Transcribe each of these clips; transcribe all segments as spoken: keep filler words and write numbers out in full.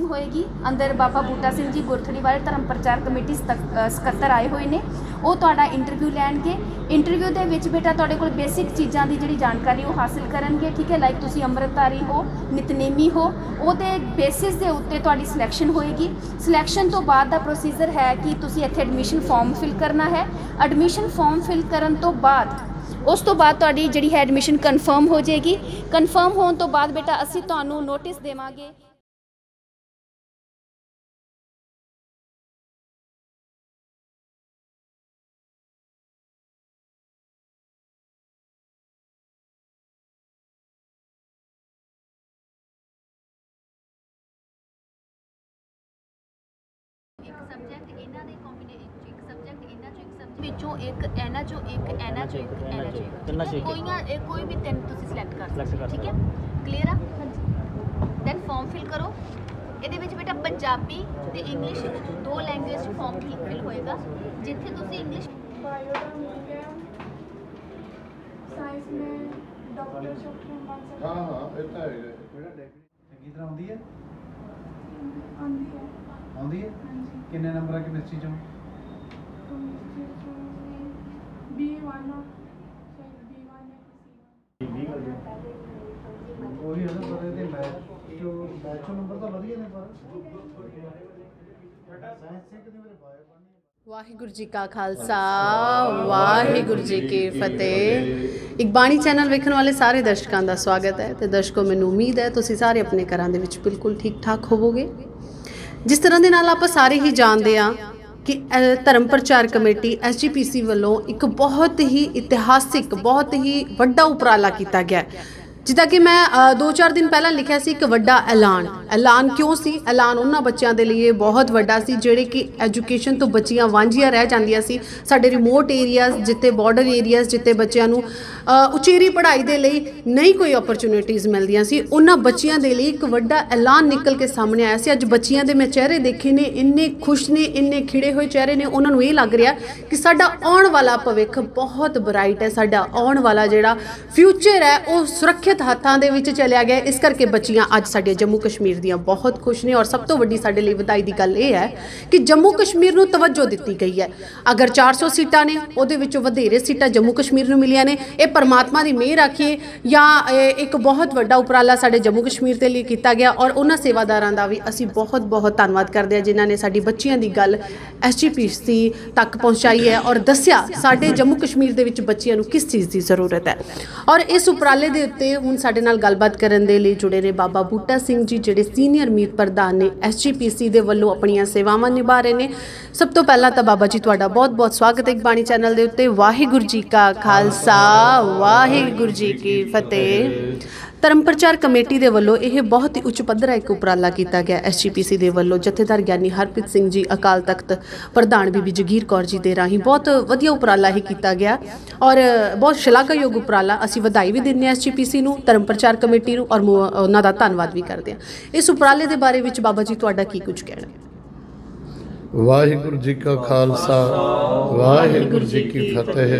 Meeting होएगी। अंदर बाबा बूटा सिंह जी गुरथड़ी वाले धर्म प्रचार कमेटी सकत्तर आए हुए ने, वो तुहाडा इंटरव्यू लैणगे। इंटरव्यू दे विच बेटा तुहाडे कोल बेसिक चीज़ां दी जिहड़ी जानकारी वो हासिल करनगे, ठीक है। लाइक तुसीं अमृतधारी हो, नितनेमी हो, ਉਹਦੇ बेसिस ਦੇ ਉੱਤੇ ਤੁਹਾਡੀ सिलैक्शन होएगी। सिलैक्शन तो बाद ਦਾ प्रोसीजर है कि ਤੁਸੀਂ ਇੱਥੇ एडमिशन फॉर्म फिल करना है। एडमिशन फॉर्म फिल ਕਰਨ ਤੋਂ ਬਾਅਦ उस तो बाद ਤੁਹਾਡੀ ਜਿਹੜੀ है एडमिशन कन्फर्म हो जाएगी। कन्फर्म होने तो बाद बेटा ਅਸੀਂ ਤੁਹਾਨੂੰ नोटिस देवांगे। एक सब्जेक्ट इन्हां दे कॉम्बिनेशन, एक सब्जेक्ट इन्हां चों एक सब्जेक्ट विचों एक इन्हां चों एक इन्हां चों एक इन्हां चों एक कोई ना कोई भी तीन तुसीं सिलेक्ट कर सकते, ठीक है। क्लीयर आ? दैन फॉर्म फिल करो। ਇਹਦੇ ਵਿੱਚ बेटा पंजाबी ते इंग्लिश दो लैंग्वेज फॉर्म फिल होएगा। जिथे तुसीं इंग्लिश बायो दा मिल गया, साइंस में डॉक्टर शॉक्टर बन सकते। हां हां ਇਹ ਤਾਂ ਹੈ। ਕਿਹੜਾ ਚੰਗੀ ਤਰ੍ਹਾਂ ਆਉਂਦੀ ਹੈ? आंधी है। ਆਉਂਦੀ ਹੈ? ਹਾਂਜੀ। ਕਿੰਨੇ ਨੰਬਰ ਆ ਕੈਮਿਸਟਰੀ ਚੋਂ? केमिस्ट्री चो बी वन शायद बी वन है सी वन। ਵੀਹ ਕਰ ਦਿਓ। ਉਹੀ ਹੈ ਨਾ, ਪਰ ਇਹਦੇ ਮੈਥ ਚੋਂ ਮੈਥ ਚੋਂ ਨੰਬਰ ਤਾਂ ਵਧੀਆ ਨੇ, ਪਰ ਸਾਇੰਸ ਸੇ ਕਿਤੇ ਮੇਰੇ ਬਾਇਓ ਪੜ੍ਹਨੀ। ਵਾਹਿਗੁਰੂ ਜੀ ਕਾ ਖਾਲਸਾ, ਵਾਹਿਗੁਰੂ ਜੀ ਕੀ ਫਤਿਹ। ਇੱਕ ਬਾਣੀ ਚੈਨਲ ਵੇਖਣ ਵਾਲੇ ਸਾਰੇ ਦਰਸ਼ਕਾਂ ਦਾ ਸਵਾਗਤ ਹੈ। ਤੇ ਦਰਸ਼ਕੋ, ਮੈਨੂੰ ਉਮੀਦ ਹੈ ਤੁਸੀਂ ਸਾਰੇ ਆਪਣੇ ਘਰਾਂ ਦੇ ਵਿੱਚ ਬਿਲਕੁਲ ਠੀਕ ਠਾਕ ਹੋਵੋਗੇ। ਜਿਸ ਤਰ੍ਹਾਂ ਦੇ ਨਾਲ ਆਪਾਂ ਸਾਰੇ ਹੀ ਜਾਣਦੇ ਹਾਂ ਕਿ ਧਰਮ ਪ੍ਰਚਾਰ ਕਮੇਟੀ ਐਸ ਜੀ ਪੀ ਸੀ ਵੱਲੋਂ ਇੱਕ ਬਹੁਤ ਹੀ ਇਤਿਹਾਸਿਕ, ਬਹੁਤ ਹੀ ਵੱਡਾ ਉਪਰਾਲਾ ਕੀਤਾ ਗਿਆ। ਜਿੱਦਾਂ ਕਿ ਮੈਂ ਦੋ ਚਾਰ ਦਿਨ ਪਹਿਲਾਂ ਲਿਖਿਆ ਸੀ, ਇੱਕ ਵੱਡਾ ਐਲਾਨ। ਐਲਾਨ ਕਿਉਂ ਸੀ? ਐਲਾਨ ਉਹਨਾਂ ਬੱਚਿਆਂ ਦੇ ਲਈ ਬਹੁਤ ਵੱਡਾ ਸੀ ਜਿਹੜੇ ਕਿ ਐਜੂਕੇਸ਼ਨ ਤੋਂ ਬੱਚੀਆਂ ਵਾਂਝੀਆਂ ਰਹਿ ਜਾਂਦੀਆਂ ਸੀ। ਸਾਡੇ ਰਿਮੋਟ ਏਰੀਆਜ਼, ਜਿੱਥੇ ਬਾਰਡਰ ਏਰੀਆਜ਼, ਜਿੱਥੇ ਬੱਚਿਆਂ ਨੂੰ ਉਚੇਰੀ ਪੜ੍ਹਾਈ ਦੇ ਲਈ ਨਹੀਂ ਕੋਈ ਓਪਰਚੁਨਿਟੀਜ਼ ਮਿਲਦੀਆਂ ਸੀ, ਉਹਨਾਂ ਬੱਚਿਆਂ ਦੇ ਲਈ ਇੱਕ ਵੱਡਾ ਐਲਾਨ ਨਿਕਲ ਕੇ ਸਾਹਮਣੇ ਆਇਆ ਸੀ। ਅੱਜ ਬੱਚਿਆਂ ਦੇ ਮੈਂ ਚਿਹਰੇ ਦੇਖੇ ਨੇ, ਇੰਨੇ ਖੁਸ਼ ਨੇ, ਇੰਨੇ ਖਿੜੇ ਹੋਏ ਚਿਹਰੇ ਨੇ। ਉਹਨਾਂ ਨੂੰ ਇਹ ਲੱਗ ਰਿਹਾ ਕਿ ਸਾਡਾ ਆਉਣ ਵਾਲਾ ਭਵਿੱਖ ਬਹੁਤ ਬਰਾਈਟ ਹੈ, ਸਾਡਾ ਆਉਣ ਵਾਲਾ ਜਿਹੜਾ ਫਿਊਚਰ ਹੈ ਉਹ ਸੁਰੱਖਿਅਤ ਹੱਥਾਂ ਦੇ ਵਿੱਚ ਚਲਿਆ ਗਿਆ। ਇਸ ਕਰਕੇ ਬੱਚੀਆਂ ਅੱਜ ਸਾਡੇ ਜੰਮੂ ਕਸ਼ਮੀਰ ਦੀਆਂ ਬਹੁਤ ਖੁਸ਼ ਨੇ। ਔਰ ਸਭ ਤੋਂ ਵੱਡੀ ਸਾਡੇ ਲਈ ਵਧਾਈ ਦੀ ਗੱਲ ਇਹ ਹੈ ਕਿ ਜੰਮੂ ਕਸ਼ਮੀਰ ਨੂੰ ਤਵੱਜੋ ਦਿੱਤੀ ਗਈ ਹੈ। ਅਗਰ ਚਾਰ ਸੌ ਸੀਟਾਂ ਨੇ, ਉਹਦੇ ਵਿੱਚੋਂ ਵਧੇਰੇ ਸੀਟਾਂ ਜੰਮੂ ਕਸ਼ਮੀਰ ਨੂੰ ਮਿਲੀਆਂ ਨੇ। ਇਹ ਪਰਮਾਤਮਾ ਦੀ ਮਿਹਰ ਆਖੀਏ ਜਾਂ ਇੱਕ ਬਹੁਤ ਵੱਡਾ ਉਪਰਾਲਾ ਸਾਡੇ ਜੰਮੂ ਕਸ਼ਮੀਰ ਦੇ ਲਈ ਕੀਤਾ ਗਿਆ। ਔਰ ਉਹਨਾਂ ਸੇਵਾਦਾਰਾਂ ਦਾ ਵੀ ਅਸੀਂ ਬਹੁਤ ਬਹੁਤ ਧੰਨਵਾਦ ਕਰਦੇ ਹਾਂ ਜਿਨ੍ਹਾਂ ਨੇ ਸਾਡੀ ਬੱਚੀਆਂ ਦੀ ਗੱਲ ਐਸ ਜੀ ਪੀ ਸੀ ਤੱਕ ਪਹੁੰਚਾਈ ਹੈ ਔਰ ਦੱਸਿਆ ਸਾਡੇ ਜੰਮੂ ਕਸ਼ਮੀਰ ਦੇ ਵਿੱਚ ਬੱਚਿਆਂ ਨੂੰ ਕਿਸ ਚੀਜ਼ ਦੀ ਜ਼ਰੂਰਤ ਹੈ। ਔਰ ਇਸ ਉਪਰਾਲੇ ਦੇ ਉੱਤੇ ਹੁਣ ਸਾਡੇ ਨਾਲ ਗੱਲਬਾਤ ਕਰਨ ਦੇ ਲਈ ਜੁੜੇ ਨੇ ਬਾਬਾ ਬੂਟਾ ਸਿੰਘ ਜੀ, ਜਿਹੜੇ ਸੀਨੀਅਰ ਮੀਤ ਪ੍ਰਧਾਨ ਨੇ ਐਸ ਜੀ ਪੀ ਸੀ ਦੇ ਵੱਲੋਂ ਆਪਣੀਆਂ ਸੇਵਾਵਾਂ ਨਿਭਾ ਰਹੇ ਨੇ। ਸਭ ਤੋਂ ਪਹਿਲਾਂ ਤਾਂ ਬਾਬਾ ਜੀ ਤੁਹਾਡਾ ਬਹੁਤ ਬਹੁਤ ਸਵਾਗਤ ਹੈ ਬਾਣੀ ਚੈਨਲ ਦੇ ਉੱਤੇ। ਵਾਹਿਗੁਰੂ ਜੀ ਕਾ ਖਾਲਸਾ, ਵਾਹਿਗੁਰੂ ਜੀ ਕੀ ਫਤਿਹ। ਧਰਮ ਪ੍ਰਚਾਰ ਕਮੇਟੀ ਦੇ ਵੱਲੋਂ ਇਹ ਬਹੁਤ ਹੀ ਉੱਚ ਪੱਧਰਾ ਇੱਕ ਉਪਰਾਲਾ ਕੀਤਾ ਗਿਆ ਐਸ ਜੀ ਪੀ ਸੀ ਦੇ ਵੱਲੋਂ। ਜਥੇਦਾਰ ਗਿਆਨੀ ਹਰਪ੍ਰੀਤ ਸਿੰਘ ਜੀ, ਅਕਾਲ ਤਖਤ ਪ੍ਰਧਾਨ ਬੀਬੀ ਜਗੀਰ ਕੌਰ ਜੀ ਦੇ ਰਾਹੀਂ ਬਹੁਤ ਵਧੀਆ ਉਪਰਾਲਾ ਹੀ ਕੀਤਾ ਗਿਆ ਔਰ ਬਹੁਤ ਸ਼ਲਾਘਾਯੋਗ ਉਪਰਾਲਾ। ਅਸੀਂ ਵਧਾਈ ਵੀ ਦਿੰਦੇ ਹਾਂ ਐਸ ਜੀ ਪੀ ਸੀ ਨੂੰ, ਧਰਮ ਪ੍ਰਚਾਰ ਕਮੇਟੀ ਨੂੰ, ਔਰ ਉਹਨਾਂ ਦਾ ਧੰਨਵਾਦ ਵੀ ਕਰਦੇ ਹਾਂ। ਇਸ ਉਪਰਾਲੇ ਦੇ ਬਾਰੇ ਵਿੱਚ ਬਾਬਾ ਜੀ ਤੁਹਾਡਾ ਕੀ ਕੁਝ ਕਹਿਣਾ? ਵਾਹਿਗੁਰੂ ਜੀ ਕਾ ਖਾਲਸਾ, ਵਾਹਿਗੁਰੂ ਜੀ ਕੀ ਫਤਿਹ।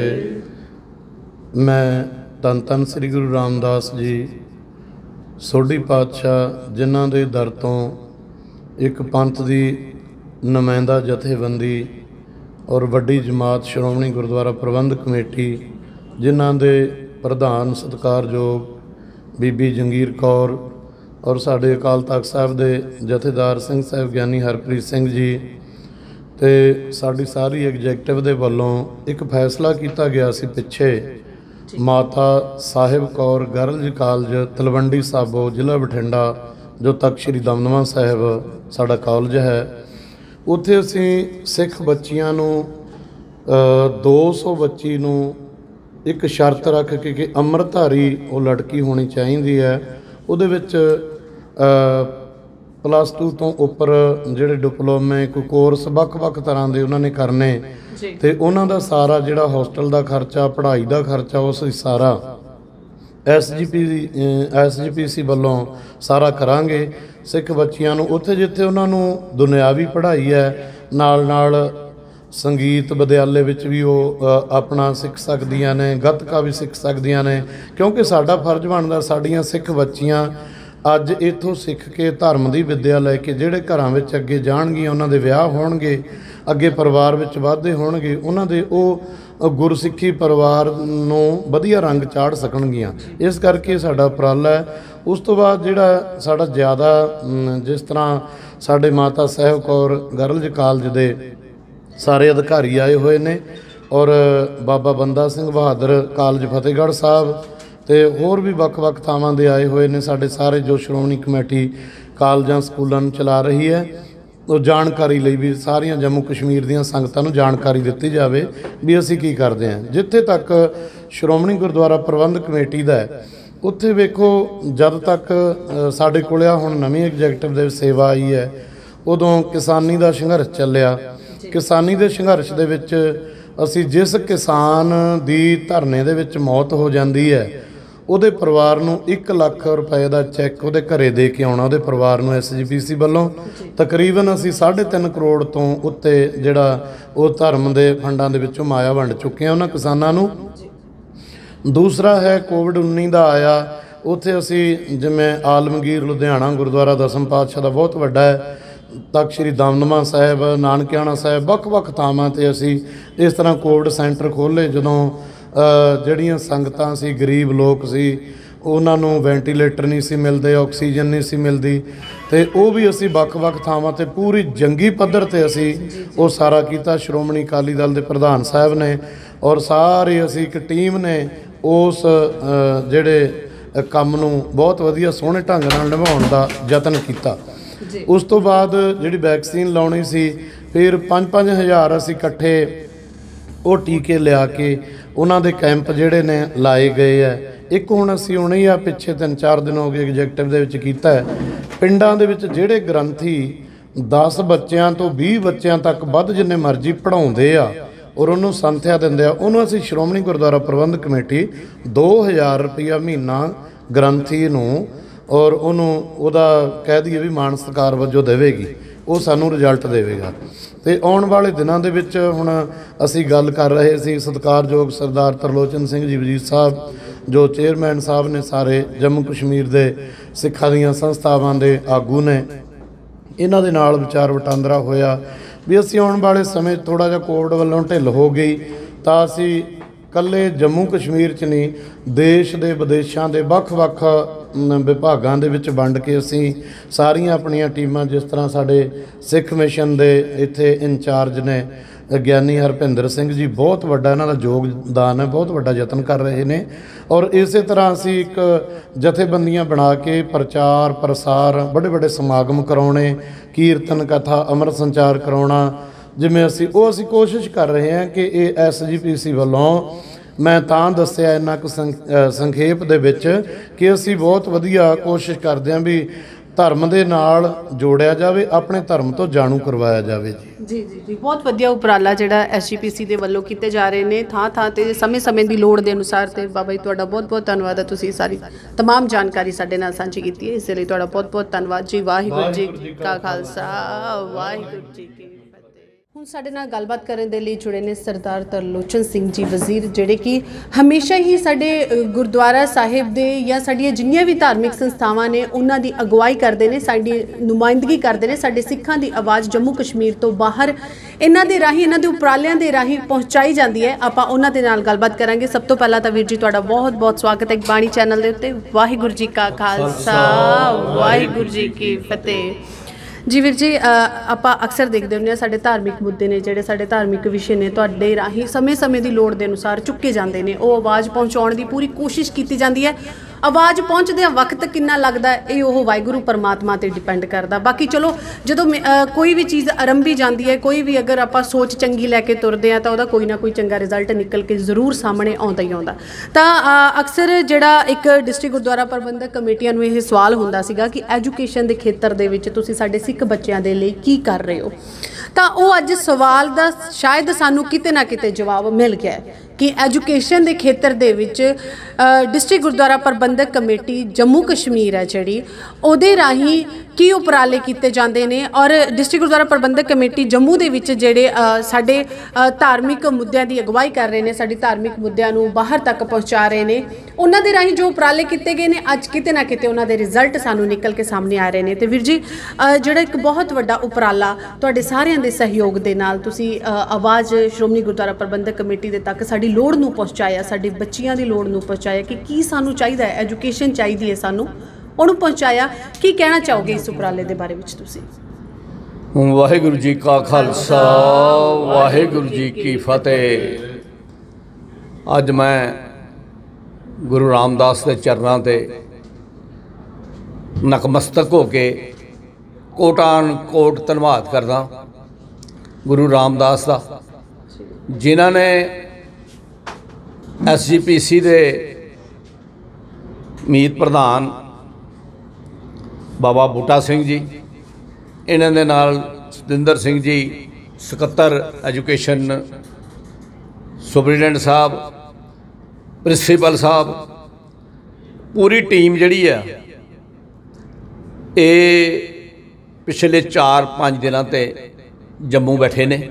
ਮੈਂ ਧੰਨ ਧੰਨ ਸ੍ਰੀ ਗੁਰੂ ਰਾਮਦਾਸ ਜੀ ਸੋਢੀ ਪਾਤਸ਼ਾਹ, ਜਿਨ੍ਹਾਂ ਦੇ ਦਰ ਤੋਂ ਇੱਕ ਪੰਥ ਦੀ ਨੁਮਾਇੰਦਾ ਜਥੇਬੰਦੀ ਔਰ ਵੱਡੀ ਜਮਾਤ ਸ਼੍ਰੋਮਣੀ ਗੁਰਦੁਆਰਾ ਪ੍ਰਬੰਧਕ ਕਮੇਟੀ, ਜਿਨ੍ਹਾਂ ਦੇ ਪ੍ਰਧਾਨ ਸਤਿਕਾਰਯੋਗ ਬੀਬੀ ਜੰਗੀਰ ਕੌਰ ਔਰ ਸਾਡੇ ਅਕਾਲ ਤਖਤ ਸਾਹਿਬ ਦੇ ਜਥੇਦਾਰ ਸਿੰਘ ਸਾਹਿਬ ਗਿਆਨੀ ਹਰਪ੍ਰੀਤ ਸਿੰਘ ਜੀ ਤੇ ਸਾਡੀ ਸਾਰੀ ਐਗਜੈਕਟਿਵ ਦੇ ਵੱਲੋਂ ਇੱਕ ਫੈਸਲਾ ਕੀਤਾ ਗਿਆ ਸੀ ਪਿੱਛੇ। ਮਾਤਾ ਸਾਹਿਬ ਕੌਰ ਗਰਲਜ਼ ਕਾਲਜ ਤਲਵੰਡੀ ਸਾਬੋ, ਜ਼ਿਲ੍ਹਾ ਬਠਿੰਡਾ, ਜੋ ਤਖਤ ਸ਼੍ਰੀ ਦਮਦਮਾ ਸਾਹਿਬ ਸਾਡਾ ਕਾਲਜ ਹੈ, ਉੱਥੇ ਅਸੀਂ ਸਿੱਖ ਬੱਚੀਆਂ ਨੂੰ ਦੋ ਸੌ ਬੱਚੀ ਨੂੰ ਇੱਕ ਸ਼ਰਤ ਰੱਖ ਕੇ ਕਿ ਅੰਮ੍ਰਿਤਧਾਰੀ ਉਹ ਲੜਕੀ ਹੋਣੀ ਚਾਹੀਦੀ ਹੈ। ਉਹਦੇ ਵਿੱਚ ਪਲੱਸ ਟੂ ਤੋਂ ਉੱਪਰ ਜਿਹੜੇ ਡਿਪਲੋਮੇ, ਕੋਈ ਕੋਰਸ ਵੱਖ ਵੱਖ ਤਰ੍ਹਾਂ ਦੇ ਉਹਨਾਂ ਨੇ ਕਰਨੇ ਤੇ ਉਹਨਾਂ ਦਾ ਸਾਰਾ ਜਿਹੜਾ ਹੋਸਟਲ ਦਾ ਖਰਚਾ, ਪੜ੍ਹਾਈ ਦਾ ਖਰਚਾ, ਉਸ ਸਾਰਾ S G P S G P ਸੀ ਵੱਲੋਂ ਸਾਰਾ ਕਰਾਂਗੇ। ਸਿੱਖ ਬੱਚੀਆਂ ਨੂੰ ਉੱਥੇ ਜਿੱਥੇ ਉਹਨਾਂ ਨੂੰ ਦੁਨਿਆਵੀ ਪੜ੍ਹਾਈ ਹੈ, ਨਾਲ ਨਾਲ ਸੰਗੀਤ ਵਿਦਿਆਲੇ ਵਿੱਚ ਵੀ ਉਹ ਆਪਣਾ ਸਿੱਖ ਸਕਦੀਆਂ ਨੇ, ਗੱਤਕਾ ਵੀ ਸਿੱਖ ਸਕਦੀਆਂ ਨੇ, ਕਿਉਂਕਿ ਸਾਡਾ ਫਰਜ਼ ਬਣਦਾ ਸਾਡੀਆਂ ਸਿੱਖ ਬੱਚੀਆਂ ਅੱਜ ਇੱਥੋਂ ਸਿੱਖ ਕੇ ਧਰਮ ਦੀ ਵਿੱਦਿਆ ਲੈ ਕੇ ਜਿਹੜੇ ਘਰਾਂ ਵਿੱਚ ਅੱਗੇ ਜਾਣਗੀਆਂ, ਉਹਨਾਂ ਦੇ ਵਿਆਹ ਹੋਣਗੇ, ਅੱਗੇ ਪਰਿਵਾਰ ਵਿੱਚ ਵਾਧੇ ਹੋਣਗੇ, ਉਹਨਾਂ ਦੇ ਉਹ ਗੁਰਸਿੱਖੀ ਪਰਿਵਾਰ ਨੂੰ ਵਧੀਆ ਰੰਗ ਚਾੜ ਸਕਣਗੀਆਂ। ਇਸ ਕਰਕੇ ਸਾਡਾ ਉਪਰਾਲਾ ਹੈ। ਉਸ ਤੋਂ ਬਾਅਦ ਜਿਹੜਾ ਸਾਡਾ ਜ਼ਿਆਦਾ ਜਿਸ ਤਰ੍ਹਾਂ ਸਾਡੇ ਮਾਤਾ ਸਾਹਿਬ ਕੌਰ ਗਰਲਜ਼ ਕਾਲਜ ਦੇ ਸਾਰੇ ਅਧਿਕਾਰੀ ਆਏ ਹੋਏ ਨੇ, ਔਰ ਬਾਬਾ ਬੰਦਾ ਸਿੰਘ ਬਹਾਦਰ ਕਾਲਜ ਫਤਿਹਗੜ੍ਹ ਸਾਹਿਬ ਤੇ ਹੋਰ ਵੀ ਵੱਖ-ਵੱਖ ਥਾਵਾਂ ਦੇ ਆਏ ਹੋਏ ਨੇ। ਸਾਡੇ ਸਾਰੇ ਜੋ ਸ਼੍ਰੋਮਣੀ ਕਮੇਟੀ ਕਾਲਜਾਂ ਸਕੂਲਾਂ ਨੂੰ ਚਲਾ ਰਹੀ ਹੈ, ਉਹ ਜਾਣਕਾਰੀ ਲਈ ਵੀ ਸਾਰੀਆਂ ਜੰਮੂ ਕਸ਼ਮੀਰ ਦੀਆਂ ਸੰਗਤਾਂ ਨੂੰ ਜਾਣਕਾਰੀ ਦਿੱਤੀ ਜਾਵੇ ਵੀ ਅਸੀਂ ਕੀ ਕਰਦੇ ਹਾਂ। ਜਿੱਥੇ ਤੱਕ ਸ਼੍ਰੋਮਣੀ ਗੁਰਦੁਆਰਾ ਪ੍ਰਬੰਧਕ ਕਮੇਟੀ ਦਾ ਹੈ, ਉੱਥੇ ਵੇਖੋ ਜਦ ਤੱਕ ਸਾਡੇ ਕੋਲ ਆ ਹੁਣ ਨਵੀਂ ਐਗਜ਼ੈਕਟਿਵ ਦੇ ਸੇਵਾ ਆਈ ਹੈ, ਉਦੋਂ ਕਿਸਾਨੀ ਦਾ ਸੰਘਰਸ਼ ਚੱਲਿਆ। ਕਿਸਾਨੀ ਦੇ ਸੰਘਰਸ਼ ਦੇ ਵਿੱਚ ਅਸੀਂ ਜਿਸ ਕਿਸਾਨ ਦੀ ਧਰਨੇ ਦੇ ਵਿੱਚ ਮੌਤ ਹੋ ਜਾਂਦੀ ਹੈ, ਉਹਦੇ ਪਰਿਵਾਰ ਨੂੰ ਇੱਕ ਲੱਖ ਰੁਪਏ ਦਾ ਚੈੱਕ ਉਹਦੇ ਘਰੇ ਦੇ ਕੇ ਆਉਣਾ, ਉਹਦੇ ਪਰਿਵਾਰ ਨੂੰ ਐਸ ਜੀ ਪੀ ਸੀ ਵੱਲੋਂ। ਤਕਰੀਬਨ ਅਸੀਂ ਸਾਢੇ ਤਿੰਨ ਕਰੋੜ ਤੋਂ ਉੱਤੇ ਜਿਹੜਾ ਉਹ ਧਰਮ ਦੇ ਫੰਡਾਂ ਦੇ ਵਿੱਚੋਂ ਮਾਇਆ ਵੰਡ ਚੁੱਕੇ ਹਾਂ ਉਹਨਾਂ ਕਿਸਾਨਾਂ ਨੂੰ। ਦੂਸਰਾ ਹੈ ਕੋਵਿਡ ਉੱਨੀ ਦਾ ਆਇਆ, ਉੱਥੇ ਅਸੀਂ ਜਿਵੇਂ ਆਲਮਗੀਰ ਲੁਧਿਆਣਾ ਗੁਰਦੁਆਰਾ ਦਸਮ ਪਾਤਸ਼ਾਹ ਦਾ ਬਹੁਤ ਵੱਡਾ ਹੈ, ਤਖਤ ਸ਼੍ਰੀ ਦਮਦਮਾ ਸਾਹਿਬ, ਨਾਨਕਿਆਣਾ ਸਾਹਿਬ, ਵੱਖ-ਵੱਖ ਥਾਵਾਂ 'ਤੇ ਅਸੀਂ ਇਸ ਤਰ੍ਹਾਂ ਕੋਵਿਡ ਸੈਂਟਰ ਖੋਲ੍ਹੇ। ਜਦੋਂ ਜਿਹੜੀਆਂ ਸੰਗਤਾਂ ਸੀ, ਗਰੀਬ ਲੋਕ ਸੀ, ਉਹਨਾਂ ਨੂੰ ਵੈਂਟੀਲੇਟਰ ਨਹੀਂ ਸੀ ਮਿਲਦੇ, ਆਕਸੀਜਨ ਨਹੀਂ ਸੀ ਮਿਲਦੀ, ਅਤੇ ਉਹ ਵੀ ਅਸੀਂ ਵੱਖ-ਵੱਖ ਥਾਵਾਂ 'ਤੇ ਪੂਰੀ ਜੰਗੀ ਪੱਧਰ 'ਤੇ ਅਸੀਂ ਉਹ ਸਾਰਾ ਕੀਤਾ। ਸ਼੍ਰੋਮਣੀ ਅਕਾਲੀ ਦਲ ਦੇ ਪ੍ਰਧਾਨ ਸਾਹਿਬ ਨੇ ਔਰ ਸਾਰੇ ਅਸੀਂ ਇੱਕ ਟੀਮ ਨੇ ਉਸ ਜਿਹੜੇ ਕੰਮ ਨੂੰ ਬਹੁਤ ਵਧੀਆ ਸੋਹਣੇ ਢੰਗ ਨਾਲ ਨਿਭਾਉਣ ਦਾ ਯਤਨ ਕੀਤਾ। ਉਸ ਤੋਂ ਬਾਅਦ ਜਿਹੜੀ ਵੈਕਸੀਨ ਲਾਉਣੀ ਸੀ, ਫਿਰ ਪੰਜ ਪੰਜ ਹਜ਼ਾਰ ਅਸੀਂ ਇਕੱਠੇ ਉਹ ਟੀਕੇ ਲਿਆ ਕੇ ਉਹਨਾਂ ਦੇ ਕੈਂਪ ਜਿਹੜੇ ਨੇ ਲਾਏ ਗਏ ਹੈ। ਇੱਕ ਹੁਣ ਅਸੀਂ ਹੁਣੇ ਹੀ ਆ ਪਿੱਛੇ ਤਿੰਨ ਚਾਰ ਦਿਨ ਹੋ ਗਏ ਐਗਜ਼ੈਕਟਿਵ ਦੇ ਵਿੱਚ ਕੀਤਾ ਹੈ, ਪਿੰਡਾਂ ਦੇ ਵਿੱਚ ਜਿਹੜੇ ਗ੍ਰੰਥੀ ਦਸ ਬੱਚਿਆਂ ਤੋਂ ਵੀਹ ਬੱਚਿਆਂ ਤੱਕ ਵੱਧ ਜਿੰਨੇ ਮਰਜ਼ੀ ਪੜ੍ਹਾਉਂਦੇ ਆ ਔਰ ਉਹਨੂੰ ਸੰਥਿਆ ਦਿੰਦੇ ਆ, ਉਹਨੂੰ ਅਸੀਂ ਸ਼੍ਰੋਮਣੀ ਗੁਰਦੁਆਰਾ ਪ੍ਰਬੰਧਕ ਕਮੇਟੀ ਦੋ ਹਜ਼ਾਰ ਰੁਪਈਆ ਮਹੀਨਾ ਗ੍ਰੰਥੀ ਨੂੰ ਔਰ ਉਹਨੂੰ ਉਹਦਾ ਕਹਿ ਦਈਏ ਵੀ ਮਾਣ ਸਤਿਕਾਰ ਵਜੋਂ ਦੇਵੇਗੀ, ਉਹ ਸਾਨੂੰ ਰਿਜ਼ਲਟ ਦੇਵੇਗਾ। ਅਤੇ ਆਉਣ ਵਾਲੇ ਦਿਨਾਂ ਦੇ ਵਿੱਚ ਹੁਣ ਅਸੀਂ ਗੱਲ ਕਰ ਰਹੇ ਸੀ, ਸਤਿਕਾਰਯੋਗ ਸਰਦਾਰ ਤਰਲੋਚਨ ਸਿੰਘ ਜੀ ਵਜ਼ੀਰ ਸਾਹਿਬ ਜੋ ਚੇਅਰਮੈਨ ਸਾਹਿਬ ਨੇ ਸਾਰੇ ਜੰਮੂ ਕਸ਼ਮੀਰ ਦੇ ਸਿੱਖਾਂ ਦੀਆਂ ਸੰਸਥਾਵਾਂ ਦੇ ਆਗੂ ਨੇ, ਇਹਨਾਂ ਦੇ ਨਾਲ ਵਿਚਾਰ ਵਟਾਂਦਰਾ ਹੋਇਆ ਵੀ ਅਸੀਂ ਆਉਣ ਵਾਲੇ ਸਮੇਂ ਥੋੜ੍ਹਾ ਜਿਹਾ ਕੋਵਿਡ ਵੱਲੋਂ ਢਿੱਲ ਹੋ ਗਈ ਤਾਂ ਅਸੀਂ ਇਕੱਲੇ ਜੰਮੂ ਕਸ਼ਮੀਰ 'ਚ ਨਹੀਂ, ਦੇਸ਼ ਦੇ ਵਿਦੇਸ਼ਾਂ ਦੇ ਵੱਖ-ਵੱਖ ਵਿਭਾਗਾਂ ਦੇ ਵਿੱਚ ਵੰਡ ਕੇ ਅਸੀਂ ਸਾਰੀਆਂ ਆਪਣੀਆਂ ਟੀਮਾਂ, ਜਿਸ ਤਰ੍ਹਾਂ ਸਾਡੇ ਸਿੱਖ ਮਿਸ਼ਨ ਦੇ ਇੱਥੇ ਇੰਚਾਰਜ ਨੇ ਗਿਆਨੀ ਹਰਭਿੰਦਰ ਸਿੰਘ ਜੀ, ਬਹੁਤ ਵੱਡਾ ਇਹਨਾਂ ਦਾ ਯੋਗਦਾਨ ਹੈ, ਬਹੁਤ ਵੱਡਾ ਯਤਨ ਕਰ ਰਹੇ ਨੇ। ਔਰ ਇਸੇ ਤਰ੍ਹਾਂ ਅਸੀਂ ਇੱਕ ਜਥੇਬੰਦੀਆਂ ਬਣਾ ਕੇ ਪ੍ਰਚਾਰ ਪ੍ਰਸਾਰ, ਵੱਡੇ ਵੱਡੇ ਸਮਾਗਮ ਕਰਾਉਣੇ, ਕੀਰਤਨ ਕਥਾ ਅੰਮ੍ਰਿਤ ਸੰਚਾਰ ਕਰਾਉਣਾ, ਜਿਵੇਂ ਅਸੀਂ ਉਹ ਅਸੀਂ ਕੋਸ਼ਿਸ਼ ਕਰ ਰਹੇ ਹਾਂ ਕਿ ਇਹ ਐਸ ਜੀ ਪੀ ਸੀ ਵੱਲੋਂ ਮੈਂ ਤਾਂ ਦੱਸਿਆ ਇੰਨਾ ਕੁ ਸੰਖੇਪ ਦੇ ਵਿੱਚ ਕਿ ਅਸੀਂ ਬਹੁਤ ਵਧੀਆ ਕੋਸ਼ਿਸ਼ ਕਰਦੇ ਹਾਂ ਵੀ ਧਰਮ ਦੇ ਨਾਲ ਜੋੜਿਆ ਜਾਵੇ, ਆਪਣੇ ਧਰਮ ਤੋਂ ਜਾਣੂ ਕਰਵਾਇਆ ਜਾਵੇ। ਜੀ ਜੀ ਜੀ ਜੀ ਬਹੁਤ ਵਧੀਆ ਉਪਰਾਲਾ ਜਿਹੜਾ ਐਸ ਜੀ ਪੀ ਸੀ ਦੇ ਵੱਲੋਂ ਕੀਤੇ ਜਾ ਰਹੇ ਨੇ ਥਾਂ ਥਾਂ 'ਤੇ ਸਮੇਂ ਸਮੇਂ ਦੀ ਲੋੜ ਦੇ ਅਨੁਸਾਰ। ਅਤੇ ਬਾਬਾ ਜੀ ਤੁਹਾਡਾ ਬਹੁਤ ਬਹੁਤ ਧੰਨਵਾਦ ਹੈ, ਤੁਸੀਂ ਸਾਰੀ ਤਮਾਮ ਜਾਣਕਾਰੀ ਸਾਡੇ ਨਾਲ ਸਾਂਝੀ ਕੀਤੀ ਹੈ, ਇਸ ਲਈ ਤੁਹਾਡਾ ਬਹੁਤ ਬਹੁਤ ਧੰਨਵਾਦ ਜੀ। ਵਾਹਿਗੁਰੂ ਜੀ ਕਾ ਖਾਲਸਾ, ਵਾਹਿਗੁਰੂ ਜੀ ਕੀ ਫਤਿਹ। ਹੁਣ ਸਾਡੇ ਨਾਲ ਗੱਲਬਾਤ ਕਰਨ ਦੇ ਲਈ ਜੁੜੇ ਨੇ ਸਰਦਾਰ ਤਰਲੋਚਨ ਸਿੰਘ ਜੀ ਵਜ਼ੀਰ, ਜਿਹੜੇ ਕਿ ਹਮੇਸ਼ਾ ਹੀ ਸਾਡੇ ਗੁਰਦੁਆਰਾ ਸਾਹਿਬ ਦੇ ਜਾਂ ਸਾਡੀਆਂ ਜਿੰਨੀਆਂ ਵੀ ਧਾਰਮਿਕ ਸੰਸਥਾਵਾਂ ਨੇ ਉਹਨਾਂ ਦੀ ਅਗਵਾਈ ਕਰਦੇ ਨੇ, ਸਾਡੀ ਨੁਮਾਇੰਦਗੀ ਕਰਦੇ ਨੇ। ਸਾਡੇ ਸਿੱਖਾਂ ਦੀ ਆਵਾਜ਼ ਜੰਮੂ ਕਸ਼ਮੀਰ ਤੋਂ ਬਾਹਰ ਇਹਨਾਂ ਦੇ ਰਾਹੀਂ, ਇਹਨਾਂ ਦੇ ਉਪਰਾਲਿਆਂ ਦੇ ਰਾਹੀਂ ਪਹੁੰਚਾਈ ਜਾਂਦੀ ਹੈ। ਆਪਾਂ ਉਹਨਾਂ ਦੇ ਨਾਲ ਗੱਲਬਾਤ ਕਰਾਂਗੇ। ਸਭ ਤੋਂ ਪਹਿਲਾਂ ਤਾਂ ਵੀਰ ਜੀ ਤੁਹਾਡਾ ਬਹੁਤ ਬਹੁਤ ਸਵਾਗਤ ਹੈ ਬਾਣੀ ਚੈਨਲ ਦੇ ਉੱਤੇ। ਵਾਹਿਗੁਰੂ ਜੀ ਕਾ ਖਾਲਸਾ, ਵਾਹਿਗੁਰੂ ਜੀ ਕੀ ਫਤਿਹ। ਜੀ ਵੀਰ ਜੀ, ਆਪਾਂ ਅਕਸਰ ਦੇਖਦੇ ਹੁੰਦੇ ਹਾਂ ਸਾਡੇ ਧਾਰਮਿਕ ਮੁੱਦੇ ਨੇ, ਜਿਹੜੇ ਸਾਡੇ ਧਾਰਮਿਕ ਵਿਸ਼ੇ ਨੇ, ਤੁਹਾਡੇ ਰਾਹੀਂ ਸਮੇਂ ਸਮੇਂ ਦੀ ਲੋੜ ਦੇ ਅਨੁਸਾਰ ਚੁੱਕੇ ਜਾਂਦੇ ਨੇ, ਉਹ ਆਵਾਜ਼ ਪਹੁੰਚਾਉਣ ਦੀ ਪੂਰੀ ਕੋਸ਼ਿਸ਼ ਕੀਤੀ ਜਾਂਦੀ ਹੈ। ਆਵਾਜ਼ ਪਹੁੰਚਦਿਆਂ ਵਕਤ ਕਿੰਨਾ ਲੱਗਦਾ ਇਹ ਉਹ ਵਾਹਿਗੁਰੂ ਪਰਮਾਤਮਾ 'ਤੇ ਡਿਪੈਂਡ ਕਰਦਾ। ਬਾਕੀ ਚਲੋ ਜਦੋਂ ਕੋਈ ਵੀ ਚੀਜ਼ ਆਰੰਭੀ ਜਾਂਦੀ ਹੈ, ਕੋਈ ਵੀ ਅਗਰ ਆਪਾਂ ਸੋਚ ਚੰਗੀ ਲੈ ਕੇ ਤੁਰਦੇ ਹਾਂ ਤਾਂ ਉਹਦਾ ਕੋਈ ਨਾ ਕੋਈ ਚੰਗਾ ਰਿਜ਼ਲਟ ਨਿਕਲ ਕੇ ਜ਼ਰੂਰ ਸਾਹਮਣੇ ਆਉਂਦਾ ਹੀ ਆਉਂਦਾ। ਤਾਂ ਅਕਸਰ ਜਿਹੜਾ ਇੱਕ ਡਿਸਟ੍ਰਿਕਟ ਗੁਰਦੁਆਰਾ ਪ੍ਰਬੰਧਕ ਕਮੇਟੀਆਂ ਨੂੰ ਇਹ ਸਵਾਲ ਹੁੰਦਾ ਸੀਗਾ ਕਿ ਐਜੂਕੇਸ਼ਨ ਦੇ ਖੇਤਰ ਦੇ ਵਿੱਚ ਤੁਸੀਂ ਸਾਡੇ ਸਿੱਖ ਬੱਚਿਆਂ ਦੇ ਲਈ ਕੀ ਕਰ ਰਹੇ ਹੋ, ਤਾਂ ਉਹ ਅੱਜ ਸਵਾਲ ਦਾ ਸ਼ਾਇਦ ਸਾਨੂੰ ਕਿਤੇ ਨਾ ਕਿਤੇ ਜਵਾਬ ਮਿਲ ਗਿਆ ਹੈ कि एजुकेशन के खेत्र दे विच डिस्ट्रिक्ट गुरुद्वारा प्रबंधक कमेटी जम्मू कश्मीर है जिहड़ी उहदे राही की उपराले किए जाते हैं और डिस्ट्रिक्ट गुरुद्वारा प्रबंधक कमेटी जम्मू दे विच जिहड़े साडे धार्मिक मुद्दों की अगवाई कर रहे हैं, साडी धार्मिक मुद्दों नूं बाहर तक पहुँचा रहे हैं, उन्हां दे राही जो उपराले किए गए हैं अज किते ना किते उन्हां दे रिजल्ट सानूं निकल के सामने आ रहे हैं। तो वीर जी जिहड़ा एक बहुत वड्डा उपराला तुहाडे सारिਆਂ ਦੇ सहयोग ਦੇ ਨਾਲ ਤੁਸੀਂ आवाज़ श्रोमणी गुरुद्वारा प्रबंधक कमेटी ਦੇ तक साडी लोड़ नूं पहुँचाया, साडी बच्चियां दी लोड़ नूं पहुँचाया कि की सानूं चाहीदा है, एजुकेशन चाहिदी है सानूं, ਉਹਨੂੰ पहुँचाया। की कहना चाहोगे इस उपराले के बारे में तुसी? वाहिगुरू जी का खालसा वाहिगुरू जी की फतेह। अज मैं गुरु रामदास के चरणों ते नकमस्तक होके कोटान कोट धन्नवाद करदा गुरु रामदास का, जिन्हां ने एस जी पी सी दे मीत प्रधान बाबा बूटा सिंह जी, इन्हां दे नाल सतिंदर सिंह जी सकत्तर एजुकेशन, सुपरिटेंडेंट साहब, प्रिंसीपल साहब, पूरी टीम जिहड़ी है ये पिछले चार पाँच दिनों ते जम्मू बैठे ने।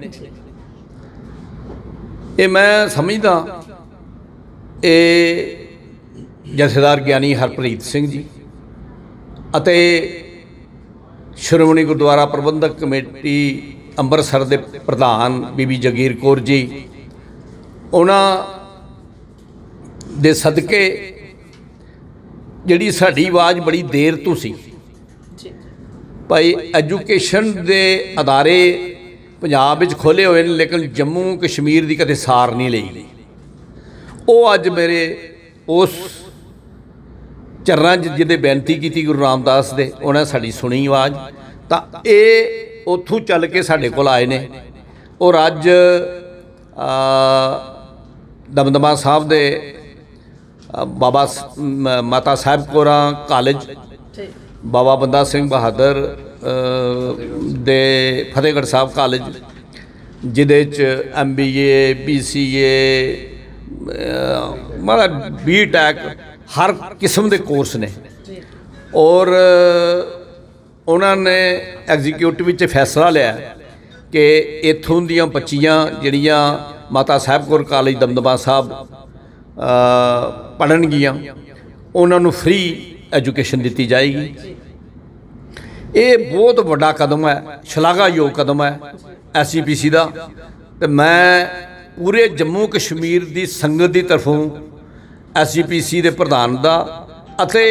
ये मैं समझदा ये जथेदार ज्ञानी हरप्रीत सिंह जी अते श्रोमणी गुरुद्वारा प्रबंधक कमेटी अंमृतसर के प्रधान बीबी जगीर कौर जी, उन्हां दे सदके जिहड़ी साडी आवाज़ बड़ी देर तो सी भाई एजुकेशन के अदारे पंजाब विच खोले हुए हैं लेकिन जम्मू कश्मीर की कदे सार नहीं लई, वो अज मेरे उस चरणों जिदे बेनती की गुरु रामदास दे उन्हें साड़ी सुनी आवाज़, तो ये उतों चल के साढ़े कोल आए ने और अज दमदमा साहब दे बाबा माता साहब कौरा कॉलेज, बाबा बंदा सिंह बहादुर दे फतेहगढ़ साहब कॉलेज जिदे M B A B C A मतलब बी टैक हर किस्म के कोर्स ने, और उन्होंने एग्जीक्यूटिव में फैसला लिया कि इत्थों दियां बच्चियां जिहड़ियां माता साहब कौर कॉलेज दमदमा साहब पढ़नगियां उन्होंने फ्री एजुकेशन दी जाएगी। ये बहुत बड़ा कदम है, शलाघायोग कदम है एस सी पी सी का। तो मैं पूरे जम्मू कश्मीर की संगत की तरफों एस जी पी सी के प्रधान का अते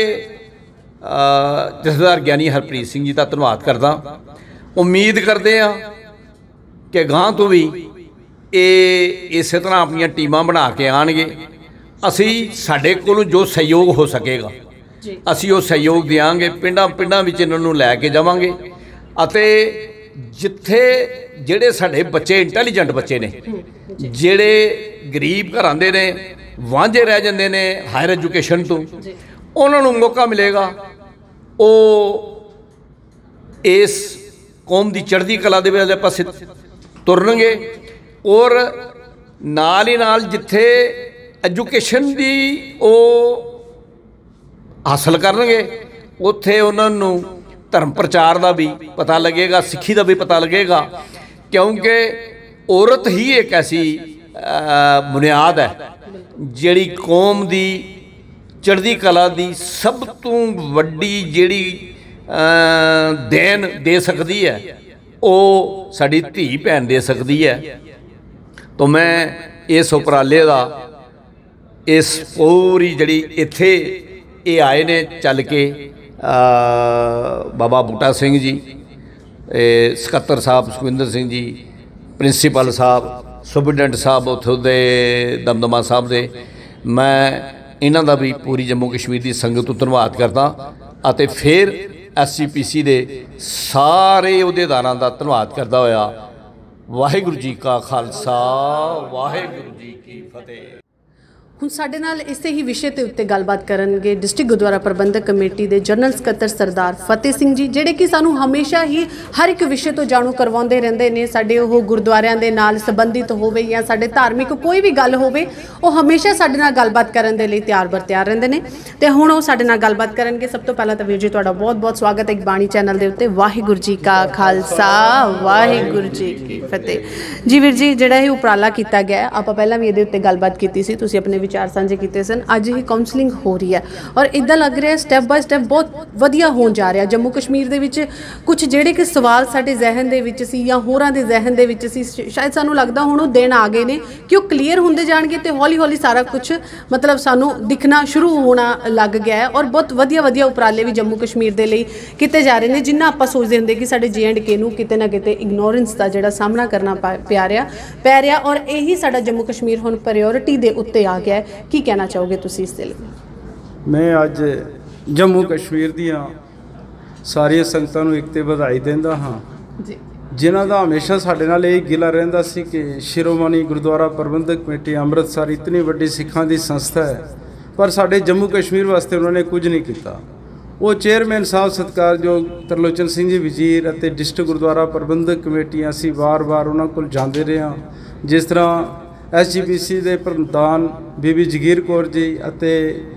जथेदार ज्ञानी हरप्रीत सिंह जी का धन्यवाद करदा। उम्मीद करते हैं कि गां तो भी ये इस तरह अपन टीमां बना के आएंगे, असी साडे कोलों जो सहयोग हो सकेगा असी वो सहयोग देंगे, पिंडां पिंडां विच इन्हां नूं लैके जावांगे अते जिथे जिहड़े साडे बच्चे इंटैलीजेंट बच्चे ने जिहड़े गरीब घरां दे ने वांझे रह जाते हैं हायर एजुकेशन तो, उन्होंने मौका मिलेगा वो इस कौम की चढ़ती कला दे वाले पासे तुरनगे और नाल ही नाल जिथे एजुकेशन की वो हासिल करनगे उत्थे उन्होंने धर्म प्रचार का भी पता लगेगा, सिक्खी का भी पता लगेगा, क्योंकि औरत ही एक ऐसी बुनियाद है जिहड़ी कौम दी चढ़ती कला दी सब तो वड्डी जिहड़ी देन दे सकती है वो साडी धी भैन दे सकती है। तो मैं इस उपराले का इस पूरी जिहड़ी इत्थे ये आए ने चल के बाबा बूटा सिंह जी, सकत्तर साहब सुखविंदर सिंह जी, प्रिंसीपल साहब, सुपरिटेंडेंट साहब उतों दे दमदमा साहब दे, मैं इन्हां दा भी पूरी जम्मू कश्मीर की संगत तो धन्यवाद करदा अते फिर एस सी पी सी दे सारे अहुदेदारां दा धन्यवाद करदा होया वाहिगुरू जी का खालसा वाहिगुरू जी की फतेह। ਹੁਣ ਸਾਡੇ ਨਾਲ ਇਸੇ ਹੀ ਵਿਸ਼ੇ ਤੇ ਉੱਤੇ ਗੱਲਬਾਤ ਕਰਨਗੇ ਡਿਸਟ੍ਰਿਕਟ ਗੁਰਦੁਆਰਾ ਪ੍ਰਬੰਧਕ ਕਮੇਟੀ ਦੇ ਜਨਰਲ ਸਕੱਤਰ ਸਰਦਾਰ ਫਤਿਹ ਸਿੰਘ ਜੀ, ਜਿਹੜੇ ਕਿ ਸਾਨੂੰ ਹਮੇਸ਼ਾ ਹੀ ਹਰ ਇੱਕ ਵਿਸ਼ੇ ਤੋਂ ਜਾਣੂ ਕਰਵਾਉਂਦੇ ਰਹਿੰਦੇ ਨੇ। ਸਾਡੇ ਉਹ ਗੁਰਦੁਆਰਿਆਂ ਦੇ ਨਾਲ ਸੰਬੰਧਿਤ ਹੋਵੇ ਜਾਂ ਸਾਡੇ ਧਾਰਮਿਕ ਕੋਈ ਵੀ ਗੱਲ ਹੋਵੇ, ਉਹ ਹਮੇਸ਼ਾ ਸਾਡੇ ਨਾਲ ਗੱਲਬਾਤ ਕਰਨ ਦੇ ਲਈ ਤਿਆਰ ਬਰ ਤਿਆਰ ਰਹਿੰਦੇ ਨੇ। ਤੇ ਹੁਣ ਉਹ ਸਾਡੇ ਨਾਲ ਗੱਲਬਾਤ ਕਰਨਗੇ। ਸਭ ਤੋਂ ਪਹਿਲਾਂ ਤਾਂ ਵੀਰ ਜੀ ਤੁਹਾਡਾ ਬਹੁਤ ਬਹੁਤ ਸਵਾਗਤ ਹੈ ਇੱਕ ਬਾਣੀ ਚੈਨਲ ਦੇ ਉੱਤੇ। ਵਾਹਿਗੁਰੂ ਜੀ ਕਾ ਖਾਲਸਾ, ਵਾਹਿਗੁਰੂ ਜੀ ਕੀ ਫਤਿਹ। ਜੀ ਵੀਰ ਜੀ, ਜਿਹੜਾ ਇਹ ਉਪਰਾਲਾ ਕੀਤਾ ਗਿਆ, ਆਪਾਂ ਪਹਿਲਾਂ ਵੀ ਇਹਦੇ ਉੱਤੇ ਗੱਲਬਾਤ ਕੀਤੀ ਸੀ, ਤੁਸੀਂ ਆਪਣੇ ਵਿਚਾਰ ਸਾਂਝੇ ਕੀਤੇ ਸਨ। ਅੱਜ ਹੀ ਕਾਉਂਸਲਿੰਗ ਹੋ ਰਹੀ ਹੈ ਔਰ ਇੱਦਾਂ ਲੱਗ ਰਿਹਾ ਸਟੈਪ ਬਾਏ ਸਟੈਪ ਬਹੁਤ ਵਧੀਆ ਹੋਣ ਜਾ ਰਿਹਾ। ਜੰਮੂ ਕਸ਼ਮੀਰ ਦੇ ਵਿੱਚ ਕੁਝ ਜਿਹੜੇ ਕਿ ਸਵਾਲ ਸਾਡੇ ਜ਼ਿਹਨ ਦੇ ਵਿੱਚ ਸੀ ਜਾਂ ਹੋਰਾਂ ਦੇ ਜ਼ਿਹਨ ਦੇ ਵਿੱਚ ਸੀ, ਸ਼ਾਇਦ ਸਾਨੂੰ ਲੱਗਦਾ ਹੁਣ ਉਹ ਦਿਨ ਆ ਗਏ ਨੇ ਕਿ ਉਹ ਕਲੀਅਰ ਹੁੰਦੇ ਜਾਣਗੇ ਤੇ ਹੌਲੀ ਹੌਲੀ ਸਾਰਾ ਕੁਝ ਮਤਲਬ ਸਾਨੂੰ ਦਿਖਣਾ ਸ਼ੁਰੂ ਹੋਣਾ ਲੱਗ ਗਿਆ ਹੈ। ਔਰ ਬਹੁਤ ਵਧੀਆ ਵਧੀਆ ਉਪਰਾਲੇ ਵੀ ਜੰਮੂ ਕਸ਼ਮੀਰ ਦੇ ਲਈ ਕੀਤੇ ਜਾ ਰਹੇ ਨੇ, ਜਿੰਨਾ ਆਪਾਂ ਸੋਚਦੇ ਹੁੰਦੇ ਕਿ ਸਾਡੇ ਜੇ ਐਂਡ ਕੇ ਨੂੰ ਕਿਤੇ ਨਾ ਕਿਤੇ ਇਗਨੋਰੈਂਸ ਦਾ ਜਿਹੜਾ ਸਾਹਮਣਾ ਕਰਨਾ ਪਿਆ ਰਿਹਾ ਪੈ ਰਿਹਾ। ਔਰ ਇਹੀ ਸਾਡਾ ਜੰਮੂ ਕਸ਼ਮੀਰ ਹੁਣ ਪ੍ਰਾਇਓਰਿਟੀ ਦੇ ਉੱਤੇ ਆ ਗਿਆ ਹੈ। ਕੀ ਕਹਿਣਾ ਚਾਹੋਗੇ ਤੁਸੀਂ ਇਸ ਦੇ ਲਈ? ਮੈਂ ਅੱਜ ਜੰਮੂ ਕਸ਼ਮੀਰ ਦੀਆਂ ਸਾਰੀਆਂ ਸੰਗਤਾਂ ਨੂੰ ਇੱਕ ਤੇ ਵਧਾਈ ਦਿੰਦਾ ਹਾਂ ਜੀ, ਜਿਨ੍ਹਾਂ ਦਾ ਹਮੇਸ਼ਾ ਸਾਡੇ ਨਾਲ ਇਹ ਗਿਲਾ ਰਹਿੰਦਾ ਸੀ ਕਿ ਸ਼੍ਰੋਮਣੀ ਗੁਰਦੁਆਰਾ ਪ੍ਰਬੰਧਕ ਕਮੇਟੀ ਅੰਮ੍ਰਿਤਸਰ ਇਤਨੀ ਵੱਡੀ ਸਿੱਖਾਂ ਦੀ ਸੰਸਥਾ ਹੈ, ਪਰ ਸਾਡੇ ਜੰਮੂ ਕਸ਼ਮੀਰ ਵਾਸਤੇ ਉਹਨਾਂ ਨੇ ਕੁਝ ਨਹੀਂ ਕੀਤਾ। ਉਹ ਚੇਅਰਮੈਨ ਸਾਹਿਬ ਸਤਿਕਾਰਯੋਗ ਤਰਲੋਚਨ ਸਿੰਘ ਜੀ ਵਜ਼ੀਰ ਅਤੇ ਡਿਸਟ੍ਰਿਕਟ ਗੁਰਦੁਆਰਾ ਪ੍ਰਬੰਧਕ ਕਮੇਟੀਆਂ ਅਸੀਂ ਵਾਰ-ਵਾਰ ਉਹਨਾਂ ਕੋਲ ਜਾਂਦੇ ਰਹੇ ਹਾਂ। ਜਿਸ ਤਰ੍ਹਾਂ ਐਸ ਜੀ ਪੀ ਸੀ ਦੇ ਪ੍ਰਧਾਨ ਬੀਬੀ ਜਗੀਰ ਕੌਰ ਜੀ ਅਤੇ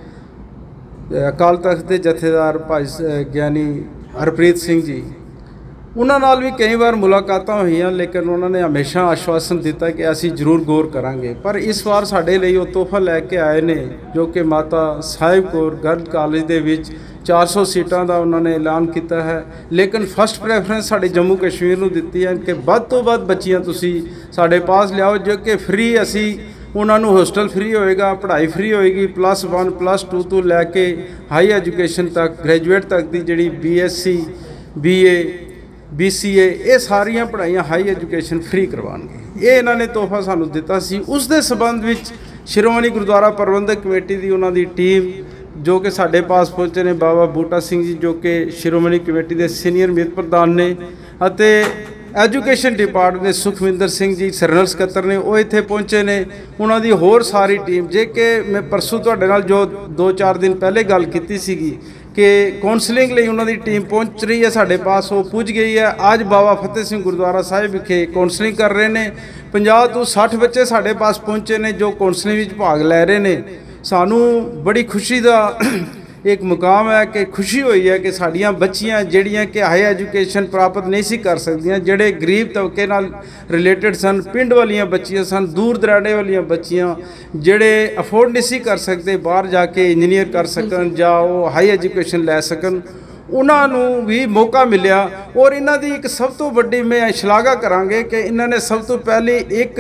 ਅਕਾਲ ਤਖਤ ਦੇ ਜਥੇਦਾਰ ਭਾਈ ਗਿਆਨੀ ਹਰਪ੍ਰੀਤ ਸਿੰਘ ਜੀ, ਉਹਨਾਂ ਨਾਲ ਵੀ ਕਈ ਵਾਰ ਮੁਲਾਕਾਤਾਂ ਹੋਈਆਂ, ਲੇਕਿਨ ਉਹਨਾਂ ਨੇ ਹਮੇਸ਼ਾ ਆਸ਼ਵਾਸਨ ਦਿੱਤਾ ਕਿ ਅਸੀਂ ਜ਼ਰੂਰ ਗੌਰ ਕਰਾਂਗੇ। ਪਰ ਇਸ ਵਾਰ ਸਾਡੇ ਲਈ ਉਹ ਤੋਹਫਾ ਲੈ ਕੇ ਆਏ ਨੇ ਜੋ ਕਿ ਮਾਤਾ ਸਾਹਿਬ ਕੌਰ ਗਰਲ ਕਾਲਜ ਦੇ ਵਿੱਚ ਚਾਰ ਸੌ ਸੀਟਾਂ ਦਾ ਉਹਨਾਂ ਨੇ ਐਲਾਨ ਕੀਤਾ ਹੈ, ਲੇਕਿਨ ਫਸਟ ਪ੍ਰੈਫਰੈਂਸ ਸਾਡੇ ਜੰਮੂ ਕਸ਼ਮੀਰ ਨੂੰ ਦਿੱਤੀ ਹੈ ਕਿ ਵੱਧ ਤੋਂ ਵੱਧ ਬੱਚੀਆਂ ਤੁਸੀਂ ਸਾਡੇ ਪਾਸ ਲਿਆਓ, ਜੋ ਕਿ ਫ੍ਰੀ ਅਸੀਂ ਉਹਨਾਂ ਨੂੰ ਹੋਸਟਲ ਫ੍ਰੀ ਹੋਏਗਾ, ਪੜ੍ਹਾਈ ਫ੍ਰੀ ਹੋਏਗੀ, ਪਲੱਸ ਵਨ ਪਲੱਸ ਟੂ ਤੋਂ ਲੈ ਕੇ ਹਾਈ ਐਜੂਕੇਸ਼ਨ ਤੱਕ, ਗ੍ਰੈਜੂਏਟ ਤੱਕ ਦੀ ਜਿਹੜੀ B S C B A B C A, ਇਹ ਸਾਰੀਆਂ ਪੜ੍ਹਾਈਆਂ ਹਾਈ ਐਜੂਕੇਸ਼ਨ ਫ੍ਰੀ ਕਰਵਾਉਣਗੇ। ਇਹ ਇਹਨਾਂ ਨੇ ਤੋਹਫਾ ਸਾਨੂੰ ਦਿੱਤਾ ਸੀ। ਉਸ ਦੇ ਸਬੰਧ ਵਿੱਚ ਸ਼੍ਰੋਮਣੀ ਗੁਰਦੁਆਰਾ ਪ੍ਰਬੰਧਕ ਕਮੇਟੀ ਦੀ ਉਹਨਾਂ ਦੀ ਟੀਮ ਜੋ ਕਿ ਸਾਡੇ ਪਾਸ ਪਹੁੰਚੇ ਨੇ, ਬਾਬਾ ਬੂਟਾ ਸਿੰਘ ਜੀ ਜੋ ਕਿ ਸ਼੍ਰੋਮਣੀ ਕਮੇਟੀ ਦੇ ਸੀਨੀਅਰ ਮੀਤ ਪ੍ਰਧਾਨ ਨੇ, ਅਤੇ ਐਜੂਕੇਸ਼ਨ ਡਿਪਾਰਟਮੈਂਟ ਦੇ ਸੁਖਵਿੰਦਰ ਸਿੰਘ ਜੀ ਸਰਨਲ ਸਕੱਤਰ ਨੇ, ਉਹ ਇੱਥੇ ਪਹੁੰਚੇ ਨੇ। ਉਹਨਾਂ ਦੀ ਹੋਰ ਸਾਰੀ ਟੀਮ, ਜੇ ਕਿ ਮੈਂ ਪਰਸੋਂ ਤੁਹਾਡੇ ਨਾਲ ਜੋ ਦੋ ਚਾਰ ਦਿਨ ਪਹਿਲੇ ਗੱਲ ਕੀਤੀ ਸੀਗੀ ਕਿ ਕਾਉਂਸਲਿੰਗ ਲਈ ਉਹਨਾਂ ਦੀ ਟੀਮ ਪਹੁੰਚ ਰਹੀ ਹੈ ਸਾਡੇ ਪਾਸ, ਉਹ ਪੁੱਜ ਗਈ ਹੈ। ਅੱਜ ਬਾਬਾ ਫਤਿਹ ਸਿੰਘ ਗੁਰਦੁਆਰਾ ਸਾਹਿਬ ਵਿਖੇ ਕਾਉਂਸਲਿੰਗ ਕਰ ਰਹੇ ਨੇ। ਪੰਜਾਹ ਤੋਂ ਸੱਠ ਬੱਚੇ ਸਾਡੇ ਪਾਸ ਪਹੁੰਚੇ ਨੇ ਜੋ ਕਾਉਂਸਲਿੰਗ ਵਿੱਚ ਭਾਗ ਲੈ ਰਹੇ ਨੇ। ਸਾਨੂੰ ਬੜੀ ਖੁਸ਼ੀ ਦਾ ਇੱਕ ਮੁਕਾਮ ਹੈ ਕਿ ਖੁਸ਼ੀ ਹੋਈ ਹੈ ਕਿ ਸਾਡੀਆਂ ਬੱਚੀਆਂ ਜਿਹੜੀਆਂ ਕਿ ਹਾਈ ਐਜੂਕੇਸ਼ਨ ਪ੍ਰਾਪਤ ਨਹੀਂ ਸੀ ਕਰ ਸਕਦੀਆਂ, ਜਿਹੜੇ ਗਰੀਬ ਤਬਕੇ ਨਾਲ ਰਿਲੇਟਡ ਸਨ, ਪਿੰਡ ਵਾਲੀਆਂ ਬੱਚੀਆਂ ਸਨ, ਦੂਰ ਦਰਾਡੇ ਵਾਲੀਆਂ ਬੱਚੀਆਂ ਜਿਹੜੇ ਅਫੋਰਡ ਨਹੀਂ ਸੀ ਕਰ ਸਕਦੇ ਬਾਹਰ ਜਾ ਕੇ ਇੰਜੀਨੀਅਰ ਕਰ ਸਕਣ ਜਾਂ ਉਹ ਹਾਈ ਐਜੂਕੇਸ਼ਨ ਲੈ ਸਕਣ, ਉਹਨਾਂ ਨੂੰ ਵੀ ਮੌਕਾ ਮਿਲਿਆ। ਔਰ ਇਹਨਾਂ ਦੀ ਇੱਕ ਸਭ ਤੋਂ ਵੱਡੀ ਮੈਂ ਸ਼ਲਾਘਾ ਕਰਾਂਗੇ ਕਿ ਇਹਨਾਂ ਨੇ ਸਭ ਤੋਂ ਪਹਿਲੇ ਇੱਕ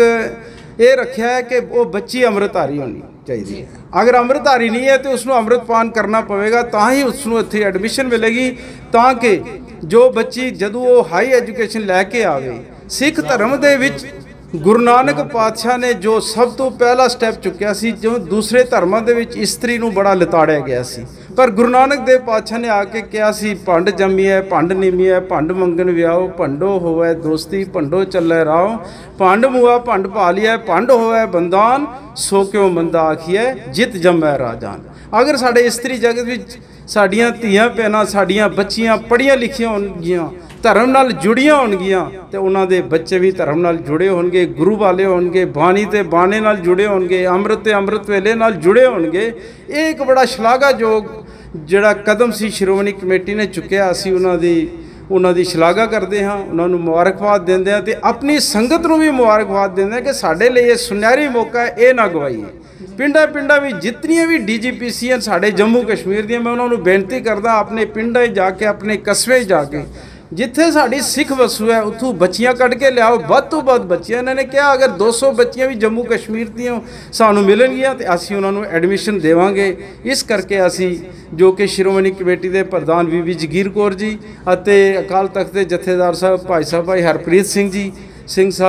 ਇਹ ਰੱਖਿਆ ਹੈ ਕਿ ਉਹ ਬੱਚੀ ਅੰਮ੍ਰਿਤਧਾਰੀ ਹੋਣੀ ਚਾਹੀਦੀ ਹੈ। ਅਗਰ ਅੰਮ੍ਰਿਤਧਾਰੀ ਨਹੀਂ ਹੈ ਤਾਂ ਉਸਨੂੰ ਅੰਮ੍ਰਿਤਪਾਨ ਕਰਨਾ ਪਵੇਗਾ, ਤਾਂ ਹੀ ਉਸਨੂੰ ਇੱਥੇ ਐਡਮਿਸ਼ਨ ਮਿਲੇਗੀ, ਤਾਂ ਕਿ ਜੋ ਬੱਚੀ ਜਦੋਂ ਉਹ ਹਾਈ ਐਜੂਕੇਸ਼ਨ ਲੈ ਕੇ ਆਵੇ। ਸਿੱਖ ਧਰਮ ਦੇ ਵਿੱਚ ਗੁਰੂ ਨਾਨਕ ਪਾਤਸ਼ਾਹ ਨੇ ਜੋ ਸਭ ਤੋਂ ਪਹਿਲਾ ਸਟੈਪ ਚੁੱਕਿਆ ਸੀ, ਜੋ ਦੂਸਰੇ ਧਰਮਾਂ ਦੇ ਵਿੱਚ ਇਸਤਰੀ ਨੂੰ ਬੜਾ ਲਿਤਾੜਿਆ ਗਿਆ ਸੀ, ਪਰ ਗੁਰੂ ਨਾਨਕ ਦੇਵ ਪਾਤਸ਼ਾਹ ਨੇ ਆ ਕੇ ਕਿਹਾ ਸੀ, ਭੰਡ ਜੰਮੀ ਹੈ ਭੰਡ ਨਿਮੀ ਹੈ, ਭੰਡ ਮੰਗਣ ਵਿਆਹੋ, ਭੰਡੋ ਹੋਵੇ ਦੋਸਤੀ, ਭੰਡੋ ਚੱਲੇ ਰਾਓ, ਭੰਡ ਮੁਆ ਭੰਡ ਭਾਲੀਐ, ਭੰਡ ਹੋਵੇ ਬੰਦਾਨ, ਸੋ ਕਿਉ ਮੰਦਾ ਆਖੀਐ, ਜਿਤ ਜੰਮੈ ਰਾਜਾਨ। ਅਗਰ ਸਾਡੇ ਇਸਤਰੀ ਜਗਤ ਵਿੱਚ ਸਾਡੀਆਂ ਧੀਆਂ ਭੈਣਾਂ, ਸਾਡੀਆਂ ਬੱਚੀਆਂ ਪੜ੍ਹੀਆਂ ਲਿਖੀਆਂ ਹੋਣਗੀਆਂ, ਧਰਮ ਨਾਲ ਜੁੜੀਆਂ ਹੋਣਗੀਆਂ, ਤੇ ਉਹਨਾਂ ਦੇ ਬੱਚੇ ਵੀ ਧਰਮ ਨਾਲ ਜੁੜੇ ਹੋਣਗੇ, ਗੁਰੂ ਵਾਲੇ ਹੋਣਗੇ, ਬਾਣੀ ਤੇ ਬਾਣੇ ਨਾਲ ਜੁੜੇ ਹੋਣਗੇ, ਅੰਮ੍ਰਿਤ ਤੇ ਅੰਮ੍ਰਿਤ ਵੇਲੇ ਨਾਲ ਜੁੜੇ ਹੋਣਗੇ। ਇਹ ਇੱਕ ਬੜਾ ਸ਼ਲਾਘਾਯੋਗ ਜਿਹੜਾ ਕਦਮ ਸੀ ਸ਼੍ਰੋਮਣੀ ਕਮੇਟੀ ਨੇ ਚੁੱਕਿਆ। ਅਸੀਂ ਉਹਨਾਂ ਦੀ ਉਹਨਾਂ ਦੀ ਸ਼ਲਾਘਾ ਕਰਦੇ ਹਾਂ, ਉਹਨਾਂ ਨੂੰ ਮੁਬਾਰਕਬਾਦ ਦਿੰਦੇ ਹਾਂ ਤੇ ਆਪਣੀ ਸੰਗਤ ਨੂੰ ਵੀ ਮੁਬਾਰਕਬਾਦ ਦਿੰਦੇ ਹਾਂ ਕਿ ਸਾਡੇ ਲਈ ਇਹ ਸੁਨਹਿਰੀ ਮੌਕਾ ਹੈ, ਇਹ ਨਾ ਗਵਾਈਏ। ਪਿੰਡਾਂ ਪਿੰਡਾਂ ਵਿੱਚ ਜਿਤਨੀਆਂ ਵੀ ਡੀ ਜੀ ਪੀ ਸੀ ਹਨ ਸਾਡੇ ਜੰਮੂ ਕਸ਼ਮੀਰ ਦੀਆਂ, ਮੈਂ ਉਹਨਾਂ ਨੂੰ ਬੇਨਤੀ ਕਰਦਾ ਆਪਣੇ ਪਿੰਡਾਂ 'ਚ ਜਾ ਕੇ, ਆਪਣੇ ਕਸਬੇ 'ਚ ਜਾ ਕੇ, ਜਿੱਥੇ ਸਾਡੀ ਸਿੱਖ ਵਸੂ ਹੈ ਉੱਥੋਂ ਬੱਚੀਆਂ ਕੱਢ ਕੇ ਲਿਆਓ, ਵੱਧ ਤੋਂ ਵੱਧ ਬੱਚੀਆਂ। ਇਹਨਾਂ ਨੇ ਕਿਹਾ ਅਗਰ ਦੋ ਸੌ ਬੱਚੀਆਂ ਵੀ ਜੰਮੂ ਕਸ਼ਮੀਰ ਦੀਆਂ ਸਾਨੂੰ ਮਿਲਣਗੀਆਂ ਤੇ ਅਸੀਂ ਉਹਨਾਂ ਨੂੰ ਐਡਮਿਸ਼ਨ ਦੇਵਾਂਗੇ। ਇਸ ਕਰਕੇ ਅਸੀਂ ਜੋ ਕਿ ਸ਼੍ਰੋਮਣੀ ਕਮੇਟੀ ਦੇ ਪ੍ਰਧਾਨ ਬੀਬੀ ਜਗੀਰ ਕੌਰ ਜੀ ਅਤੇ ਅਕਾਲ ਤਖਤ ਦੇ ਜਥੇਦਾਰ ਸਾਹਿਬ ਭਾਈ ਸਾਹਿਬ ਭਾਈ ਹਰਪ੍ਰੀਤ ਸਿੰਘ ਜੀ ਸਿੰਘ ਸਾਹਿਬ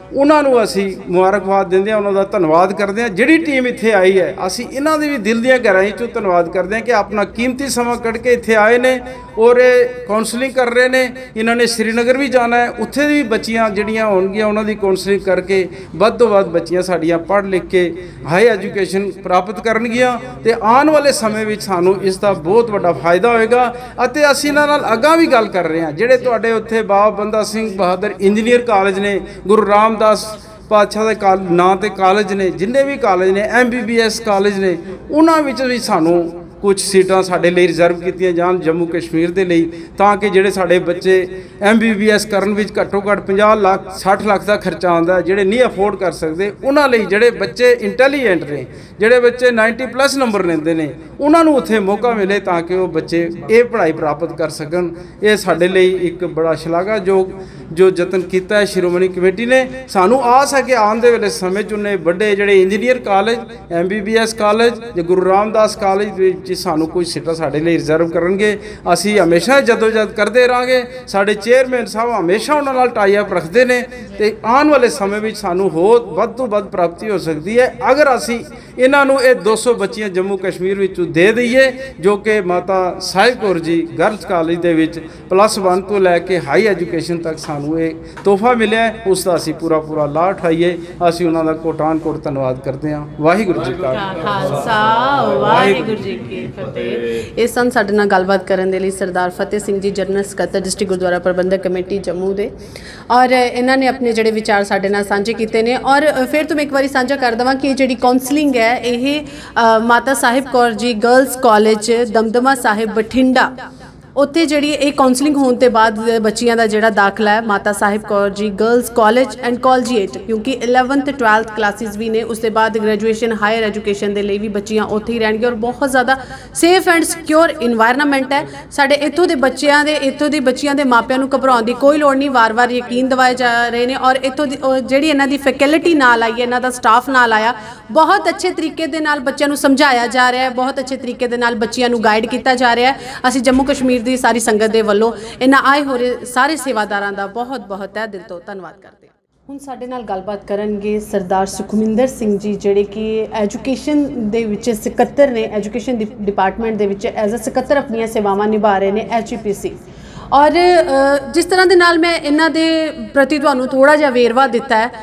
ਉਹਨਾਂ ਨੂੰ ਅਸੀਂ ਮੁਬਾਰਕਬਾਦ ਦਿੰਦੇ ਹਾਂ, ਉਹਨਾਂ ਦਾ ਧੰਨਵਾਦ ਕਰਦੇ ਹਾਂ। ਜਿਹੜੀ ਟੀਮ ਇੱਥੇ ਆਈ ਹੈ ਅਸੀਂ ਇਹਨਾਂ ਦੀ ਵੀ ਦਿਲ ਦੀਆਂ ਗਹਿਰਾਈ 'ਚੋਂ ਧੰਨਵਾਦ ਕਰਦੇ ਹਾਂ ਕਿ ਆਪਣਾ ਕੀਮਤੀ ਸਮਾਂ ਕੱਢ ਕੇ ਇੱਥੇ ਆਏ ਨੇ ਔਰ ਇਹ ਕਾਉਂਸਲਿੰਗ ਕਰ ਰਹੇ ਨੇ। ਇਹਨਾਂ ਨੇ ਸ਼੍ਰੀਨਗਰ ਵੀ ਜਾਣਾ ਹੈ, ਉੱਥੇ ਦੀ ਬੱਚੀਆਂ ਜਿਹੜੀਆਂ ਹੋਣਗੀਆਂ ਉਹਨਾਂ ਦੀ ਕਾਉਂਸਲਿੰਗ ਕਰਕੇ ਵੱਧ ਤੋਂ ਵੱਧ ਬੱਚੀਆਂ ਸਾਡੀਆਂ ਪੜ੍ਹ ਲਿਖ ਕੇ ਹਾਈ ਐਜੂਕੇਸ਼ਨ ਪ੍ਰਾਪਤ ਕਰਨਗੀਆਂ ਤੇ ਆਉਣ ਵਾਲੇ ਸਮੇਂ ਵਿੱਚ ਸਾਨੂੰ ਇਸ ਦਾ ਬਹੁਤ ਵੱਡਾ ਫਾਇਦਾ ਹੋਏਗਾ। ਅਤੇ ਅਸੀਂ ਇਹਨਾਂ ਨਾਲ ਅੱਗਾਂ ਵੀ ਗੱਲ ਕਰ ਰਹੇ ਹਾਂ। ਜਿਹੜੇ ਤੁਹਾਡੇ ਉੱਥੇ ਬਾਬਾ ਬੰਦਾ ਸਿੰਘ ਬਹਾਦਰ ਇੰਜੀਨੀਅਰ ਕਾਲਜ ਨੇ, ਗੁਰੂ ਰਾਮਦਾਸ ਪਾਤਸ਼ਾਹ ਦੇ ਕਾਲ ਨਾਂ ਤੇ ਕਾਲਜ ਨੇ, ਜਿੰਨੇ ਵੀ ਕਾਲਜ ਨੇ, M B B S college ਨੇ, ਉਹਨਾਂ ਵਿੱਚ ਵੀ ਸਾਨੂੰ ਕੁਝ ਸੀਟਾਂ ਸਾਡੇ ਲਈ ਰਿਜ਼ਰਵ ਕੀਤੀਆਂ ਜਾਣ ਜੰਮੂ ਕਸ਼ਮੀਰ ਦੇ ਲਈ, ਤਾਂ ਕਿ ਜਿਹੜੇ ਸਾਡੇ ਬੱਚੇ ਐਮ ਬੀ ਬੀ ਐਸ ਕਰਨ ਵਿੱਚ ਘੱਟੋ ਘੱਟ ਪੰਜਾਹ ਲੱਖ ਸੱਠ ਲੱਖ ਦਾ ਖਰਚਾ ਆਉਂਦਾ, ਜਿਹੜੇ ਨਹੀਂ ਅਫੋਰਡ ਕਰ ਸਕਦੇ, ਉਹਨਾਂ ਲਈ ਜਿਹੜੇ ਬੱਚੇ ਇੰਟੈਲੀਜੈਂਟ ਨੇ, ਜਿਹੜੇ ਬੱਚੇ ਨਾਈਂਟੀ ਪਲੱਸ ਨੰਬਰ ਲੈਂਦੇ ਨੇ, ਉਹਨਾਂ ਨੂੰ ਉੱਥੇ ਮੌਕਾ ਮਿਲੇ ਤਾਂ ਕਿ ਉਹ ਬੱਚੇ ਇਹ ਪੜ੍ਹਾਈ ਪ੍ਰਾਪਤ ਕਰ ਸਕਣ। ਇਹ ਸਾਡੇ ਲਈ ਇੱਕ ਬੜਾ ਸ਼ਲਾਘਾਯੋਗ ਜੋ ਯਤਨ ਕੀਤਾ ਹੈ ਸ਼੍ਰੋਮਣੀ ਕਮੇਟੀ ਨੇ। ਸਾਨੂੰ ਆਸ ਹੈ ਕਿ ਆਉਣ ਦੇ ਵੇਲੇ ਸਮੇਂ 'ਚ ਉਹਨੇ ਵੱਡੇ ਜਿਹੜੇ engineer college, M B B S college ਜਾਂ ਗੁਰੂ ਰਾਮਦਾਸ ਕਾਲਜ ਵਿੱਚ ਸਾਨੂੰ ਕੁਝ ਸੀਟਾਂ ਸਾਡੇ ਲਈ ਰਿਜ਼ਰਵ ਕਰਨਗੇ। ਅਸੀਂ ਹਮੇਸ਼ਾ ਜਦੋਜਹਿਦ ਕਰਦੇ ਰਹਾਂਗੇ। ਸਾਡੇ ਚੇਅਰਮੈਨ ਸਾਹਿਬ ਹਮੇਸ਼ਾ ਉਹਨਾਂ ਨਾਲ ਟਾਈ ਅਪ ਰੱਖਦੇ ਨੇ ਤੇ ਆਉਣ ਵਾਲੇ ਸਮੇਂ ਵਿੱਚ ਸਾਨੂੰ ਹੋਰ ਵੱਧ ਤੋਂ ਵੱਧ ਪ੍ਰਾਪਤੀ ਹੋ ਸਕਦੀ ਹੈ ਅਗਰ ਅਸੀਂ ਇਹਨਾਂ ਨੂੰ ਇਹ ਦੋ ਸੌ ਬੱਚੀਆਂ ਜੰਮੂ ਕਸ਼ਮੀਰ ਵਿੱਚੋਂ ਦੇ ਦਈਏ, ਜੋ ਕਿ ਮਾਤਾ ਸਾਹਿਬ ਕੌਰ ਜੀ ਗਰਲਸ ਕਾਲਜ ਦੇ ਵਿੱਚ ਪਲੱਸ ਵਨ ਤੋਂ ਲੈ ਕੇ ਹਾਈ ਐਜੂਕੇਸ਼ਨ ਤੱਕ ਸਾਨੂੰ ਇਹ ਤੋਹਫਾ ਮਿਲਿਆ, ਉਸ ਦਾ ਅਸੀਂ ਪੂਰਾ ਪੂਰਾ ਲਾਭ ਉਠਾਈਏ। ਅਸੀਂ ਉਹਨਾਂ ਦਾ ਕੋਟਾਨ ਕੋਟ ਧੰਨਵਾਦ ਕਰਦੇ ਹਾਂ। ਵਾਹਿਗੁਰੂ ਜੀ ਕਾ ਖਾਲਸਾ, ਵਾਹਿਗੁਰੂ ਜੀ ਕੀ ਫਤਿਹ। ਇਸ ਸਨ ਸਾਡੇ ਨਾਲ ਗੱਲਬਾਤ ਕਰਨ ਦੇ ਲਈ ਸਰਦਾਰ ਫਤਿਹ ਸਿੰਘ ਜੀ, ਜਨਰਲ ਸਕੱਤਰ ਡਿਸਟ੍ਰਿਕਟ ਗੁਰਦੁਆਰਾ ਪ੍ਰਬੰਧਕ ਕਮੇਟੀ ਜੰਮੂ ਦੇ, ਔਰ ਇਹਨਾਂ ਨੇ ਆਪਣੇ ਜਿਹੜੇ ਵਿਚਾਰ ਸਾਡੇ ਨਾਲ ਸਾਂਝੇ ਕੀਤੇ ਨੇ। ਔਰ ਫਿਰ ਤੋਂ ਮੈਂ ਇੱਕ ਵਾਰੀ ਸਾਂਝਾ ਕਰ ਦੇਵਾਂ ਕਿ ਜਿਹੜੀ ਕਾਉਂਸਲਿੰਗ ਹੈ ਇਹ ਮਾਤਾ ਸਾਹਿਬ ਕੌਰ ਜੀ ਗਰਲਸ ਕਾਲਜ ਦਮਦਮਾ ਸਾਹਿਬ ਬਠਿੰਡਾ, ਉੱਥੇ ਜਿਹੜੀ ਇਹ ਕਾਉਂਸਲਿੰਗ ਹੋਣ ਤੋਂ ਬਾਅਦ ਬੱਚੀਆਂ ਦਾ ਜਿਹੜਾ ਦਾਖਲਾ ਹੈ ਮਾਤਾ Sahib Kaur ji girls college and collegiate, ਕਿਉਂਕਿ ਇਲੈਵਨਥ ਟਵੈਲਥ ਕਲਾਸਿਸ ਵੀ ਨੇ, ਉਸ ਤੋਂ ਬਾਅਦ ਗ੍ਰੈਜੂਏਸ਼ਨ ਹਾਇਰ ਐਜੂਕੇਸ਼ਨ ਦੇ ਲਈ ਵੀ ਬੱਚੀਆਂ ਉੱਥੇ ਹੀ ਰਹਿਣਗੀਆਂ। ਔਰ ਬਹੁਤ ਜ਼ਿਆਦਾ ਸੇਫ ਐਂਡ ਸਿਕਿਉਰ ਇਨਵਾਇਰਨਮੈਂਟ ਹੈ। ਸਾਡੇ ਇੱਥੋਂ ਦੇ ਬੱਚਿਆਂ ਦੇ ਇੱਥੋਂ ਦੇ ਬੱਚਿਆਂ ਦੇ ਮਾਪਿਆਂ ਨੂੰ ਘਬਰਾਉਣ ਦੀ ਕੋਈ ਲੋੜ ਨਹੀਂ, ਵਾਰ-ਵਾਰ ਯਕੀਨ ਦਿਵਾਏ ਜਾ ਰਹੇ ਨੇ। ਔਰ ਇੱਥੋਂ ਦੀ ਜਿਹੜੀ ਇਹਨਾਂ ਦੀ ਫੈਕਲਟੀ ਨਾਲ ਆਈ ਹੈ, ਇਹਨਾਂ ਦਾ ਸਟਾਫ ਨਾਲ ਆਇਆ, ਬਹੁਤ ਅੱਛੇ ਤਰੀਕੇ ਦੇ ਨਾਲ ਬੱਚਿਆਂ ਨੂੰ ਸਮਝਾਇਆ ਜਾ ਰਿਹਾ ਹੈ, ਬਹੁਤ ਅੱਛੇ ਤਰੀਕੇ ਦੇ ਨਾਲ ਬੱਚਿਆਂ ਨੂੰ ਗਾਈਡ ਕੀਤਾ ਜਾ ਰਿਹਾ ਹੈ। ਅਸੀਂ ਜੰਮੂ ਕਸ਼ਮੀਰ ਦੀ ਸਾਰੀ ਸੰਗਤ ਦੇ ਵੱਲੋਂ ਇਹਨਾਂ ਆਏ ਹੋਏ ਸਾਰੇ ਸੇਵਾਦਾਰਾਂ ਦਾ ਬਹੁਤ ਬਹੁਤ ਤਹਿ ਦਿਲ ਤੋਂ ਧੰਨਵਾਦ ਕਰਦੇ ਹਾਂ। ਹੁਣ ਸਾਡੇ ਨਾਲ ਗੱਲਬਾਤ ਕਰਨਗੇ ਸਰਦਾਰ ਸੁਖਮਿੰਦਰ ਸਿੰਘ ਜੀ, ਜਿਹੜੇ ਕਿ ਐਜੂਕੇਸ਼ਨ ਦੇ ਵਿੱਚ ਸਕੱਤਰ ਨੇ, ਐਜੂਕੇਸ਼ਨ ਡਿਪਾਰਟਮੈਂਟ ਦੇ ਵਿੱਚ ਐਜ਼ ਅ ਸਕੱਤਰ ਆਪਣੀਆਂ ਸੇਵਾਵਾਂ ਨਿਭਾ ਰਹੇ ਨੇ ਐਚ ਈ ਪੀ ਸੀ। ਔਰ ਜਿਸ ਤਰ੍ਹਾਂ ਦੇ ਨਾਲ ਮੈਂ ਇਹਨਾਂ ਦੇ ਪ੍ਰਤੀ ਤੁਹਾਨੂੰ ਥੋੜ੍ਹਾ ਜਿਹਾ ਵੇਰਵਾ ਦਿੱਤਾ ਹੈ,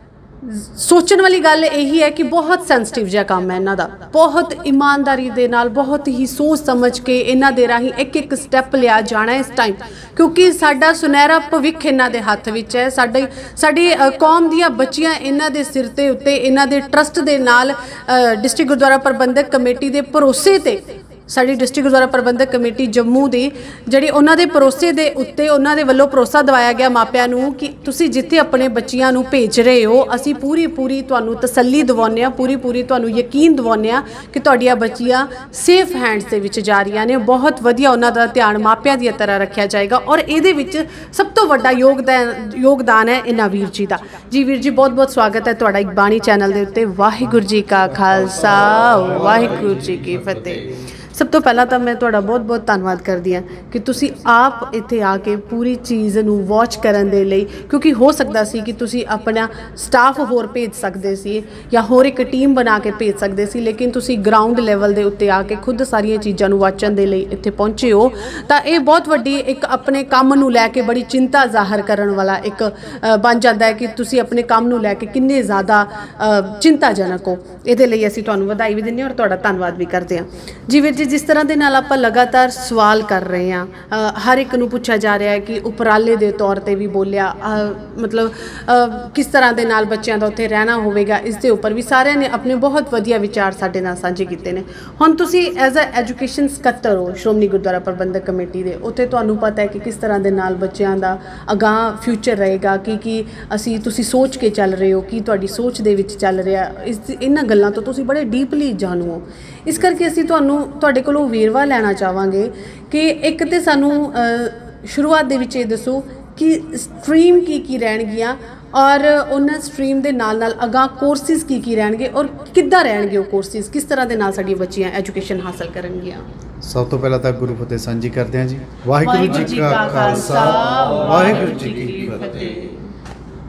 ਸੋਚਣ ਵਾਲੀ ਗੱਲ ਇਹੀ ਹੈ ਕਿ ਬਹੁਤ ਸੈਂਸਿਟਿਵ ਜਿਹਾ ਕੰਮ ਹੈ ਇਹਨਾਂ ਦਾ, ਬਹੁਤ ਇਮਾਨਦਾਰੀ ਦੇ ਨਾਲ, ਬਹੁਤ ਹੀ ਸੋਚ ਸਮਝ ਕੇ ਇਹਨਾਂ ਦੇ ਰਾਹੀਂ ਇੱਕ ਇੱਕ ਸਟੈਪ ਲਿਆ ਜਾਣਾ ਇਸ ਟਾਈਮ, ਕਿਉਂਕਿ ਸਾਡਾ ਸੁਨਹਿਰਾ ਭਵਿੱਖ ਇਹਨਾਂ ਦੇ ਹੱਥ ਵਿੱਚ ਹੈ। ਸਾਡੀ ਸਾਡੀ ਕੌਮ ਦੀਆਂ ਬੱਚੀਆਂ ਇਹਨਾਂ ਦੇ ਸਿਰ ਤੇ ਉੱਤੇ, ਇਹਨਾਂ ਦੇ ਟਰਸਟ ਦੇ ਨਾਲ, ਡਿਸਟ੍ਰਿਕਟ ਗੁਰਦੁਆਰਾ ਪ੍ਰਬੰਧਕ ਕਮੇਟੀ ਦੇ ਭਰੋਸੇ ਤੇ, ਸਾਡੀ ਡਿਸਟ੍ਰਿਕਟ ਗੁਰਦੁਆਰਾ ਪ੍ਰਬੰਧਕ ਕਮੇਟੀ ਜੰਮੂ ਦੀ ਜਿਹੜੀ ਉਹਨਾਂ ਦੇ ਭਰੋਸੇ ਦੇ ਉੱਤੇ ਉਹਨਾਂ ਦੇ ਵੱਲੋਂ ਭਰੋਸਾ ਦਿਵਾਇਆ ਗਿਆ ਮਾਪਿਆਂ ਨੂੰ ਕਿ ਤੁਸੀਂ ਜਿੱਥੇ ਆਪਣੇ ਬੱਚੀਆਂ ਨੂੰ ਭੇਜ ਰਹੇ ਹੋ, ਅਸੀਂ ਪੂਰੀ ਪੂਰੀ ਤੁਹਾਨੂੰ ਤਸੱਲੀ ਦਿਵਾਉਂਦੇ ਹਾਂ, ਪੂਰੀ ਪੂਰੀ ਤੁਹਾਨੂੰ ਯਕੀਨ ਦਿਵਾਉਂਦੇ ਹਾਂ ਕਿ ਤੁਹਾਡੀਆਂ ਬੱਚੀਆਂ ਸੇਫ ਹੈਂਡਸ ਦੇ ਵਿੱਚ ਜਾ ਰਹੀਆਂ ਨੇ। ਬਹੁਤ ਵਧੀਆ ਉਹਨਾਂ ਦਾ ਧਿਆਨ ਮਾਪਿਆਂ ਦੀ ਤਰ੍ਹਾਂ ਰੱਖਿਆ ਜਾਏਗਾ। ਔਰ ਇਹਦੇ ਵਿੱਚ ਸਭ ਤੋਂ ਵੱਡਾ ਯੋਗਦਾਨ ਯੋਗਦਾਨ ਹੈ ਇਹਨਾਂ ਵੀਰ ਜੀ ਦਾ। ਜੀ ਵੀਰ ਜੀ, ਬਹੁਤ ਬਹੁਤ ਸਵਾਗਤ ਹੈ ਤੁਹਾਡਾ ਇੱਕ ਬਾਣੀ ਚੈਨਲ ਦੇ ਉੱਤੇ। ਵਾਹਿਗੁਰੂ ਜੀ ਕਾ ਖਾਲਸਾ, ਵਾਹਿਗੁਰੂ ਜੀ ਕੀ ਫਤਿਹ। ਸਭ ਤੋਂ ਪਹਿਲਾਂ ਤਾਂ ਮੈਂ ਤੁਹਾਡਾ ਬਹੁਤ ਬਹੁਤ ਧੰਨਵਾਦ ਕਰਦੀ ਹਾਂ ਕਿ ਤੁਸੀਂ ਆਪ ਇੱਥੇ ਆ ਕੇ ਪੂਰੀ ਚੀਜ਼ ਨੂੰ ਵਾਚ ਕਰਨ ਦੇ ਲਈ, ਕਿਉਂਕਿ ਹੋ ਸਕਦਾ ਸੀ ਕਿ ਤੁਸੀਂ ਆਪਣਾ ਸਟਾਫ ਹੋਰ ਭੇਜ ਸਕਦੇ ਸੀ ਜਾਂ ਹੋਰ ਇੱਕ ਟੀਮ ਬਣਾ ਕੇ ਭੇਜ ਸਕਦੇ ਸੀ, ਲੇਕਿਨ ਤੁਸੀਂ ਗਰਾਊਂਡ ਲੈਵਲ ਦੇ ਉੱਤੇ ਆ ਕੇ ਖੁਦ ਸਾਰੀਆਂ ਚੀਜ਼ਾਂ ਨੂੰ ਵਾਚਣ ਦੇ ਲਈ ਇੱਥੇ ਪਹੁੰਚੇ ਹੋ। ਤਾਂ ਇਹ ਬਹੁਤ ਵੱਡੀ ਇੱਕ ਆਪਣੇ ਕੰਮ ਨੂੰ ਲੈ ਕੇ ਬੜੀ ਚਿੰਤਾ ਜ਼ਾਹਰ ਕਰਨ ਵਾਲਾ ਇੱਕ ਬਣ ਜਾਂਦਾ ਹੈ ਕਿ ਤੁਸੀਂ ਆਪਣੇ ਕੰਮ ਨੂੰ ਲੈ ਕੇ ਕਿੰਨੇ ਜ਼ਿਆਦਾ ਚਿੰਤਾਜਨਕ ਹੋ। ਇਹਦੇ ਲਈ ਅਸੀਂ ਤੁਹਾਨੂੰ ਵਧਾਈ ਵੀ ਦਿੰਦੇ ਹਾਂ ਔਰ ਤੁਹਾਡਾ ਧੰਨਵਾਦ ਵੀ ਕਰਦੇ ਹਾਂ। ਜੀ ਵੀਰ ਜੀ, ਜਿਸ ਤਰ੍ਹਾਂ ਦੇ ਨਾਲ ਆਪਾਂ ਲਗਾਤਾਰ ਸਵਾਲ ਕਰ ਰਹੇ ਹਾਂ, ਹਰ ਇੱਕ ਨੂੰ ਪੁੱਛਿਆ ਜਾ ਰਿਹਾ ਹੈ ਕਿ ਉਪਰਾਲੇ ਦੇ ਤੌਰ 'ਤੇ ਵੀ ਬੋਲਿਆ, ਮਤਲਬ ਕਿਸ ਤਰ੍ਹਾਂ ਦੇ ਨਾਲ ਬੱਚਿਆਂ ਦਾ ਉੱਥੇ ਰਹਿਣਾ ਹੋਵੇਗਾ, ਇਸ ਦੇ ਉੱਪਰ ਵੀ ਸਾਰਿਆਂ ਨੇ ਆਪਣੇ ਬਹੁਤ ਵਧੀਆ ਵਿਚਾਰ ਸਾਡੇ ਨਾਲ ਸਾਂਝੇ ਕੀਤੇ ਨੇ। ਹੁਣ ਤੁਸੀਂ ਐਜ਼ ਅ ਐਜੂਕੇਸ਼ਨ ਸਕੱਤਰ ਹੋ ਸ਼੍ਰੋਮਣੀ ਗੁਰਦੁਆਰਾ ਪ੍ਰਬੰਧਕ ਕਮੇਟੀ ਦੇ, ਉੱਥੇ ਤੁਹਾਨੂੰ ਪਤਾ ਹੈ ਕਿ ਕਿਸ ਤਰ੍ਹਾਂ ਦੇ ਨਾਲ ਬੱਚਿਆਂ ਦਾ ਅਗਾਂਹ ਫਿਊਚਰ ਰਹੇਗਾ, ਕੀ ਕੀ ਅਸੀਂ ਤੁਸੀਂ ਸੋਚ ਕੇ ਚੱਲ ਰਹੇ ਹੋ, ਕੀ ਤੁਹਾਡੀ ਸੋਚ ਦੇ ਵਿੱਚ ਚੱਲ ਰਿਹਾ, ਇਸ ਇਹਨਾਂ ਗੱਲਾਂ ਤੋਂ ਤੁਸੀਂ ਬੜੇ ਡੀਪਲੀ ਜਾਣੂ ਹੋ। ਇਸ ਕਰਕੇ ਅਸੀਂ ਤੁਹਾਨੂੰ ਤੁਹਾਡੇ ਕੋਲੋਂ ਵੇਰਵਾ ਲੈਣਾ ਚਾਹਾਂਗੇ ਕਿ ਇੱਕ ਤਾਂ ਸਾਨੂੰ ਸ਼ੁਰੂਆਤ ਦੇ ਵਿੱਚ ਇਹ ਦੱਸੋ ਕਿ ਸਟਰੀਮ ਕੀ ਕੀ ਰਹਿਣਗੀਆਂ ਔਰ ਉਹਨਾਂ ਸਟਰੀਮ ਦੇ ਨਾਲ ਨਾਲ ਅਗਾਂਹ ਕੋਰਸਿਸ ਕੀ ਕੀ ਰਹਿਣਗੇ ਔਰ ਕਿੱਦਾਂ ਰਹਿਣਗੇ ਉਹ ਕੋਰਸਿਸ, ਕਿਸ ਤਰ੍ਹਾਂ ਦੇ ਨਾਲ ਸਾਡੀਆਂ ਬੱਚੀਆਂ ਐਜੂਕੇਸ਼ਨ ਹਾਸਲ ਕਰਨਗੀਆਂ। ਸਭ ਤੋਂ ਪਹਿਲਾਂ ਤਾਂ ਗੁਰੂ ਫਤਿਹ ਸਾਂਝੀ ਕਰਦੇ ਹਾਂ ਜੀ। ਵਾਹਿਗੁਰੂ ਜੀ ਕਾ ਖਾਲਸਾ, ਵਾਹਿਗੁਰੂ ਜੀ ਕੀ ਫਤਿਹ।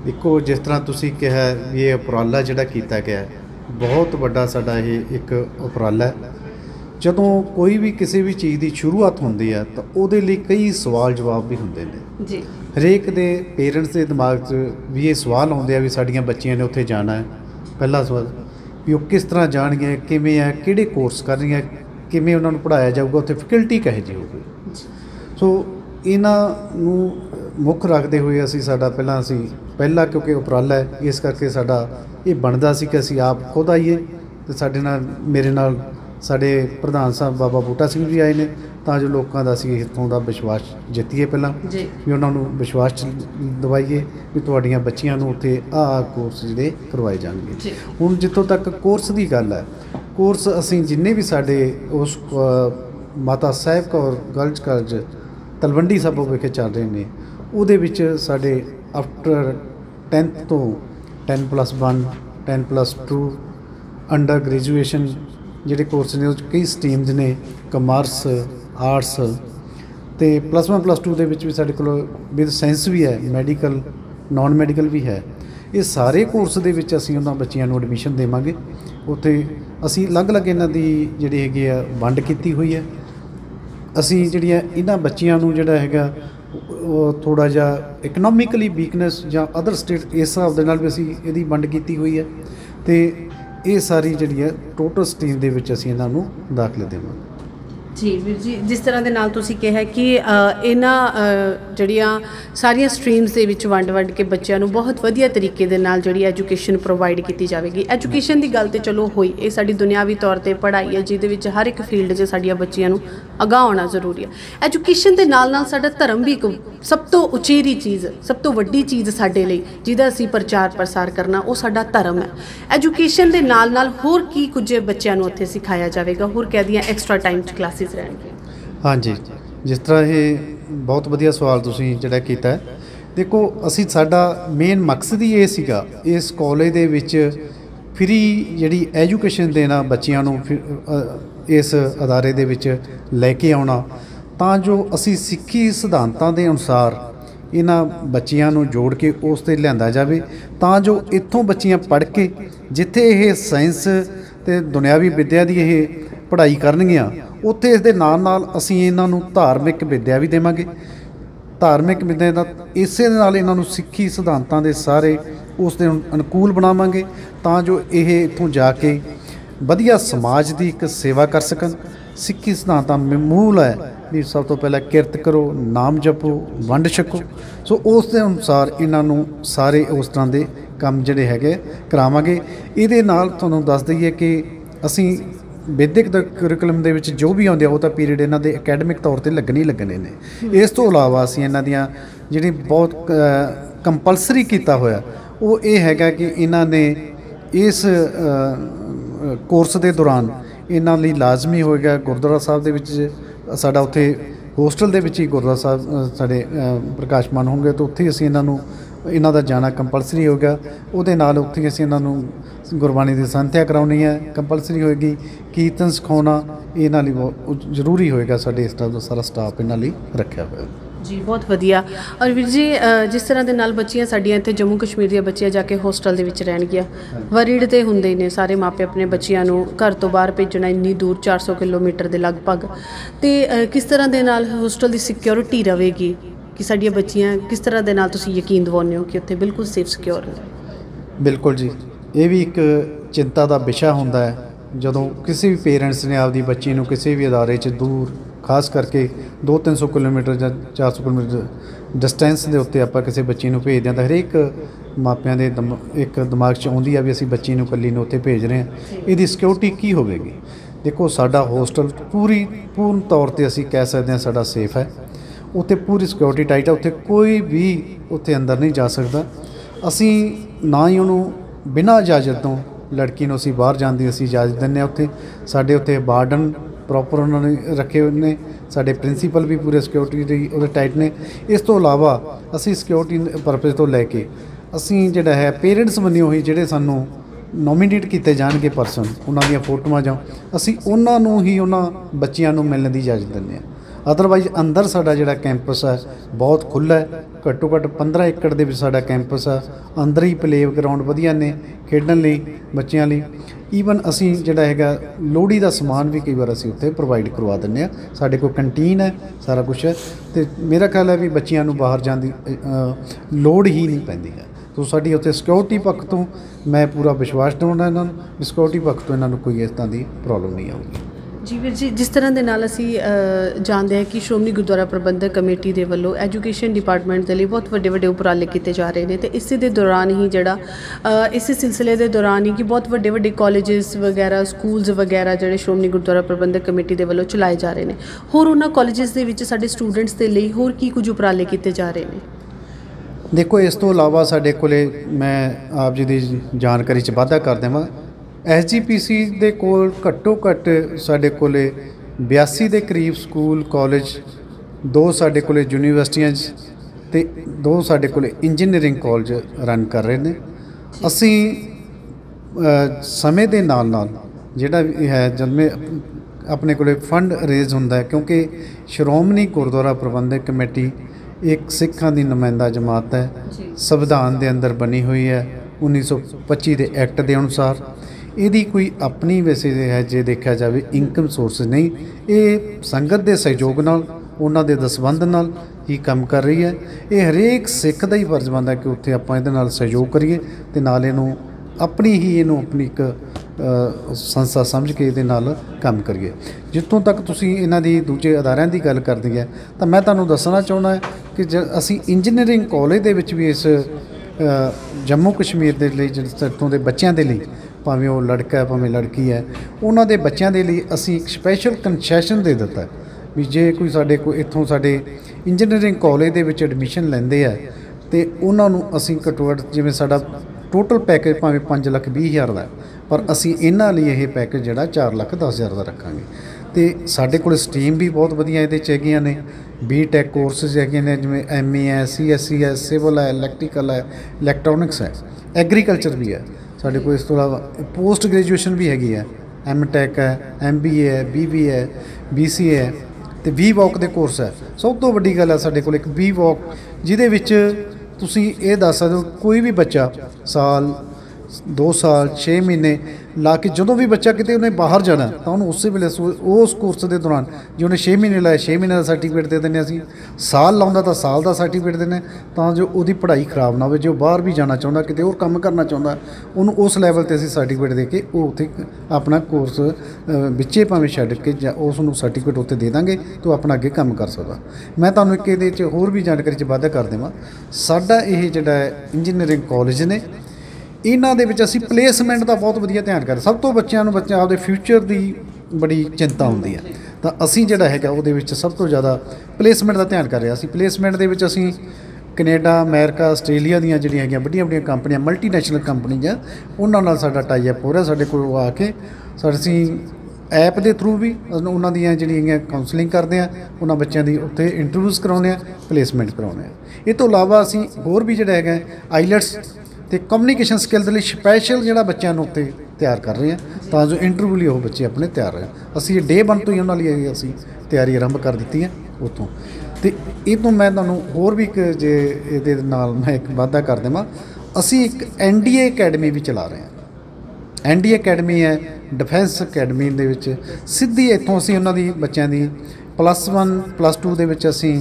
ਦੇਖੋ ਜਿਸ ਤਰ੍ਹਾਂ ਤੁਸੀਂ ਕਿਹਾ ਵੀ ਇਹ ਉਪਰਾਲਾ ਜਿਹੜਾ ਕੀਤਾ ਗਿਆ ਹੈ, ਬਹੁਤ ਵੱਡਾ ਸਾਡਾ ਇਹ ਇੱਕ ਉਪਰਾਲਾ ਹੈ। ਜਦੋਂ ਕੋਈ ਵੀ ਕਿਸੇ ਵੀ ਚੀਜ਼ ਦੀ ਸ਼ੁਰੂਆਤ ਹੁੰਦੀ ਹੈ ਤਾਂ ਉਹਦੇ ਲਈ ਕਈ ਸਵਾਲ ਜਵਾਬ ਵੀ ਹੁੰਦੇ ਨੇ ਜੀ। ਹਰੇਕ ਦੇ ਪੇਰੈਂਟਸ ਦੇ ਦਿਮਾਗ 'ਚ ਵੀ ਇਹ ਸਵਾਲ ਆਉਂਦੇ ਆ ਵੀ ਸਾਡੀਆਂ ਬੱਚੀਆਂ ਨੇ ਉੱਥੇ ਜਾਣਾ ਹੈ। ਪਹਿਲਾ ਸਵਾਲ ਵੀ ਉਹ ਕਿਸ ਤਰ੍ਹਾਂ ਜਾਣਗੀਆਂ, ਕਿਵੇਂ ਆ, ਕਿਹੜੇ ਕੋਰਸ ਕਰਨਗੀਆਂ, ਕਿਵੇਂ ਉਹਨਾਂ ਨੂੰ ਪੜ੍ਹਾਇਆ ਜਾਊਗਾ, ਉੱਥੇ ਫੈਕਲਟੀ ਕਿਹੋ ਜਿਹੀ ਹੋਊਗੀ। ਸੋ ਇਹਨਾਂ ਨੂੰ ਮੁੱਖ ਰੱਖਦੇ ਹੋਏ ਅਸੀਂ ਸਾਡਾ ਪਹਿਲਾਂ ਅਸੀਂ ਪਹਿਲਾ ਕਿਉਂਕਿ ਉਪਰਾਲਾ ਹੈ, ਇਸ ਕਰਕੇ ਸਾਡਾ ਇਹ ਬਣਦਾ ਸੀ ਕਿ ਅਸੀਂ ਆਪ ਖੁਦ ਆਈਏ ਅਤੇ ਸਾਡੇ ਨਾਲ ਮੇਰੇ ਨਾਲ ਸਾਡੇ ਪ੍ਰਧਾਨ ਸਾਹਿਬ ਬਾਬਾ ਬੂਟਾ ਸਿੰਘ ਜੀ ਆਏ ਨੇ, ਤਾਂ ਜੋ ਲੋਕਾਂ ਦਾ ਅਸੀਂ ਇੱਥੋਂ ਦਾ ਵਿਸ਼ਵਾਸ ਜਿੱਤੀਏ ਪਹਿਲਾਂ ਜੀ। ਵੀ ਉਹਨਾਂ ਨੂੰ ਵਿਸ਼ਵਾਸ 'ਚ ਦਿਵਾਈਏ ਵੀ ਤੁਹਾਡੀਆਂ ਬੱਚੀਆਂ ਨੂੰ ਉੱਥੇ ਆਹ ਕੋਰਸ ਜਿਹੜੇ ਕਰਵਾਏ ਜਾਣਗੇ। ਜੀ। ਹੁਣ ਜਿੱਥੋਂ ਤੱਕ ਕੋਰਸ ਦੀ ਗੱਲ ਹੈ, ਕੋਰਸ ਅਸੀਂ ਜਿੰਨੇ ਵੀ ਸਾਡੇ ਉਸ ਅ, ਮਾਤਾ ਸਾਹਿਬ ਕੌਰ ਗਰਲਜ਼ ਕਾਲਜ ਤਲਵੰਡੀ ਸਾਬੋ ਵਿਖੇ ਚੱਲ ਰਹੇ ਨੇ, ਉਹਦੇ ਵਿੱਚ ਸਾਡੇ ਆਫਟਰ ਟੈਂਥ ਤੋਂ ten plus one ten plus two under graduation ਜਿਹੜੇ ਕੋਰਸ ਨੇ ਉਹ 'ਚ ਕਈ ਸਟਰੀਮਸ ਨੇ, ਕਮਰਸ, ਆਰਟਸ ਅਤੇ ਪਲੱਸ ਵਨ ਪਲੱਸ ਟੂ ਦੇ ਵਿੱਚ ਵੀ ਸਾਡੇ ਕੋਲ ਵਿਦ ਸਾਇੰਸ ਵੀ ਹੈ, ਮੈਡੀਕਲ ਨਾਨ ਮੈਡੀਕਲ ਵੀ ਹੈ। ਇਹ ਸਾਰੇ ਕੋਰਸ ਦੇ ਵਿੱਚ ਅਸੀਂ ਉਹਨਾਂ ਬੱਚਿਆਂ ਨੂੰ ਐਡਮਿਸ਼ਨ ਦੇਵਾਂਗੇ। ਉੱਥੇ ਅਸੀਂ ਅਲੱਗ-ਅਲੱਗ ਇਹਨਾਂ ਦੀ ਜਿਹੜੀ ਹੈਗੀ ਆ ਵੰਡ ਕੀਤੀ ਹੋਈ ਹੈ। ਅਸੀਂ ਜਿਹੜੀਆਂ ਇਹਨਾਂ ਬੱਚਿਆਂ ਨੂੰ ਜਿਹੜਾ ਹੈਗਾ ਉਹ ਥੋੜ੍ਹਾ ਜਿਹਾ ਇਕਨੋਮਿਕਲੀ ਵੀਕਨੈਸ ਜਾਂ ਅਦਰ ਸਟੇਟ ਇਸ ਹਿਸਾਬ ਦੇ ਨਾਲ ਵੀ ਅਸੀਂ ਇਹਦੀ ਵੰਡ ਕੀਤੀ ਹੋਈ ਹੈ ਅਤੇ ਇਹ ਸਾਰੀ ਜਿਹੜੀ ਹੈ ਟੋਟਲ ਸਟਰੀਮ ਦੇ ਵਿੱਚ ਅਸੀਂ ਇਹਨਾਂ ਨੂੰ ਦਾਖਲੇ ਦੇਵਾਂਗੇ। ਜੀ ਵੀਰ ਜੀ, ਜਿਸ ਤਰ੍ਹਾਂ ਦੇ ਨਾਲ ਤੁਸੀਂ ਕਿਹਾ ਕਿ ਅ, ਇਹਨਾਂ ਅ, ਜਿਹੜੀਆਂ ਸਾਰੀਆਂ ਸਟਰੀਮਸ ਦੇ ਵਿੱਚ ਵੰਡ ਵੰਡ ਕੇ ਬੱਚਿਆਂ ਨੂੰ ਬਹੁਤ ਵਧੀਆ ਤਰੀਕੇ ਦੇ ਨਾਲ ਜਿਹੜੀ ਐਜੂਕੇਸ਼ਨ ਪ੍ਰੋਵਾਈਡ ਕੀਤੀ ਜਾਵੇਗੀ। ਐਜੂਕੇਸ਼ਨ ਦੀ ਗੱਲ ਤੇ ਚਲੋ ਹੋਈ, ਇਹ ਸਾਡੀ ਦੁਨਿਆਵੀ ਤੌਰ ਤੇ ਪੜ੍ਹਾਈ ਹੈ ਜਿਹਦੇ ਵਿੱਚ ਹਰ ਇੱਕ ਫੀਲਡ 'ਚ ਸਾਡੀਆਂ ਬੱਚੀਆਂ ਨੂੰ ਅਗਾਂਹ ਆਉਣਾ ਜ਼ਰੂਰੀ ਹੈ। ਐਜੂਕੇਸ਼ਨ ਦੇ ਨਾਲ ਨਾਲ ਸਾਡਾ ਧਰਮ ਵੀ ਇੱਕ ਸਭ ਤੋਂ ਉਚੇਰੀ ਚੀਜ਼, ਸਭ ਤੋਂ ਵੱਡੀ ਚੀਜ਼ ਸਾਡੇ ਲਈ ਜਿਹਦਾ ਅਸੀਂ ਪ੍ਰਚਾਰ ਪ੍ਰਸਾਰ ਕਰਨਾ, ਉਹ ਸਾਡਾ ਧਰਮ ਹੈ। ਐਜੂਕੇਸ਼ਨ ਦੇ ਨਾਲ ਨਾਲ ਹੋਰ ਕੀ ਕੁਝ ਬੱਚਿਆਂ ਨੂੰ ਉੱਥੇ ਸਿਖਾਇਆ ਜਾਵੇਗਾ, ਹੋਰ ਕਹਿ ਦੀਆਂ ਐਕਸਟਰਾ ਟਾਈਮ 'ਚ ਕਲਾਸਿਸ ਰਹਿਣਗੀਆਂ? ਹਾਂਜੀ, ਜਿਸ ਤਰ੍ਹਾਂ ਇਹ ਬਹੁਤ ਵਧੀਆ ਸਵਾਲ ਤੁਸੀਂ ਜਿਹੜਾ ਕੀਤਾ ਹੈ। ਦੇਖੋ ਅਸੀਂ ਸਾਡਾ ਮੇਨ ਮਕਸਦ ਹੀ ਇਹ ਸੀਗਾ ਇਸ ਕਾਲਜ ਦੇ ਵਿੱਚ ਫ੍ਰੀ ਜਿਹੜੀ ਐਜੂਕੇਸ਼ਨ ਦੇਣਾ ਬੱਚਿਆਂ ਨੂੰ, ਇਸ ਅਦਾਰੇ ਦੇ ਵਿੱਚ ਲੈ ਕੇ ਆਉਣਾ, ਤਾਂ ਜੋ ਅਸੀਂ ਸਿੱਖੀ ਸਿਧਾਂਤਾਂ ਦੇ ਅਨੁਸਾਰ ਇਹਨਾਂ ਬੱਚਿਆਂ ਨੂੰ ਜੋੜ ਕੇ ਉਸ 'ਤੇ ਲਿਆਂਦਾ ਜਾਵੇ, ਤਾਂ ਜੋ ਇੱਥੋਂ ਬੱਚੀਆਂ ਪੜ੍ਹ ਕੇ ਜਿੱਥੇ ਇਹ ਸਾਇੰਸ ਅਤੇ ਦੁਨਿਆਵੀ ਵਿੱਦਿਆ ਦੀ ਇਹ ਪੜ੍ਹਾਈ ਕਰਨਗੀਆਂ, ਉੱਥੇ ਇਸ ਦੇ ਨਾਲ ਨਾਲ ਅਸੀਂ ਇਹਨਾਂ ਨੂੰ ਧਾਰਮਿਕ ਵਿੱਦਿਆ ਵੀ ਦੇਵਾਂਗੇ। ਧਾਰਮਿਕ ਵਿੱਦਿਆ ਦਾ ਇਸੇ ਦੇ ਨਾਲ ਇਹਨਾਂ ਨੂੰ ਸਿੱਖੀ ਸਿਧਾਂਤਾਂ ਦੇ ਸਾਰੇ ਉਸ ਦੇ ਅਨੁਕੂਲ ਬਣਾਵਾਂਗੇ, ਤਾਂ ਜੋ ਇਹ ਇੱਥੋਂ ਜਾ ਕੇ ਵਧੀਆ ਸਮਾਜ ਦੀ ਇੱਕ ਸੇਵਾ ਕਰ ਸਕਣ। ਸਿੱਖੀ ਸਿਧਾਂਤਾਂ ਮੂਲ ਹੈ ਵੀ ਸਭ ਤੋਂ ਪਹਿਲਾਂ ਕਿਰਤ ਕਰੋ, ਨਾਮ ਜਪੋ, ਵੰਡ ਛਕੋ। ਸੋ ਉਸ ਦੇ ਅਨੁਸਾਰ ਇਹਨਾਂ ਨੂੰ ਸਾਰੇ ਉਸ ਤਰ੍ਹਾਂ ਦੇ ਕੰਮ ਜਿਹੜੇ ਹੈਗੇ ਕਰਾਵਾਂਗੇ। ਇਹਦੇ ਨਾਲ ਤੁਹਾਨੂੰ ਦੱਸ ਦਈਏ ਕਿ ਅਸੀਂ ਵਿਦਿਅਕ ਦਾ ਕਰਿਕੂਲਮ ਦੇ ਵਿੱਚ ਜੋ ਵੀ ਆਉਂਦੇ ਆ ਉਹ ਤਾਂ ਪੀਰੀਅਡ ਇਹਨਾਂ ਦੇ ਅਕੈਡਮਿਕ ਤੌਰ 'ਤੇ ਲੱਗਣੇ ਹੀ ਲੱਗਣੇ ਨੇ। ਇਸ ਤੋਂ ਇਲਾਵਾ ਅਸੀਂ ਇਹਨਾਂ ਦੀਆਂ ਜਿਹੜੀ ਬਹੁਤ ਕੰਪਲਸਰੀ ਕੀਤਾ ਹੋਇਆ ਉਹ ਇਹ ਹੈਗਾ ਕਿ ਇਹਨਾਂ ਨੇ ਇਸ ਕੋਰਸ ਦੇ ਦੌਰਾਨ ਇਹਨਾਂ ਲਈ ਲਾਜ਼ਮੀ ਹੋਏਗਾ ਗੁਰਦੁਆਰਾ ਸਾਹਿਬ ਦੇ ਵਿੱਚ, ਸਾਡਾ ਉੱਥੇ ਹੋਸਟਲ ਦੇ ਵਿੱਚ ਹੀ ਗੁਰਦੁਆਰਾ ਸਾਹਿਬ ਸਾਡੇ ਪ੍ਰਕਾਸ਼ਮਾਨ ਹੋਣਗੇ, ਤਾਂ ਉੱਥੇ ਅਸੀਂ ਇਹਨਾਂ ਨੂੰ ਇਹਨਾਂ ਦਾ ਜਾਣਾ ਕੰਪਲਸਰੀ ਹੋਏਗਾ। ਉਹਦੇ ਨਾਲ ਉੱਥੇ ਅਸੀਂ ਇਹਨਾਂ ਨੂੰ ਗੁਰਬਾਣੀ ਦੀ ਸੰਥਿਆ ਕਰਾਉਣੀ ਹੈ, ਕੰਪਲਸਰੀ ਹੋਏਗੀ। ਕੀਰਤਨ ਸਿਖਾਉਣਾ ਇਹਨਾਂ ਲਈ ਬਹੁਤ ਜ਼ਰੂਰੀ ਹੋਏਗਾ। ਸਾਡੇ ਇਸ ਤਰ੍ਹਾਂ ਦਾ ਸਾਰਾ ਸਟਾਫ ਇਹਨਾਂ ਲਈ ਰੱਖਿਆ ਹੋਇਆ ਜੀ, ਬਹੁਤ ਵਧੀਆ। ਔਰ ਵੀਰ ਜੀ, ਜਿਸ ਤਰ੍ਹਾਂ ਦੇ ਨਾਲ ਬੱਚੀਆਂ ਸਾਡੀਆਂ ਇੱਥੇ ਜੰਮੂ ਕਸ਼ਮੀਰ ਦੀਆਂ ਬੱਚੀਆਂ ਜਾ ਕੇ ਹੋਸਟਲ ਦੇ ਵਿੱਚ ਰਹਿਣਗੀਆਂ, ਵਰੀਡ ਤੇ ਹੁੰਦੇ ਨੇ ਸਾਰੇ ਮਾਪੇ ਆਪਣੇ ਬੱਚਿਆਂ ਨੂੰ ਘਰ ਤੋਂ ਬਾਹਰ ਭੇਜਣਾ ਇੰਨੀ ਦੂਰ ਚਾਰ ਸੌ ਕਿਲੋਮੀਟਰ ਦੇ ਲਗਭਗ, ਤੇ ਕਿਸ ਤਰ੍ਹਾਂ ਦੇ ਨਾਲ ਹੋਸਟਲ ਦੀ ਸਿਕਿਉਰਿਟੀ ਰਹੇਗੀ ਕਿ ਸਾਡੀਆਂ ਬੱਚੀਆਂ ਕਿਸ ਤਰ੍ਹਾਂ ਦੇ ਨਾਲ ਤੁਸੀਂ ਯਕੀਨ ਦਿਵਾਉਂਦੇ ਹੋ ਕਿ ਉੱਥੇ ਬਿਲਕੁਲ ਸੇਫ ਸਿਕਿਉਰ ਨੇ? ਬਿਲਕੁਲ ਜੀ, ਇਹ ਵੀ ਇੱਕ ਚਿੰਤਾ ਦਾ ਵਿਸ਼ਾ ਹੁੰਦਾ ਹੈ ਜਦੋਂ ਕਿਸੇ ਵੀ ਪੇਰੈਂਟਸ ਨੇ ਆਪਦੀ ਬੱਚੀ ਨੂੰ ਕਿਸੇ ਵੀ ਅਦਾਰੇ 'ਚ ਦੂਰ, ਖਾਸ ਕਰਕੇ ਦੋ ਤਿੰਨ ਸੌ ਕਿਲੋਮੀਟਰ ਜਾਂ ਚਾਰ ਸੌ ਕਿਲੋਮੀਟਰ ਡਿਸਟੈਂਸ ਦੇ ਉੱਤੇ ਆਪਾਂ ਕਿਸੇ ਬੱਚੀ ਨੂੰ ਭੇਜਦੇ ਹਾਂ ਤਾਂ ਹਰੇਕ ਮਾਪਿਆਂ ਦੇ ਦਮ ਇੱਕ ਦਿਮਾਗ 'ਚ ਆਉਂਦੀ ਆ ਵੀ ਅਸੀਂ ਬੱਚੀ ਨੂੰ ਇਕੱਲੀ ਨੂੰ ਉੱਥੇ ਭੇਜ ਰਹੇ ਹਾਂ, ਇਹਦੀ ਸਿਕਿਉਰਿਟੀ ਕੀ ਹੋਵੇਗੀ। ਦੇਖੋ ਸਾਡਾ ਹੋਸਟਲ ਪੂਰੀ ਪੂਰਨ ਤੌਰ 'ਤੇ ਅਸੀਂ ਕਹਿ ਸਕਦੇ ਹਾਂ ਸਾਡਾ ਸੇਫ ਹੈ। ਉੱਥੇ ਪੂਰੀ ਸਿਕਿਉਰਿਟੀ ਟਾਈਟ ਹੈ, ਉੱਥੇ ਕੋਈ ਵੀ ਉੱਥੇ ਅੰਦਰ ਨਹੀਂ ਜਾ ਸਕਦਾ। ਅਸੀਂ ਨਾ ਹੀ ਉਹਨੂੰ ਬਿਨਾਂ ਇਜਾਜ਼ਤ ਤੋਂ ਲੜਕੀ ਨੂੰ ਅਸੀਂ ਬਾਹਰ ਜਾਣ ਦੀ ਅਸੀਂ ਇਜਾਜ਼ਤ ਦਿੰਦੇ ਹਾਂ। ਉੱਥੇ ਸਾਡੇ ਉੱਥੇ ਵਾਰਡਨ ਪ੍ਰੋਪਰ ਉਹਨਾਂ ਨੇ ਰੱਖੇ ਹੋਏ ਨੇ, ਸਾਡੇ ਪ੍ਰਿੰਸੀਪਲ ਵੀ ਪੂਰੇ ਸਿਕਿਉਰਿਟੀ ਦੇ ਉਹਦੇ ਟਾਈਟ ਨੇ। ਇਸ ਤੋਂ ਇਲਾਵਾ ਅਸੀਂ ਸਿਕਿਉਰਿਟੀ ਪਰਪਸ ਤੋਂ ਲੈ ਕੇ ਅਸੀਂ ਜਿਹੜਾ ਹੈ ਪੇਰੈਂਟਸ ਬੰਨੇ ਹੋਈ ਜਿਹੜੇ ਸਾਨੂੰ ਨੋਮੀਨੇਟ ਕੀਤੇ ਜਾਣਗੇ ਪਰਸਨ, ਉਹਨਾਂ ਦੀਆਂ ਫੋਟੋਆਂ ਜਾਂ ਅਸੀਂ ਉਹਨਾਂ ਨੂੰ ਹੀ ਉਹਨਾਂ ਬੱਚਿਆਂ ਨੂੰ ਮਿਲਣ ਦੀ ਇਜਾਜ਼ਤ ਦਿੰਦੇ ਹਾਂ। ਅਦਰਵਾਈਜ਼ ਅੰਦਰ ਸਾਡਾ ਜਿਹੜਾ ਕੈਂਪਸ ਹੈ ਬਹੁਤ ਖੁੱਲ੍ਹਾ ਹੈ। ਘੱਟੋ ਘੱਟ ਪੰਦਰਾਂ ਏਕੜ ਦੇ ਵਿੱਚ ਸਾਡਾ ਕੈਂਪਸ ਆ। ਅੰਦਰ ਹੀ ਪਲੇ ਗਰਾਊਂਡ ਵਧੀਆ ਨੇ ਖੇਡਣ ਲਈ ਬੱਚਿਆਂ ਲਈ। ਈਵਨ ਅਸੀਂ ਜਿਹੜਾ ਹੈਗਾ ਲੋਹੜੀ ਦਾ ਸਮਾਨ ਵੀ ਕਈ ਵਾਰ ਅਸੀਂ ਉੱਥੇ ਪ੍ਰੋਵਾਈਡ ਕਰਵਾ ਦਿੰਦੇ ਹਾਂ। ਸਾਡੇ ਕੋਲ ਕੰਟੀਨ ਹੈ, ਸਾਰਾ ਕੁਛ ਹੈ, ਅਤੇ ਮੇਰਾ ਖਿਆਲ ਹੈ ਵੀ ਬੱਚਿਆਂ ਨੂੰ ਬਾਹਰ ਜਾਣ ਦੀ ਲੋੜ ਹੀ ਨਹੀਂ ਪੈਂਦੀ ਹੈ। ਤੋ ਸਾਡੀ ਉੱਥੇ ਸਿਕਿਉਰਿਟੀ ਪੱਖ ਤੋਂ ਮੈਂ ਪੂਰਾ ਵਿਸ਼ਵਾਸ ਦਿਵਾਉਂਦਾ ਇਹਨਾਂ ਨੂੰ ਵੀ ਸਿਕਿਉਰਿਟੀ ਪੱਖ ਤੋਂ ਇਹਨਾਂ ਨੂੰ ਕੋਈ ਇਸ ਤਰ੍ਹਾਂ ਦੀ ਪ੍ਰੋਬਲਮ ਨਹੀਂ ਆਊਗੀ। ਜੀ ਵੀਰ ਜੀ, ਜਿਸ ਤਰ੍ਹਾਂ ਦੇ ਨਾਲ ਅਸੀਂ ਅ, ਜਾਣਦੇ ਹਾਂ ਕਿ ਸ਼੍ਰੋਮਣੀ ਗੁਰਦੁਆਰਾ ਪ੍ਰਬੰਧਕ ਕਮੇਟੀ ਦੇ ਵੱਲੋਂ ਐਜੂਕੇਸ਼ਨ ਡਿਪਾਰਟਮੈਂਟ ਦੇ ਲਈ ਬਹੁਤ ਵੱਡੇ ਵੱਡੇ ਉਪਰਾਲੇ ਕੀਤੇ ਜਾ ਰਹੇ ਨੇ, ਅਤੇ ਇਸੇ ਦੇ ਦੌਰਾਨ ਹੀ ਜਿਹੜਾ ਅ, ਇਸੇ ਸਿਲਸਿਲੇ ਦੇ ਦੌਰਾਨ ਹੀ ਕਿ ਬਹੁਤ ਵੱਡੇ ਵੱਡੇ ਕਾਲਜਸ ਵਗੈਰਾ ਸਕੂਲਸ ਵਗੈਰਾ ਜਿਹੜੇ ਸ਼੍ਰੋਮਣੀ ਗੁਰਦੁਆਰਾ ਪ੍ਰਬੰਧਕ ਕਮੇਟੀ ਦੇ ਵੱਲੋਂ ਚਲਾਏ ਜਾ ਰਹੇ ਨੇ, ਹੋਰ ਉਹਨਾਂ ਕਾਲਜਸ ਦੇ ਵਿੱਚ ਸਾਡੇ ਸਟੂਡੈਂਟਸ ਦੇ ਲਈ ਹੋਰ ਕੀ ਕੁਝ ਉਪਰਾਲੇ ਕੀਤੇ ਜਾ ਰਹੇ ਨੇ? ਦੇਖੋ, ਇਸ ਤੋਂ ਇਲਾਵਾ ਸਾਡੇ ਕੋਲੇ ਮੈਂ ਆਪ ਜੀ ਦੀ ਜਾਣਕਾਰੀ 'ਚ ਵਾਧਾ ਕਰ ਦੇਵਾਂ। ਐਸ ਜੀ ਪੀ ਸੀ ਦੇ ਕੋਲ ਘੱਟੋ ਘੱਟ ਸਾਡੇ ਕੋਲੇ ਬਿਆਸੀ ਦੇ ਕਰੀਬ ਸਕੂਲ ਕਾਲਜ, ਦੋ ਸਾਡੇ ਕੋਲੇ ਯੂਨੀਵਰਸਿਟੀਆਂ 'ਚ ਅਤੇ ਦੋ ਸਾਡੇ ਕੋਲੇ ਇੰਜੀਨੀਅਰਿੰਗ ਕਾਲਜ ਰਨ ਕਰ ਰਹੇ ਨੇ। ਅਸੀਂ ਸਮੇਂ ਦੇ ਨਾਲ ਨਾਲ ਜਿਹੜਾ ਵੀ ਹੈ ਜਦ ਆਪਣੇ ਕੋਲੇ ਫੰਡ ਰੇਜ਼ ਹੁੰਦਾ ਹੈ, ਕਿਉਂਕਿ ਸ਼੍ਰੋਮਣੀ ਗੁਰਦੁਆਰਾ ਪ੍ਰਬੰਧਕ ਕਮੇਟੀ ਇੱਕ ਸਿੱਖਾਂ ਦੀ ਨੁਮਾਇੰਦਾ ਜਮਾਤ ਹੈ, ਸੰਵਿਧਾਨ ਦੇ ਅੰਦਰ ਬਣੀ ਹੋਈ ਹੈ ਉੱਨੀ ਸੌ ਪੱਚੀ ਦੇ ਐਕਟ ਦੇ ਅਨੁਸਾਰ। ਇਹਦੀ ਕੋਈ ਆਪਣੀ ਵੈਸੇ ਹੈ ਜੇ ਦੇਖਿਆ ਜਾਵੇ ਇਨਕਮ ਸੋਰਸ ਨਹੀਂ, ਇਹ ਸੰਗਤ ਦੇ ਸਹਿਯੋਗ ਨਾਲ, ਉਹਨਾਂ ਦੇ ਦਸਵੰਧ ਨਾਲ ਹੀ ਕੰਮ ਕਰ ਰਹੀ ਹੈ। ਇਹ ਹਰੇਕ ਸਿੱਖ ਦਾ ਹੀ ਫਰਜ਼ ਬਣਦਾ ਕਿ ਉੱਥੇ ਆਪਾਂ ਇਹਦੇ ਨਾਲ ਸਹਿਯੋਗ ਕਰੀਏ ਅਤੇ ਨਾਲ ਇਹਨੂੰ ਆਪਣੀ ਹੀ ਇਹਨੂੰ ਆਪਣੀ ਇੱਕ ਸੰਸਥਾ ਸਮਝ ਕੇ ਇਹਦੇ ਨਾਲ ਕੰਮ ਕਰੀਏ। ਜਿੱਥੋਂ ਤੱਕ ਤੁਸੀਂ ਇਹਨਾਂ ਦੀ ਦੂਜੇ ਅਦਾਰਿਆਂ ਦੀ ਗੱਲ ਕਰਦੇ ਹੈ ਤਾਂ ਮੈਂ ਤੁਹਾਨੂੰ ਦੱਸਣਾ ਚਾਹੁੰਦਾ ਕਿ ਜ ਅਸੀਂ ਇੰਜੀਨੀਅਰਿੰਗ ਕਾਲਜ ਦੇ ਵਿੱਚ ਵੀ ਇਸ ਜੰਮੂ ਕਸ਼ਮੀਰ ਦੇ ਲਈ ਜਿੱਥੋਂ ਦੇ ਬੱਚਿਆਂ ਦੇ ਲਈ, ਭਾਵੇਂ ਉਹ ਲੜਕਾ ਹੈ ਭਾਵੇਂ ਲੜਕੀ ਹੈ, ਉਹਨਾਂ ਦੇ ਬੱਚਿਆਂ ਦੇ ਲਈ ਅਸੀਂ ਇੱਕ ਸਪੈਸ਼ਲ ਕੰਸੈਸ਼ਨ ਦੇ ਦਿੱਤਾ ਵੀ ਜੇ ਕੋਈ ਸਾਡੇ ਕੋਲ ਇੱਥੋਂ ਸਾਡੇ ਇੰਜੀਨੀਅਰਿੰਗ ਕਾਲਜ ਦੇ ਵਿੱਚ ਐਡਮਿਸ਼ਨ ਲੈਂਦੇ ਆ ਅਤੇ ਉਹਨਾਂ ਨੂੰ ਅਸੀਂ ਘੱਟੋ ਘੱਟ, ਜਿਵੇਂ ਸਾਡਾ ਟੋਟਲ ਪੈਕੇਜ ਭਾਵੇਂ ਪੰਜ ਲੱਖ ਵੀਹ ਹਜ਼ਾਰ ਦਾ, ਪਰ ਅਸੀਂ ਇਹਨਾਂ ਲਈ ਇਹ ਪੈਕੇਜ ਜਿਹੜਾ ਚਾਰ ਲੱਖ ਦਸ ਹਜ਼ਾਰ ਦਾ ਰੱਖਾਂਗੇ। ਅਤੇ ਸਾਡੇ ਕੋਲ ਸਟਰੀਮ ਵੀ ਬਹੁਤ ਵਧੀਆ ਇਹਦੇ 'ਚ ਹੈਗੀਆਂ ਨੇ। ਬੀ ਟੈਕ ਕੋਰਸਿਸ ਹੈਗੇ ਨੇ, ਜਿਵੇਂ ਐਮ ਏ ਹੈ, ਸੀ ਐਸ ਸੀ ਹੈ, ਸਿਵਲ ਹੈ, ਇਲੈਕਟ੍ਰੀਕਲ ਹੈ, ਇਲੈਕਟ੍ਰੋਨਿਕਸ ਹੈ, ਐਗਰੀਕਲਚਰ ਵੀ ਹੈ ਸਾਡੇ ਕੋਲ। ਇਸ ਤੋਂ ਇਲਾਵਾ ਪੋਸਟ ਗ੍ਰੈਜੂਏਸ਼ਨ ਵੀ ਹੈਗੀ ਹੈ, ਐਮ ਟੈਕ ਹੈ, ਐਮ ਬੀ ਏ ਹੈ, ਬੀ ਬੀ ਹੈ, ਬੀ ਸੀ ਏ ਹੈ, ਅਤੇ ਵੀ ਵੋਕ ਦੇ ਕੋਰਸ ਹੈ। ਸਭ ਤੋਂ ਵੱਡੀ ਗੱਲ ਹੈ ਸਾਡੇ ਕੋਲ ਇੱਕ ਵੀ ਵੋਕ, ਜਿਹਦੇ ਵਿੱਚ ਤੁਸੀਂ ਇਹ ਦੱਸ ਸਕਦੇ ਹੋ ਕੋਈ ਵੀ ਬੱਚਾ ਸਾਲ ਦੋ ਸਾਲ ਛੇ ਮਹੀਨੇ ਲਾ ਕੇ ਜਦੋਂ ਵੀ ਬੱਚਾ ਕਿਤੇ ਉਹਨੇ ਬਾਹਰ ਜਾਣਾ ਤਾਂ ਉਹਨੂੰ ਉਸੇ ਵੇਲੇ ਉਸ ਕੋਰਸ ਦੇ ਦੌਰਾਨ ਜੇ ਉਹਨੇ ਛੇ ਮਹੀਨੇ ਲਾਏ ਛੇ ਮਹੀਨੇ ਦਾ ਸਰਟੀਫਿਕੇਟ ਦੇ ਦਿੰਦੇ ਅਸੀਂ, ਸਾਲ ਲਾਉਂਦਾ ਤਾਂ ਸਾਲ ਦਾ ਸਰਟੀਫਿਕੇਟ ਦਿੰਦੇ, ਤਾਂ ਜੋ ਉਹਦੀ ਪੜ੍ਹਾਈ ਖਰਾਬ ਨਾ ਹੋਵੇ। ਜੇ ਉਹ ਬਾਹਰ ਵੀ ਜਾਣਾ ਚਾਹੁੰਦਾ, ਕਿਤੇ ਹੋਰ ਕੰਮ ਕਰਨਾ ਚਾਹੁੰਦਾ, ਉਹਨੂੰ ਉਸ ਲੈਵਲ 'ਤੇ ਅਸੀਂ ਸਰਟੀਫਿਕੇਟ ਦੇ ਕੇ ਉਹ ਉੱਥੇ ਆਪਣਾ ਕੋਰਸ ਵਿੱਚੇ ਭਾਵੇਂ ਛੱਡ ਕੇ ਜਾਂ ਉਸ ਨੂੰ ਸਰਟੀਫਿਕੇਟ ਉੱਥੇ ਦੇ ਦਾਂਗੇ ਤਾਂ ਉਹ ਆਪਣਾ ਅੱਗੇ ਕੰਮ ਕਰ ਸਕਦਾ। ਮੈਂ ਤੁਹਾਨੂੰ ਇੱਕ ਇਹਦੇ 'ਚ ਹੋਰ ਵੀ ਜਾਣਕਾਰੀ 'ਚ ਵਾਧਾ ਕਰ ਦੇਵਾਂ। ਸਾਡਾ ਇਹ ਜਿਹੜਾ ਇੰਜੀਨੀਅਰਿੰਗ ਕਾਲਜ ਨੇ, ਇਹਨਾਂ ਦੇ ਵਿੱਚ ਅਸੀਂ ਪਲੇਸਮੈਂਟ ਦਾ ਬਹੁਤ ਵਧੀਆ ਧਿਆਨ ਕਰਦੇ। ਸਭ ਤੋਂ ਬੱਚਿਆਂ ਨੂੰ ਬੱਚਿਆਂ ਆਪਦੇ ਫਿਊਚਰ ਦੀ ਬੜੀ ਚਿੰਤਾ ਹੁੰਦੀ ਹੈ, ਤਾਂ ਅਸੀਂ ਜਿਹੜਾ ਹੈਗਾ ਉਹਦੇ ਵਿੱਚ ਸਭ ਤੋਂ ਜ਼ਿਆਦਾ ਪਲੇਸਮੈਂਟ ਦਾ ਧਿਆਨ ਕਰ ਰਹੇ। ਅਸੀਂ ਪਲੇਸਮੈਂਟ ਦੇ ਵਿੱਚ ਅਸੀਂ ਕੈਨੇਡਾ, ਅਮਰੀਕਾ, ਆਸਟ੍ਰੇਲੀਆ ਦੀਆਂ ਜਿਹੜੀਆਂ ਹੈਗੀਆਂ ਵੱਡੀਆਂ ਵੱਡੀਆਂ ਕੰਪਨੀਆਂ, ਮਲਟੀਨੈਸ਼ਨਲ ਕੰਪਨੀਆਂ, ਉਹਨਾਂ ਨਾਲ ਸਾਡਾ ਟਾਈ ਅਪ ਹੋ ਰਿਹਾ। ਸਾਡੇ ਕੋਲ ਆ ਕੇ ਸਾਡੇ ਅਸੀਂ ਐਪ ਦੇ ਥਰੂ ਵੀ ਉਹਨਾਂ ਦੀਆਂ ਜਿਹੜੀਆਂ ਹੈਗੀਆਂ ਕਾਉਂਸਲਿੰਗ ਕਰਦੇ ਹਾਂ, ਉਹਨਾਂ ਬੱਚਿਆਂ ਦੀ ਉੱਥੇ ਇੰਟਰਵਿਊਜ਼ ਕਰਾਉਂਦੇ ਹਾਂ, ਪਲੇਸਮੈਂਟ ਕਰਾਉਂਦੇ ਹਾਂ। ਇਹ ਤੋਂ ਇਲਾਵਾ ਅਸੀਂ ਹੋਰ ਵੀ ਜਿਹੜਾ ਹੈਗਾ ਆਈਲੈਟਸ ਅਤੇ ਕਮਿਊਨੀਕੇਸ਼ਨ ਸਕਿੱਲ ਦੇ ਲਈ ਸਪੈਸ਼ਲ ਜਿਹੜਾ ਬੱਚਿਆਂ ਨੂੰ ਉੱਥੇ ਤਿਆਰ ਕਰ ਰਹੇ ਹਾਂ, ਤਾਂ ਜੋ ਇੰਟਰਵਿਊ ਲਈ ਉਹ ਬੱਚੇ ਆਪਣੇ ਤਿਆਰ ਰਹਿਣ। ਅਸੀਂ ਇਹ ਡੇ ਵਨ ਤੋਂ ਹੀ ਉਹਨਾਂ ਲਈ ਅਸੀਂ ਤਿਆਰੀ ਆਰੰਭ ਕਰ ਦਿੱਤੀ ਹੈ ਉੱਥੋਂ। ਅਤੇ ਇਹ ਤੋਂ ਮੈਂ ਤੁਹਾਨੂੰ ਹੋਰ ਵੀ ਇੱਕ ਜੇ ਇਹਦੇ ਨਾਲ ਮੈਂ ਇੱਕ ਵਾਧਾ ਕਰ ਦੇਵਾਂ, ਅਸੀਂ ਇੱਕ ਐਨ ਡੀ ਏ ਅਕੈਡਮੀ ਵੀ ਚਲਾ ਰਹੇ ਹਾਂ। ਐਨ ਡੀ ਏ ਅਕੈਡਮੀ ਹੈ ਡਿਫੈਂਸ ਅਕੈਡਮੀ ਦੇ ਵਿੱਚ, ਸਿੱਧੀ ਇੱਥੋਂ ਅਸੀਂ ਉਹਨਾਂ ਦੀ ਬੱਚਿਆਂ ਦੀ ਪਲੱਸ ਵਨ ਪਲੱਸ ਟੂ ਦੇ ਵਿੱਚ ਅਸੀਂ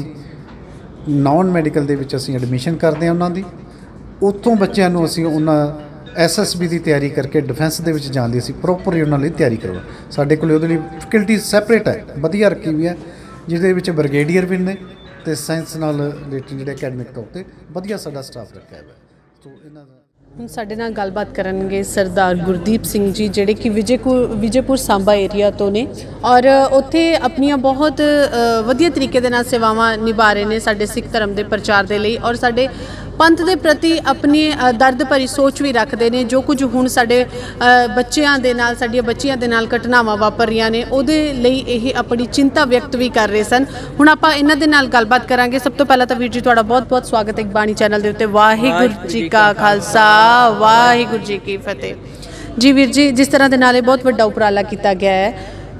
ਨਾਨ ਮੈਡੀਕਲ ਦੇ ਵਿੱਚ ਅਸੀਂ ਐਡਮਿਸ਼ਨ ਕਰਦੇ ਹਾਂ ਉਹਨਾਂ ਦੀ। ਉੱਥੋਂ ਬੱਚਿਆਂ ਨੂੰ ਅਸੀਂ ਉਹਨਾਂ ਐਸ ਐਸ ਬੀ ਦੀ ਤਿਆਰੀ ਕਰਕੇ ਡਿਫੈਂਸ ਦੇ ਵਿੱਚ ਜਾਣ ਦੀ ਅਸੀਂ ਪ੍ਰੋਪਰਲੀ ਉਹਨਾਂ ਲਈ ਤਿਆਰੀ ਕਰਵਾ। ਸਾਡੇ ਕੋਲ ਉਹਦੇ ਲਈ ਫੈਕਲਟੀ ਸੈਪਰੇਟ ਹੈ, ਵਧੀਆ ਰੱਖੀ ਹੋਈ ਹੈ, ਜਿਹਦੇ ਵਿੱਚ ਬ੍ਰਿਗੇਡੀਅਰ ਵੀ ਨੇ ਅਤੇ ਸਾਇੰਸ ਨਾਲ ਰਿਲੇਟਡ ਜਿਹੜੇ ਅਕੈਡਮਿਕ ਤੌਰ 'ਤੇ ਵਧੀਆ ਸਾਡਾ ਸਟਾਫ ਰੱਖਿਆ ਹੋਇਆ। ਸੋ ਇਹਨਾਂ ਦਾ ਹੁਣ ਸਾਡੇ ਨਾਲ ਗੱਲਬਾਤ ਕਰਨਗੇ ਸਰਦਾਰ ਗੁਰਦੀਪ ਸਿੰਘ ਜੀ, ਜਿਹੜੇ ਕਿ ਵਿਜੇਪੁਰ ਵਿਜੇਪੁਰ ਸਾਂਬਾ ਏਰੀਆ ਤੋਂ ਨੇ, ਔਰ ਉੱਥੇ ਆਪਣੀਆਂ ਬਹੁਤ ਵਧੀਆ ਤਰੀਕੇ ਦੇ ਨਾਲ ਸੇਵਾਵਾਂ ਨਿਭਾ ਰਹੇ ਨੇ ਸਾਡੇ ਸਿੱਖ ਧਰਮ ਦੇ ਪ੍ਰਚਾਰ ਦੇ ਲਈ, ਔਰ ਸਾਡੇ ਪੰਥ ਦੇ ਪ੍ਰਤੀ ਆਪਣੀ ਦਰਦ ਭਰੀ ਸੋਚ ਵੀ ਰੱਖਦੇ ਨੇ। ਜੋ ਕੁਝ ਹੁਣ ਸਾਡੇ ਬੱਚਿਆਂ ਦੇ ਨਾਲ, ਸਾਡੀਆਂ ਬੱਚੀਆਂ ਦੇ ਨਾਲ ਘਟਨਾਵਾਂ ਵਾਪਰ ਰਹੀਆਂ ਨੇ, ਉਹਦੇ ਲਈ ਇਹ ਆਪਣੀ ਚਿੰਤਾ ਵਿਅਕਤ ਵੀ ਕਰ ਰਹੇ ਸਨ। ਹੁਣ ਆਪਾਂ ਇਹਨਾਂ ਦੇ ਨਾਲ ਗੱਲਬਾਤ ਕਰਾਂਗੇ। ਸਭ ਤੋਂ ਪਹਿਲਾਂ ਤਾਂ ਵੀਰ ਜੀ ਤੁਹਾਡਾ ਬਹੁਤ ਬਹੁਤ ਸਵਾਗਤ ਹੈ ਬਾਣੀ ਚੈਨਲ ਦੇ ਉੱਤੇ। ਵਾਹਿਗੁਰੂ ਜੀ ਕਾ ਖਾਲਸਾ, ਵਾਹਿਗੁਰੂ ਜੀ ਕੀ ਫਤਿਹ। ਜੀ ਵੀਰ ਜੀ, ਜਿਸ ਤਰ੍ਹਾਂ ਦੇ ਨਾਲ ਇਹ ਬਹੁਤ ਵੱਡਾ ਉਪਰਾਲਾ ਕੀਤਾ ਗਿਆ ਹੈ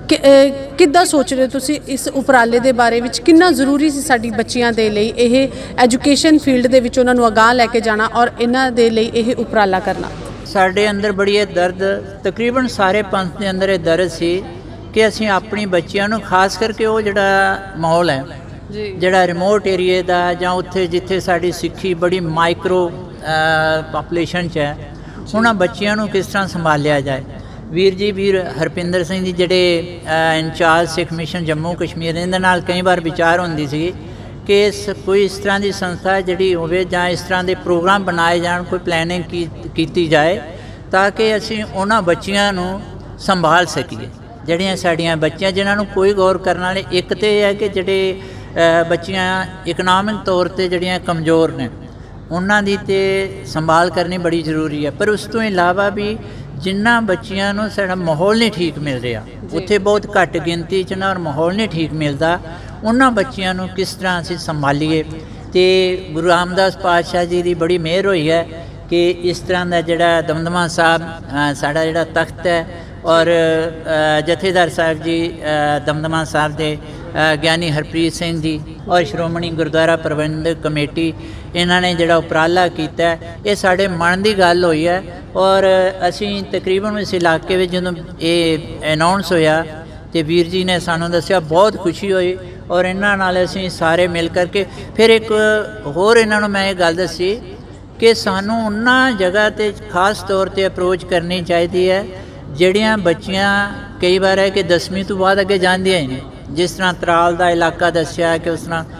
ਕਿ ਅ, ਕਿੱਦਾਂ ਸੋਚ ਰਹੇ ਹੋ ਤੁਸੀਂ ਇਸ ਉਪਰਾਲੇ ਦੇ ਬਾਰੇ ਵਿੱਚ? ਕਿੰਨਾ ਜ਼ਰੂਰੀ ਸੀ ਸਾਡੀ ਬੱਚੀਆਂ ਦੇ ਲਈ ਇਹ ਐਜੂਕੇਸ਼ਨ ਫੀਲਡ ਦੇ ਵਿੱਚ ਉਹਨਾਂ ਨੂੰ ਅਗਾਂਹ ਲੈ ਕੇ ਜਾਣਾ ਔਰ ਇਹਨਾਂ ਦੇ ਲਈ ਇਹ ਉਪਰਾਲਾ ਕਰਨਾ? ਸਾਡੇ ਅੰਦਰ ਬੜੀ ਇਹ ਦਰਦ, ਤਕਰੀਬਨ ਸਾਰੇ ਪੰਥ ਦੇ ਅੰਦਰ ਇਹ ਦਰਦ ਸੀ ਕਿ ਅਸੀਂ ਆਪਣੀ ਬੱਚਿਆਂ ਨੂੰ, ਖਾਸ ਕਰਕੇ ਉਹ ਜਿਹੜਾ ਮਾਹੌਲ ਹੈ ਜਿਹੜਾ ਰਿਮੋਟ ਏਰੀਏ ਦਾ ਜਾਂ ਉੱਥੇ ਜਿੱਥੇ ਸਾਡੀ ਸਿੱਖੀ ਬੜੀ ਮਾਈਕਰੋ ਪਾਪੂਲੇਸ਼ਨ 'ਚ ਹੈ, ਉਹਨਾਂ ਬੱਚਿਆਂ ਨੂੰ ਕਿਸ ਤਰ੍ਹਾਂ ਸੰਭਾਲਿਆ ਜਾਏ। ਵੀਰ ਜੀ ਵੀਰ ਹਰਪਿੰਦਰ ਸਿੰਘ ਜੀ ਜਿਹੜੇ ਇੰਚਾਰਜ ਸਿੱਖ ਮਿਸ਼ਨ ਜੰਮੂ ਕਸ਼ਮੀਰ, ਇਹਦੇ ਨਾਲ ਕਈ ਵਾਰ ਵਿਚਾਰ ਹੁੰਦੀ ਸੀ ਕਿ ਇਸ ਕੋਈ ਇਸ ਤਰ੍ਹਾਂ ਦੀ ਸੰਸਥਾ ਜਿਹੜੀ ਹੋਵੇ ਜਾਂ ਇਸ ਤਰ੍ਹਾਂ ਦੇ ਪ੍ਰੋਗਰਾਮ ਬਣਾਏ ਜਾਣ, ਕੋਈ ਪਲੈਨਿੰਗ ਕੀ ਕੀਤੀ ਜਾਏ ਤਾਂ ਕਿ ਅਸੀਂ ਉਹਨਾਂ ਬੱਚਿਆਂ ਨੂੰ ਸੰਭਾਲ ਸਕੀਏ ਜਿਹੜੀਆਂ ਸਾਡੀਆਂ ਬੱਚੀਆਂ ਜਿਨ੍ਹਾਂ ਨੂੰ ਕੋਈ ਗੌਰ ਕਰਨ ਵਾਲੇ। ਇੱਕ ਤਾਂ ਇਹ ਹੈ ਕਿ ਜਿਹੜੇ ਬੱਚੀਆਂ ਇਕਨੋਮਿਕ ਤੌਰ 'ਤੇ ਜਿਹੜੀਆਂ ਕਮਜ਼ੋਰ ਨੇ ਉਹਨਾਂ ਦੀ ਤੇ ਸੰਭਾਲ ਕਰਨੀ ਬੜੀ ਜ਼ਰੂਰੀ ਹੈ, ਪਰ ਉਸ ਤੋਂ ਇਲਾਵਾ ਵੀ ਜਿਨ੍ਹਾਂ ਬੱਚਿਆਂ ਨੂੰ ਸਾਡਾ ਮਾਹੌਲ ਨਹੀਂ ਠੀਕ ਮਿਲ ਰਿਹਾ, ਉੱਥੇ ਬਹੁਤ ਘੱਟ ਗਿਣਤੀ 'ਚ ਨਾ ਔਰ ਮਾਹੌਲ ਨਹੀਂ ਠੀਕ ਮਿਲਦਾ, ਉਹਨਾਂ ਬੱਚਿਆਂ ਨੂੰ ਕਿਸ ਤਰ੍ਹਾਂ ਅਸੀਂ ਸੰਭਾਲੀਏ। ਅਤੇ ਗੁਰੂ ਰਾਮਦਾਸ ਪਾਤਸ਼ਾਹ ਜੀ ਦੀ ਬੜੀ ਮਿਹਰ ਹੋਈ ਹੈ ਕਿ ਇਸ ਤਰ੍ਹਾਂ ਦਾ ਜਿਹੜਾ ਦਮਦਮਾ ਸਾਹਿਬ ਸਾਡਾ ਜਿਹੜਾ ਤਖਤ ਹੈ ਔਰ ਜਥੇਦਾਰ ਸਾਹਿਬ ਜੀ ਦਮਦਮਾ ਸਾਹਿਬ ਦੇ ਗਿਆਨੀ ਹਰਪ੍ਰੀਤ ਸਿੰਘ ਜੀ ਔਰ ਸ਼੍ਰੋਮਣੀ ਗੁਰਦੁਆਰਾ ਪ੍ਰਬੰਧਕ ਕਮੇਟੀ, ਇਹਨਾਂ ਨੇ ਜਿਹੜਾ ਉਪਰਾਲਾ ਕੀਤਾ ਇਹ ਸਾਡੇ ਮਨ ਦੀ ਗੱਲ ਹੋਈ ਹੈ। ਔਰ ਅਸੀਂ ਤਕਰੀਬਨ ਇਸ ਇਲਾਕੇ ਵਿੱਚ ਜਦੋਂ ਇਹ ਅਨਾਉਂਸ ਹੋਇਆ ਤੇ ਵੀਰ ਜੀ ਨੇ ਸਾਨੂੰ ਦੱਸਿਆ, ਬਹੁਤ ਖੁਸ਼ੀ ਹੋਈ ਔਰ ਇਹਨਾਂ ਨਾਲ ਅਸੀਂ ਸਾਰੇ ਮਿਲ ਕਰਕੇ ਫਿਰ ਇੱਕ ਹੋਰ ਇਹਨਾਂ ਨੂੰ ਮੈਂ ਇਹ ਗੱਲ ਦੱਸੀ ਕਿ ਸਾਨੂੰ ਉਹਨਾਂ ਜਗ੍ਹਾ 'ਤੇ ਖਾਸ ਤੌਰ 'ਤੇ ਅਪਰੋਚ ਕਰਨੀ ਚਾਹੀਦੀ ਹੈ ਜਿਹੜੀਆਂ ਬੱਚੀਆਂ ਕਈ ਵਾਰ ਹੈ ਕਿ ਦਸਵੀਂ ਤੋਂ ਬਾਅਦ ਅੱਗੇ ਜਾਂਦੀਆਂ ਹੀ ਨਹੀਂ, ਜਿਸ ਤਰ੍ਹਾਂ ਤਰਾਲ ਦਾ ਇਲਾਕਾ ਦੱਸਿਆ ਕਿ ਉਸ ਤਰ੍ਹਾਂ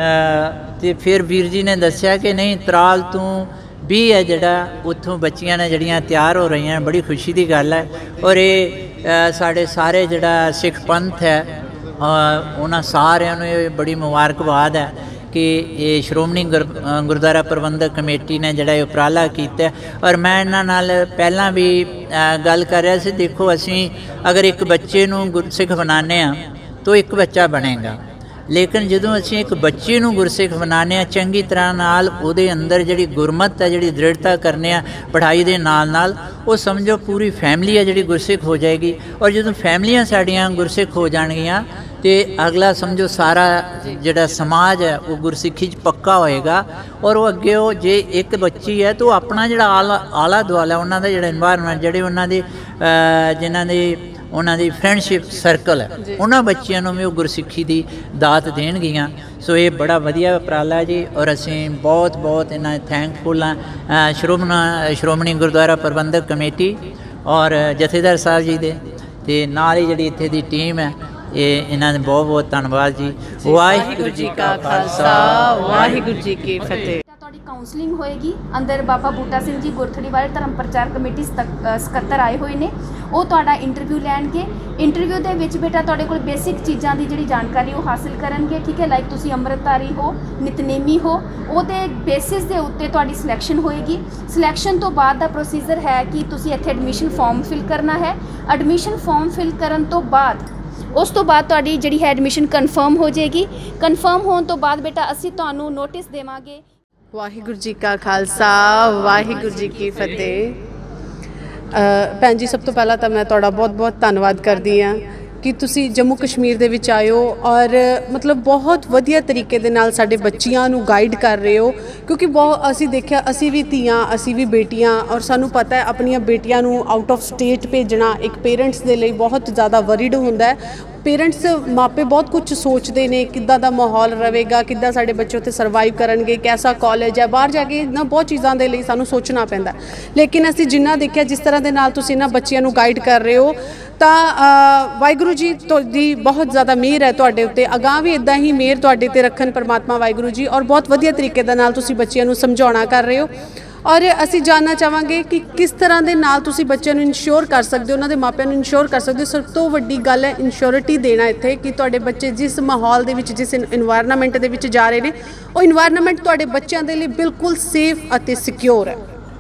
ਅਤੇ ਫਿਰ ਵੀਰ ਜੀ ਨੇ ਦੱਸਿਆ ਕਿ ਨਹੀਂ ਤਰਾਲ ਤੋਂ ਵੀ ਹੈ ਜਿਹੜਾ ਉੱਥੋਂ ਬੱਚੀਆਂ ਨੇ ਜਿਹੜੀਆਂ ਤਿਆਰ ਹੋ ਰਹੀਆਂ, ਬੜੀ ਖੁਸ਼ੀ ਦੀ ਗੱਲ ਹੈ। ਔਰ ਇਹ ਸਾਡੇ ਸਾਰੇ ਜਿਹੜਾ ਸਿੱਖ ਪੰਥ ਹੈ ਉਹਨਾਂ ਸਾਰਿਆਂ ਨੂੰ ਇਹ ਬੜੀ ਮੁਬਾਰਕਬਾਦ ਹੈ ਕਿ ਇਹ ਸ਼੍ਰੋਮਣੀ ਗੁਰ ਗੁਰਦੁਆਰਾ ਪ੍ਰਬੰਧਕ ਕਮੇਟੀ ਨੇ ਜਿਹੜਾ ਇਹ ਉਪਰਾਲਾ ਕੀਤਾ। ਔਰ ਮੈਂ ਇਹਨਾਂ ਨਾਲ ਪਹਿਲਾਂ ਵੀ ਗੱਲ ਕਰ ਰਿਹਾ ਸੀ, ਦੇਖੋ ਅਸੀਂ ਅਗਰ ਇੱਕ ਬੱਚੇ ਨੂੰ ਗੁਰਸਿੱਖ ਬਣਾਉਂਦੇ ਹਾਂ ਤਾਂ ਇੱਕ ਬੱਚਾ ਬਣੇਗਾ, ਲੇਕਿਨ ਜਦੋਂ ਅਸੀਂ ਇੱਕ ਬੱਚੇ ਨੂੰ ਗੁਰਸਿੱਖ ਬਣਾਉਂਦੇ ਹਾਂ ਚੰਗੀ ਤਰ੍ਹਾਂ ਨਾਲ, ਉਹਦੇ ਅੰਦਰ ਜਿਹੜੀ ਗੁਰਮਤ ਹੈ ਜਿਹੜੀ ਦ੍ਰਿੜਤਾ ਕਰਨੇ ਆ ਪੜ੍ਹਾਈ ਦੇ ਨਾਲ ਨਾਲ, ਉਹ ਸਮਝੋ ਪੂਰੀ ਫੈਮਿਲੀ ਹੈ ਜਿਹੜੀ ਗੁਰਸਿੱਖ ਹੋ ਜਾਏਗੀ। ਔਰ ਜਦੋਂ ਫੈਮਲੀਆਂ ਸਾਡੀਆਂ ਗੁਰਸਿੱਖ ਹੋ ਜਾਣਗੀਆਂ ਤੇ ਅਗਲਾ ਸਮਝੋ ਸਾਰਾ ਜਿਹੜਾ ਸਮਾਜ ਹੈ ਉਹ ਗੁਰਸਿੱਖੀ 'ਚ ਪੱਕਾ ਹੋਏਗਾ। ਔਰ ਉਹ ਅੱਗੇ ਉਹ ਜੇ ਇੱਕ ਬੱਚੀ ਹੈ ਤਾਂ ਉਹ ਆਪਣਾ ਜਿਹੜਾ ਆਲਾ ਆਲਾ ਦੁਆਲਾ ਉਹਨਾਂ ਦਾ ਜਿਹੜਾ ਇਨਵਾਇਰਮੈਂਟ, ਜਿਹੜੇ ਉਹਨਾਂ ਦੇ ਜਿਨ੍ਹਾਂ ਦੀ ਉਹਨਾਂ ਦੀ ਫਰੈਂਡਸ਼ਿਪ ਸਰਕਲ ਹੈ, ਉਹਨਾਂ ਬੱਚਿਆਂ ਨੂੰ ਵੀ ਉਹ ਗੁਰਸਿੱਖੀ ਦੀ ਦਾਤ ਦੇਣਗੀਆਂ। ਸੋ ਇਹ ਬੜਾ ਵਧੀਆ ਉਪਰਾਲਾ ਜੀ ਔਰ ਅਸੀਂ ਬਹੁਤ ਬਹੁਤ ਇਹਨਾਂ ਥੈਂਕਫੁਲ ਹਾਂ ਸ਼੍ਰੋਮਣੀ ਸ਼੍ਰੋਮਣੀ ਗੁਰਦੁਆਰਾ ਪ੍ਰਬੰਧਕ ਕਮੇਟੀ ਔਰ ਜਥੇਦਾਰ ਸਾਹਿਬ ਜੀ ਦੇ, ਅਤੇ ਨਾਲ ਹੀ ਜਿਹੜੀ ਇੱਥੇ ਦੀ ਟੀਮ ਹੈ ਇਹ ਇਹਨਾਂ ਦੇ ਬਹੁਤ ਬਹੁਤ ਧੰਨਵਾਦ ਜੀ। ਵਾਹਿਗੁਰੂ ਜੀ ਕਾ ਖਾਲਸਾ ਵਾਹਿਗੁਰੂ ਜੀ ਕੀ ਫਤਿਹ। ਤੁਹਾਡੀ ਕਾਉਂਸਲਿੰਗ ਹੋਏਗੀ, ਅੰਦਰ ਬਾਬਾ ਬੂਟਾ ਸਿੰਘ ਜੀ ਗੁਰਥੜੀ ਵਾਲੇ ਧਰਮ ਪ੍ਰਚਾਰ ਕਮੇਟੀ ਸਕੱਤਰ ਆਏ ਹੋਏ ਨੇ, ਉਹ ਤੁਹਾਡਾ ਇੰਟਰਵਿਊ ਲੈਣਗੇ। ਇੰਟਰਵਿਊ ਦੇ ਵਿੱਚ ਬੇਟਾ ਤੁਹਾਡੇ ਕੋਲ ਬੇਸਿਕ ਚੀਜ਼ਾਂ ਦੀ ਜਿਹੜੀ ਜਾਣਕਾਰੀ ਉਹ ਹਾਸਿਲ ਕਰਨਗੇ, ਠੀਕ ਹੈ। ਲਾਈਕ ਤੁਸੀਂ ਅੰਮ੍ਰਿਤਧਾਰੀ ਹੋ, ਨਿਤਨੇਮੀ ਹੋ, ਉਹਦੇ ਬੇਸਿਸ ਦੇ ਉੱਤੇ ਤੁਹਾਡੀ ਸਿਲੈਕਸ਼ਨ ਹੋਏਗੀ। ਸਿਲੈਕਸ਼ਨ ਤੋਂ ਬਾਅਦ ਦਾ ਪ੍ਰੋਸੀਜਰ ਹੈ ਕਿ ਤੁਸੀਂ ਇੱਥੇ ਐਡਮਿਸ਼ਨ ਫਾਰਮ ਫਿਲ ਕਰਨਾ ਹੈ। ਐਡਮਿਸ਼ਨ ਫਾਰਮ ਫਿਲ ਕਰਨ ਤੋਂ ਬਾਅਦ ਉਸ ਤੋਂ ਬਾਅਦ ਤੁਹਾਡੀ ਜਿਹੜੀ ਹੈ ਐਡਮਿਸ਼ਨ ਕਨਫਰਮ ਹੋ ਜਾਏਗੀ। ਕਨਫਰਮ ਹੋਣ ਤੋਂ ਬਾਅਦ ਬੇਟਾ ਅਸੀਂ ਤੁਹਾਨੂੰ ਨੋਟਿਸ ਦੇਵਾਂਗੇ। ਵਾਹਿਗੁਰੂ ਜੀ ਕਾ ਖਾਲਸਾ ਵਾਹਿਗੁਰੂ ਜੀ ਕੀ ਫਤਿਹ। ਭੈਣ ਜੀ, ਸਭ ਤੋਂ ਪਹਿਲਾਂ ਤਾਂ ਮੈਂ ਤੁਹਾਡਾ ਬਹੁਤ ਬਹੁਤ ਧੰਨਵਾਦ ਕਰਦੀ ਹਾਂ ਕਿ ਤੁਸੀਂ ਜੰਮੂ ਕਸ਼ਮੀਰ ਦੇ ਵਿੱਚ ਆਏ ਹੋ ਔਰ ਮਤਲਬ ਬਹੁਤ ਵਧੀਆ ਤਰੀਕੇ ਦੇ ਨਾਲ ਸਾਡੇ ਬੱਚਿਆਂ ਨੂੰ ਗਾਈਡ ਕਰ ਰਹੇ ਹੋ, ਕਿਉਂਕਿ ਬਹੁਤ ਅਸੀਂ ਦੇਖਿਆ, ਅਸੀਂ ਵੀ ਧੀਆਂ, ਅਸੀਂ ਵੀ ਬੇਟੀਆਂ, ਔਰ ਸਾਨੂੰ ਪਤਾ ਹੈ ਆਪਣੀਆਂ ਬੇਟੀਆਂ ਨੂੰ ਆਊਟ ਆਫ ਸਟੇਟ ਭੇਜਣਾ ਇੱਕ ਪੇਰੈਂਟਸ ਦੇ ਲਈ ਬਹੁਤ ਜ਼ਿਆਦਾ ਵਰੀਡ ਹੁੰਦਾ ਹੈ। ਪੇਰੈਂਟਸ ਮਾਪੇ ਬਹੁਤ ਕੁਝ ਸੋਚਦੇ ਨੇ, ਕਿੱਦਾਂ ਦਾ ਮਾਹੌਲ ਰਹੇਗਾ, ਕਿੱਦਾਂ ਸਾਡੇ ਬੱਚੇ ਉੱਥੇ ਸਰਵਾਈਵ ਕਰਨਗੇ, ਕੈਸਾ ਕਾਲਜ ਹੈ, ਬਾਹਰ ਜਾ ਕੇ ਨਾ ਬਹੁਤ ਚੀਜ਼ਾਂ ਦੇ ਲਈ ਸਾਨੂੰ ਸੋਚਣਾ ਪੈਂਦਾ। ਲੇਕਿਨ ਅਸੀਂ ਜਿੰਨਾ ਦੇਖਿਆ, ਜਿਸ ਤਰ੍ਹਾਂ ਦੇ ਨਾਲ ਤੁਸੀਂ ਇਹਨਾਂ ਬੱਚਿਆਂ ਨੂੰ ਗਾਈਡ ਕਰ ਰਹੇ ਹੋ, ਤਾਂ ਵਾਹਿਗੁਰੂ ਜੀ ਤੁਹਾਡੀ ਬਹੁਤ ਜ਼ਿਆਦਾ ਮਿਹਰ ਹੈ ਤੁਹਾਡੇ ਉੱਤੇ। ਅਗਾਂਹ ਵੀ ਇੱਦਾਂ ਹੀ ਮਿਹਰ ਤੁਹਾਡੇ 'ਤੇ ਰੱਖਣ ਪਰਮਾਤਮਾ ਵਾਹਿਗੁਰੂ ਜੀ। ਔਰ ਬਹੁਤ ਵਧੀਆ ਤਰੀਕੇ ਦੇ ਨਾਲ ਤੁਸੀਂ ਬੱਚਿਆਂ ਨੂੰ ਸਮਝਾਉਣਾ ਕਰ ਰਹੇ ਹੋ। ਔਰ ਅਸੀਂ ਜਾਣਨਾ ਚਾਹਾਂਗੇ ਕਿ ਕਿਸ ਤਰ੍ਹਾਂ ਦੇ ਨਾਲ ਤੁਸੀਂ ਬੱਚਿਆਂ ਨੂੰ ਇਨਸ਼ੋਰ ਕਰ ਸਕਦੇ ਹੋ, ਉਹਨਾਂ ਦੇ ਮਾਪਿਆਂ ਨੂੰ ਇਨਸ਼ੋਰ ਕਰ ਸਕਦੇ ਹੋ। ਸਭ ਤੋਂ ਵੱਡੀ ਗੱਲ ਹੈ ਇਨਸ਼ੋਰਿਟੀ ਦੇਣਾ ਇੱਥੇ, ਕਿ ਤੁਹਾਡੇ ਬੱਚੇ ਜਿਸ ਮਾਹੌਲ ਦੇ ਵਿੱਚ, ਜਿਸ ਇਨਵਾਇਰਨਮੈਂਟ ਦੇ ਵਿੱਚ ਜਾ ਰਹੇ ਨੇ, ਉਹ ਇਨਵਾਇਰਨਮੈਂਟ ਤੁਹਾਡੇ ਬੱਚਿਆਂ ਦੇ ਲਈ ਬਿਲਕੁਲ ਸੇਫ ਅਤੇ ਸਿਕਿਉਰ ਹੈ।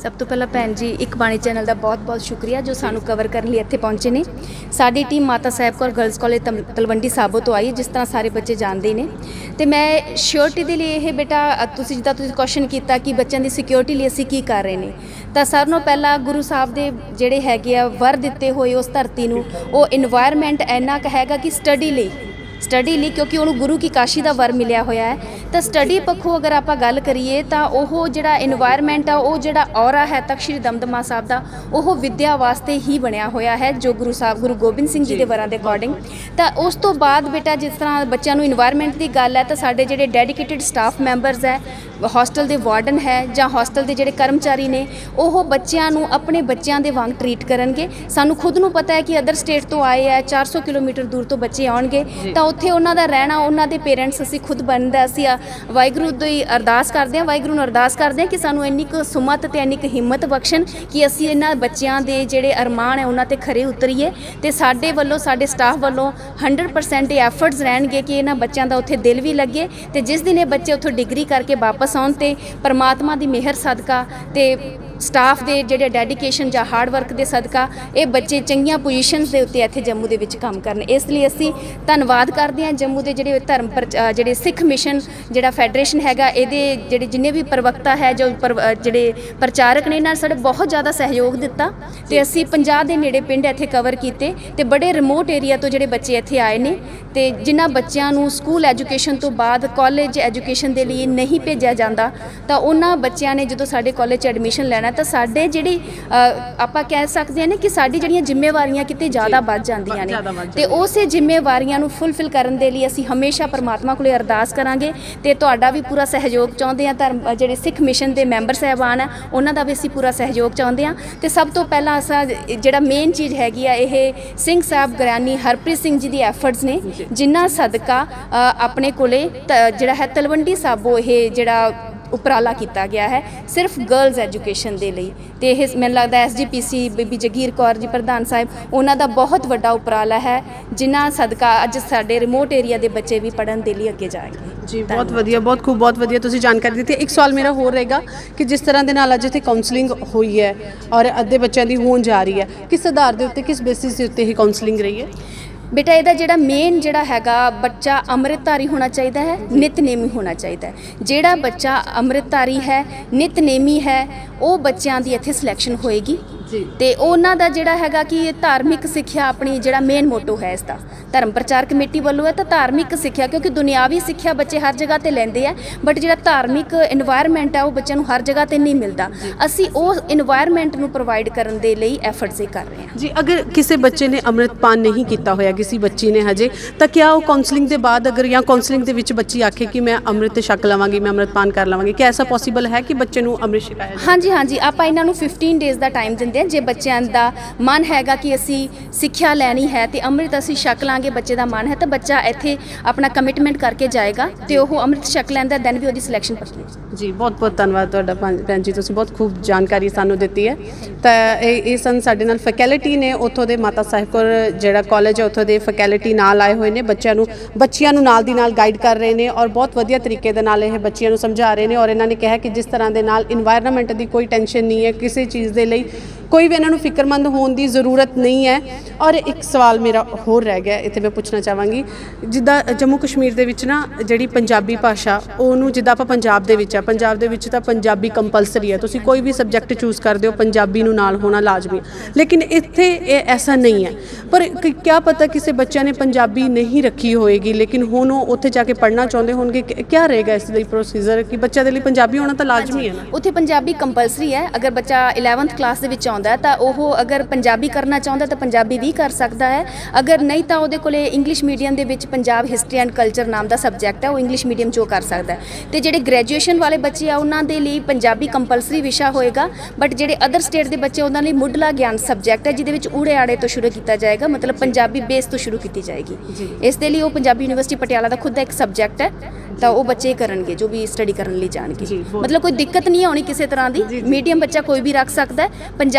ਸਭ ਤੋਂ ਪਹਿਲਾਂ ਭੈਣ ਜੀ ਇੱਕ ਬਾਣੀ ਚੈਨਲ ਦਾ ਬਹੁਤ-ਬਹੁਤ ਸ਼ੁਕਰੀਆ ਜੋ ਸਾਨੂੰ ਕਵਰ ਕਰਨ ਲਈ ਇੱਥੇ ਪਹੁੰਚੇ ਨੇ। ਸਾਡੀ team Mata Sahib Kaur girls college Talwandi Sabo ਤੋਂ ਆਈ, ਜਿਸ ਤਰ੍ਹਾਂ ਸਾਰੇ ਬੱਚੇ ਜਾਣਦੇ ਨੇ। ਤੇ ਮੈਂ ਸ਼ਿਓਰਟੀ ਦੇ ਲਈ ਇਹ ਬੇਟਾ ਤੁਸੀਂ ਜਿੱਦਾਂ ਤੁਸੀਂ ਕੁਐਸਚਨ ਕੀਤਾ ਕਿ ਬੱਚਿਆਂ ਦੀ ਸਿਕਿਉਰਿਟੀ ਲਈ ਅਸੀਂ ਕੀ ਕਰ ਰਹੇ ਨੇ, ਤਾਂ ਸਾਰਿਆਂ ਨਾਲੋਂ ਪਹਿਲਾਂ ਗੁਰੂ ਸਾਹਿਬ ਦੇ ਜਿਹੜੇ ਹੈਗੇ ਆ ਵਰ ਦਿੱਤੇ ਹੋਏ ਉਸ ਧਰਤੀ ਨੂੰ, ਉਹ ਇਨਵਾਇਰਮੈਂਟ ਇੰਨਾ ਕੁ ਹੈਗਾ ਕਿ ਸਟੱਡੀ ਲਈ ਸਟੱਡੀ ਲਈ ਕਿਉਂਕਿ ਉਹਨੂੰ ਗੁਰੂ ਕੀ ਕਾਸ਼ੀ ਦਾ ਵਰ ਮਿਲਿਆ ਹੋਇਆ ਹੈ। ਤਾਂ ਸਟੱਡੀ ਪੱਖੋਂ ਅਗਰ ਆਪਾਂ ਗੱਲ ਕਰੀਏ ਤਾਂ ਉਹ ਜਿਹੜਾ ਇਨਵਾਇਰਮੈਂਟ ਆ, ਉਹ ਜਿਹੜਾ ਔਰਾ ਹੈ ਤਖਤ ਸ਼੍ਰੀ ਦਮਦਮਾ ਸਾਹਿਬ ਦਾ, ਉਹ ਵਿੱਦਿਆ ਵਾਸਤੇ ਹੀ ਬਣਿਆ ਹੋਇਆ ਹੈ ਜੋ ਗੁਰੂ ਸਾਹਿਬ ਗੁਰੂ ਗੋਬਿੰਦ ਸਿੰਘ ਜੀ ਦੇ ਵਰਾਂ ਦੇ ਅਕੋਰਡਿੰਗ। ਤਾਂ ਉਸ ਤੋਂ ਬਾਅਦ ਬੇਟਾ ਜਿਸ ਤਰ੍ਹਾਂ ਬੱਚਿਆਂ ਨੂੰ ਇਨਵਾਇਰਮੈਂਟ ਦੀ ਗੱਲ ਹੈ ਤਾਂ ਸਾਡੇ ਜਿਹੜੇ ਡੈਡੀਕੇਟਿਡ ਸਟਾਫ ਮੈਂਬਰਸ ਹੈ, ਹੋਸਟਲ ਦੇ ਵਾਰਡਨ ਹੈ ਜਾਂ ਹੋਸਟਲ ਦੇ ਜਿਹੜੇ ਕਰਮਚਾਰੀ ਨੇ, ਉਹ ਬੱਚਿਆਂ ਨੂੰ ਆਪਣੇ ਬੱਚਿਆਂ ਦੇ ਵਾਂਗ ਟਰੀਟ ਕਰਨਗੇ। ਸਾਨੂੰ ਖੁਦ ਨੂੰ ਪਤਾ ਹੈ ਕਿ ਅਦਰ ਸਟੇਟ ਤੋਂ ਆਏ ਹੈ, ਚਾਰ ਸੌ ਕਿਲੋਮੀਟਰ ਦੂਰ ਤੋਂ ਬੱਚੇ ਆਉਣਗੇ, ਤਾਂ ਉੱਥੇ ਉਹਨਾਂ ਦਾ ਰਹਿਣਾ, ਉਹਨਾਂ ਦੇ ਪੇਰੈਂਟਸ ਅਸੀਂ ਖੁਦ ਬਣਦਾ, ਅਸੀਂ ਵਾਹਿਗੁਰੂ ਦੀ ਅਰਦਾਸ ਕਰਦੇ ਹਾਂ, ਵਾਹਿਗੁਰੂ ਨੂੰ ਅਰਦਾਸ ਕਰਦੇ ਹਾਂ ਕਿ ਸਾਨੂੰ ਇੰਨੀ ਕੁ ਸੁਮਤ ਅਤੇ ਇੰਨੀ ਕੁ ਹਿੰਮਤ ਬਖਸ਼ਣ ਕਿ ਅਸੀਂ ਇਹਨਾਂ ਬੱਚਿਆਂ ਦੇ ਜਿਹੜੇ ਅਰਮਾਨ ਹੈ ਉਹਨਾਂ 'ਤੇ ਖਰੇ ਉਤਰੀਏ। ਅਤੇ ਸਾਡੇ ਵੱਲੋਂ ਸਾਡੇ ਸਟਾਫ ਵੱਲੋਂ ਹੰਡਰਡ ਪਰਸੈਂਟ ਇਹ ਐਫਰਟਸ ਰਹਿਣਗੇ ਕਿ ਇਹਨਾਂ ਬੱਚਿਆਂ ਦਾ ਉੱਥੇ ਦਿਲ ਵੀ ਲੱਗੇ, ਅਤੇ ਜਿਸ ਦਿਨ ਇਹ ਬੱਚੇ ਉੱਥੋਂ ਡਿਗਰੀ ਕਰਕੇ ਵਾਪਸ ਆਉਣ ਤੇ ਪਰਮਾਤਮਾ ਦੀ ਮਿਹਰ ਸਦਕਾ ਤੇ ਸਟਾਫ ਦੇ ਜਿਹੜੇ ਡੈਡੀਕੇਸ਼ਨ ਜਾਂ ਹਾਰਡ ਵਰਕ ਦੇ ਸਦਕਾ ਇਹ ਬੱਚੇ ਚੰਗੀਆਂ ਪੋਜੀਸ਼ਨਸ ਦੇ ਉੱਤੇ ਇੱਥੇ ਜੰਮੂ ਦੇ ਵਿੱਚ ਕੰਮ ਕਰਨ। ਇਸ ਲਈ ਅਸੀਂ ਧੰਨਵਾਦ ਕਰਦੇ ਹਾਂ ਜੰਮੂ ਦੇ ਜਿਹੜੇ ਧਰਮ ਜਿਹੜੇ ਸਿੱਖ ਮਿਸ਼ਨ ਜਿਹੜਾ ਫੈਡਰੇਸ਼ਨ ਹੈਗਾ, ਇਹਦੇ ਜਿਹੜੇ ਜਿੰਨੇ ਵੀ ਪ੍ਰਵਕਤਾ ਹੈ ਜੋ ਜਿਹੜੇ ਪ੍ਰਚਾਰਕ ਨੇ, ਇਹਨਾਂ ਸਾਡੇ ਬਹੁਤ ਜ਼ਿਆਦਾ ਸਹਿਯੋਗ ਦਿੱਤਾ ਅਤੇ ਅਸੀਂ ਪੰਜਾਹ ਦੇ ਨੇੜੇ ਪਿੰਡ ਇੱਥੇ ਕਵਰ ਕੀਤੇ ਅਤੇ ਬੜੇ ਰਿਮੋਟ ਏਰੀਆ ਤੋਂ ਜਿਹੜੇ ਬੱਚੇ ਇੱਥੇ ਆਏ ਨੇ। ਅਤੇ ਜਿਨ੍ਹਾਂ ਬੱਚਿਆਂ ਨੂੰ ਸਕੂਲ ਐਜੂਕੇਸ਼ਨ ਤੋਂ ਬਾਅਦ ਕਾਲਜ ਐਜੂਕੇਸ਼ਨ ਦੇ ਲਈ ਨਹੀਂ ਭੇਜਿਆ ਜਾਂਦਾ, ਤਾਂ ਉਹਨਾਂ ਬੱਚਿਆਂ ਨੇ ਜਦੋਂ ਸਾਡੇ ਕਾਲਜ 'ਚ ਐਡਮਿਸ਼ਨ ਲੈਣਾ ਤਾਂ ਸਾਡੇ ਜਿਹੜੀ ਆਪਾਂ ਕਹਿ ਸਕਦੇ ਹਾਂ ਨਾ ਕਿ ਸਾਡੀ ਜਿਹੜੀਆਂ ਜ਼ਿੰਮੇਵਾਰੀਆਂ ਕਿਤੇ ਜ਼ਿਆਦਾ ਵੱਧ ਜਾਂਦੀਆਂ ਨੇ, ਅਤੇ ਉਸੇ ਜ਼ਿੰਮੇਵਾਰੀਆਂ ਨੂੰ ਫੁੱਲਫਿਲ ਕਰਨ ਦੇ ਲਈ ਅਸੀਂ ਹਮੇਸ਼ਾ ਪਰਮਾਤਮਾ ਕੋਲੇ ਅਰਦਾਸ ਕਰਾਂਗੇ। ਅਤੇ ਤੁਹਾਡਾ ਵੀ ਪੂਰਾ ਸਹਿਯੋਗ ਚਾਹੁੰਦੇ ਹਾਂ, ਧਰਮ ਜਿਹੜੇ ਸਿੱਖ ਮਿਸ਼ਨ ਦੇ ਮੈਂਬਰ ਸਾਹਿਬਾਨ ਆ ਉਹਨਾਂ ਦਾ ਵੀ ਅਸੀਂ ਪੂਰਾ ਸਹਿਯੋਗ ਚਾਹੁੰਦੇ ਹਾਂ। ਅਤੇ ਸਭ ਤੋਂ ਪਹਿਲਾਂ ਅਸਾਂ ਜਿਹੜਾ ਮੇਨ ਚੀਜ਼ ਹੈਗੀ ਆ, ਇਹ ਸਿੰਘ ਸਾਹਿਬ ਗਰਿਆਨੀ ਹਰਪ੍ਰੀਤ ਸਿੰਘ ਜੀ ਦੀ ਐਫਰਟਸ ਨੇ, ਜਿਨ੍ਹਾਂ ਸਦਕਾ ਆਪਣੇ ਕੋਲੇ ਜਿਹੜਾ ਹੈ ਤਲਵੰਡੀ ਸਾਬੋ ਇਹ ਜਿਹੜਾ ਉਪਰਾਲਾ ਕੀਤਾ ਗਿਆ ਹੈ ਸਿਰਫ ਗਰਲਜ਼ ਐਜੂਕੇਸ਼ਨ ਦੇ ਲਈ। ਅਤੇ ਇਹ ਮੈਨੂੰ ਲੱਗਦਾ ਐਸ ਜੀ ਪੀ ਸੀ ਬੀਬੀ ਜਗੀਰ ਕੌਰ ਜੀ ਪ੍ਰਧਾਨ ਸਾਹਿਬ, ਉਹਨਾਂ ਦਾ ਬਹੁਤ ਵੱਡਾ ਉਪਰਾਲਾ ਹੈ, ਜਿਨ੍ਹਾਂ ਸਦਕਾ ਅੱਜ ਸਾਡੇ ਰਿਮੋਟ ਏਰੀਆ ਦੇ ਬੱਚੇ ਵੀ ਪੜ੍ਹਨ ਦੇ ਲਈ ਅੱਗੇ ਜਾਣਗੇ। ਜੀ ਬਹੁਤ ਵਧੀਆ, ਬਹੁਤ ਖੂਬ, ਬਹੁਤ ਵਧੀਆ ਤੁਸੀਂ ਜਾਣਕਾਰੀ ਦਿੱਤੀ। ਇੱਕ ਸਵਾਲ ਮੇਰਾ ਹੋਰ ਰਹੇਗਾ ਕਿ ਜਿਸ ਤਰ੍ਹਾਂ ਦੇ ਨਾਲ ਅੱਜ ਇੱਥੇ ਕਾਉਂਸਲਿੰਗ ਹੋਈ ਹੈ ਔਰ ਅੱਧੇ ਬੱਚਿਆਂ ਦੀ ਹੋਣ ਜਾ ਰਹੀ ਹੈ, ਕਿਸ ਆਧਾਰ ਦੇ ਉੱਤੇ, ਕਿਸ ਬੇਸਿਸ ਦੇ ਉੱਤੇ ਇਹ ਕਾਉਂਸਲਿੰਗ ਰਹੀ ਹੈ? ਬੇਟਾ ਇਹਦਾ ਜਿਹੜਾ ਮੇਨ ਜਿਹੜਾ ਹੈਗਾ, ਬੱਚਾ ਅੰਮ੍ਰਿਤਧਾਰੀ ਹੋਣਾ ਚਾਹੀਦਾ ਹੈ, ਨਿਤਨੇਮੀ ਹੋਣਾ ਚਾਹੀਦਾ ਹੈ। ਜਿਹੜਾ ਬੱਚਾ ਅੰਮ੍ਰਿਤਧਾਰੀ ਹੈ, ਨਿਤਨੇਮੀ ਹੈ, ਉਹ ਬੱਚਿਆਂ ਦੀ ਇੱਥੇ ਸਿਲੈਕਸ਼ਨ ਹੋਏਗੀ। ਅਤੇ ਉਹਨਾਂ ਦਾ ਜਿਹੜਾ ਹੈਗਾ ਕਿ ਧਾਰਮਿਕ ਸਿੱਖਿਆ ਆਪਣੀ ਜਿਹੜਾ ਮੇਨ ਮੋਟੋ ਹੈ ਇਸਦਾ ਧਰਮ ਪ੍ਰਚਾਰ ਕਮੇਟੀ ਵੱਲੋਂ ਹੈ, ਤਾਂ ਧਾਰਮਿਕ ਸਿੱਖਿਆ, ਕਿਉਂਕਿ ਦੁਨਿਆਵੀ ਸਿੱਖਿਆ ਬੱਚੇ ਹਰ ਜਗ੍ਹਾ 'ਤੇ ਲੈਂਦੇ ਆ, ਬਟ ਜਿਹੜਾ ਧਾਰਮਿਕ ਇਨਵਾਇਰਮੈਂਟ ਹੈ ਉਹ ਬੱਚਿਆਂ ਨੂੰ ਹਰ ਜਗ੍ਹਾ 'ਤੇ ਨਹੀਂ ਮਿਲਦਾ। ਅਸੀਂ ਉਹ ਇਨਵਾਇਰਮੈਂਟ ਨੂੰ ਪ੍ਰੋਵਾਈਡ ਕਰਨ ਦੇ ਲਈ ਐਫਰਟਸ ਇਹ ਕਰ ਰਹੇ ਹਾਂ। ਜੀ ਅਗਰ ਕਿਸੇ ਬੱਚੇ ਨੇ ਅੰਮ੍ਰਿਤਪਾਨ ਨਹੀਂ ਕੀਤਾ ਹੋਇਆ, ਕਿਸੇ ਬੱਚੀ ਨੇ ਹਜੇ, ਤਾਂ ਕਿਆ ਉਹ ਕਾਉਂਸਲਿੰਗ ਦੇ ਬਾਅਦ ਅਗਰ ਜਾਂ ਕਾਉਂਸਲਿੰਗ ਦੇ ਵਿੱਚ ਬੱਚੀ ਆਖੇ ਕਿ ਮੈਂ ਅੰਮ੍ਰਿਤ ਛਕ ਲਵਾਂਗੀ, ਮੈਂ ਅੰਮ੍ਰਿਤਪਾਨ ਕਰ ਲਵਾਂਗੀ, ਕੀ ਐਸਾ ਪੋਸੀਬਲ ਹੈ ਕਿ ਬੱਚੇ ਨੂੰ ਅੰਮ੍ਰਿਤ ਛਕਾਇਆ ਜਾਏ? ਹਾਂਜੀ ਹਾਂਜੀ, ਆਪਾਂ ਇਹਨਾਂ ਨੂੰ ਫਿਫਟੀਨ ਡੇਜ਼ ਦਾ ਟਾਈਮ ਦਿੰਦੇ ਹਾਂ। ਜੇ ਬੱਚਿਆਂ ਦਾ ਮਨ ਹੈਗਾ ਕਿ ਅਸੀਂ ਸਿੱਖਿਆ ਲੈਣੀ ਹੈ ਅਤੇ ਅੰਮ੍ਰਿਤ ਅਸੀਂ ਛਕ ਲਾਂਗੇ, ਬੱਚੇ ਦਾ ਮਨ ਹੈ, ਤਾਂ ਬੱਚਾ ਇੱਥੇ ਆਪਣਾ ਕਮਿਟਮੈਂਟ ਕਰਕੇ ਜਾਏਗਾ ਅਤੇ ਉਹ ਅੰਮ੍ਰਿਤ ਛਕ ਲੈਂਦਾ, ਦੈਨ ਵੀ ਉਹਦੀ ਸਿਲੈਕਸ਼ਨ ਪੱਕੀ ਹੈ। ਜੀ ਬਹੁਤ ਬਹੁਤ ਧੰਨਵਾਦ ਤੁਹਾਡਾ ਭੈਣ ਜੀ, ਤੁਸੀਂ ਬਹੁਤ ਖੂਬ ਜਾਣਕਾਰੀ ਸਾਨੂੰ ਦਿੱਤੀ ਹੈ। ਤਾਂ ਇਹ ਇਹ ਸਨ ਸਾਡੇ ਨਾਲ ਫੈਕਲਟੀ ਨੇ ਉੱਥੋਂ ਦੇ ਮਾਤਾ ਸਾਹਿਬ ਕੌਰ ਜਿਹੜਾ ਕਾਲਜ ਹੈ ਉੱਥੋਂ ਦੇ ਫੈਕਲਟੀ ਨਾਲ ਆਏ ਹੋਏ ਨੇ, ਬੱਚਿਆਂ ਨੂੰ ਬੱਚਿਆਂ ਨੂੰ ਨਾਲ ਦੀ ਨਾਲ ਗਾਈਡ ਕਰ ਰਹੇ ਨੇ ਔਰ ਬਹੁਤ ਵਧੀਆ ਤਰੀਕੇ ਦੇ ਨਾਲ ਇਹ ਬੱਚਿਆਂ ਨੂੰ ਸਮਝਾ ਰਹੇ ਨੇ। ਔਰ ਇਹਨਾਂ ਨੇ ਕਿਹਾ ਕਿ ਜਿਸ ਤਰ੍ਹਾਂ ਦੇ ਨਾਲ ਇਨਵਾਇਰਨਮੈਂਟ ਦੀ ਕੋਈ ਟੈਨਸ਼ਨ ਨਹੀਂ ਹੈ, ਕਿਸੇ ਚੀਜ਼ ਦੇ ਲਈ ਕੋਈ ਵੀ ਇਹਨਾਂ ਨੂੰ ਫਿਕਰਮੰਦ ਹੋਣ ਦੀ ਜ਼ਰੂਰਤ ਨਹੀਂ ਹੈ। ਔਰ ਇੱਕ ਸਵਾਲ ਮੇਰਾ ਹੋਰ ਰਹਿ ਗਿਆ, ਇੱਥੇ ਮੈਂ ਪੁੱਛਣਾ ਚਾਹਾਂਗੀ, ਜਿੱਦਾਂ ਜੰਮੂ ਕਸ਼ਮੀਰ ਦੇ ਵਿੱਚ ਨਾ ਜਿਹੜੀ ਪੰਜਾਬੀ ਭਾਸ਼ਾ, ਉਹਨੂੰ ਜਿੱਦਾਂ ਆਪਾਂ ਪੰਜਾਬ ਦੇ ਵਿੱਚ ਆ, ਪੰਜਾਬ ਦੇ ਵਿੱਚ ਤਾਂ ਪੰਜਾਬੀ ਕੰਪਲਸਰੀ ਹੈ, ਤੁਸੀਂ ਕੋਈ ਵੀ ਸਬਜੈਕਟ ਚੂਜ਼ ਕਰਦੇ ਹੋ ਪੰਜਾਬੀ ਨੂੰ ਨਾਲ ਹੋਣਾ ਲਾਜ਼ਮੀ, ਲੇਕਿਨ ਇੱਥੇ ਇਹ ਐਸਾ ਨਹੀਂ ਹੈ। ਪਰ ਕਿਆ ਪਤਾ ਕਿਸੇ ਬੱਚਿਆਂ ਨੇ ਪੰਜਾਬੀ ਨਹੀਂ ਰੱਖੀ ਹੋਏਗੀ, ਲੇਕਿਨ ਹੁਣ ਉਹ ਉੱਥੇ ਜਾ ਕੇ ਪੜ੍ਹਨਾ ਚਾਹੁੰਦੇ ਹੋਣਗੇ, ਕਿਆ ਰਹੇਗਾ ਇਸ ਲਈ ਪ੍ਰੋਸੀਜਰ ਕਿ ਬੱਚਿਆਂ ਦੇ ਲਈ ਪੰਜਾਬੀ ਹੋਣਾ ਤਾਂ ਲਾਜ਼ਮੀ ਹੈ ਨਾ? ਉੱਥੇ ਪੰਜਾਬੀ ਕੰਪਲਸਰੀ ਹੈ। ਅਗਰ ਬੱਚਾ ਇਲੈਵਨਥ ਕਲਾਸ ਦੇ ਵਿੱਚ ਆਉਂਦਾ ਤਾਂ ਉਹ ਅਗਰ ਪੰਜਾਬੀ ਕਰਨਾ ਚਾਹੁੰਦਾ ਤਾਂ ਪੰਜਾਬੀ ਵੀ ਕਰ ਸਕਦਾ ਹੈ, ਅਗਰ ਨਹੀਂ ਤਾਂ ਉਹਦੇ ਕੋਲੇ ਇੰਗਲਿਸ਼ ਮੀਡੀਅਮ ਦੇ ਵਿੱਚ ਪੰਜਾਬ ਹਿਸਟਰੀ ਐਂਡ ਕਲਚਰ ਨਾਮ ਦਾ ਸਬਜੈਕਟ ਹੈ, ਉਹ ਇੰਗਲਿਸ਼ ਮੀਡੀਅਮ 'ਚ ਉਹ ਕਰ ਸਕਦਾ ਹੈ। ਅਤੇ ਜਿਹੜੇ ਗ੍ਰੈਜੂਏਸ਼ਨ ਵਾਲੇ ਬੱਚੇ ਆ ਉਹਨਾਂ ਦੇ ਲਈ ਪੰਜਾਬੀ ਕੰਪਲਸਰੀ ਵਿਸ਼ਾ ਹੋਏਗਾ, ਬਟ ਜਿਹੜੇ ਅਦਰ ਸਟੇਟ ਦੇ ਬੱਚੇ ਉਹਨਾਂ ਲਈ ਮੁੱਢਲਾ ਗਿਆਨ ਸਬਜੈਕਟ ਹੈ, ਜਿਹਦੇ ਵਿੱਚ ਊੜੇ ਆੜੇ ਤੋਂ ਸ਼ੁਰੂ ਕੀਤਾ ਜਾਏਗਾ, ਮਤਲਬ ਪੰਜਾਬੀ ਬੇਸ ਤੋਂ ਸ਼ੁਰੂ ਕੀਤੀ ਜਾਏਗੀ। ਇਸ ਦੇ ਲਈ ਉਹ ਪੰਜਾਬੀ ਯੂਨੀਵਰਸਿਟੀ ਪਟਿਆਲਾ ਦਾ ਖੁਦ ਦਾ ਇੱਕ ਸਬਜੈਕਟ ਹੈ, ਤਾਂ ਉਹ ਬੱਚੇ ਕਰਨਗੇ ਜੋ ਵੀ ਸਟੱਡੀ ਕਰਨ ਲਈ ਜਾਣਗੇ। ਮਤਲਬ ਕੋਈ ਦਿੱਕਤ ਨਹੀਂ ਆਉਣੀ ਕਿਸੇ ਤਰ੍ਹਾਂ ਦੀ, ਮੀਡੀਅਮ ਬੱਚਾ ਕੋਈ ਵੀ ਰੱਖ ਸਕਦਾ ਹੈ। ਪੰਜਾਬੀ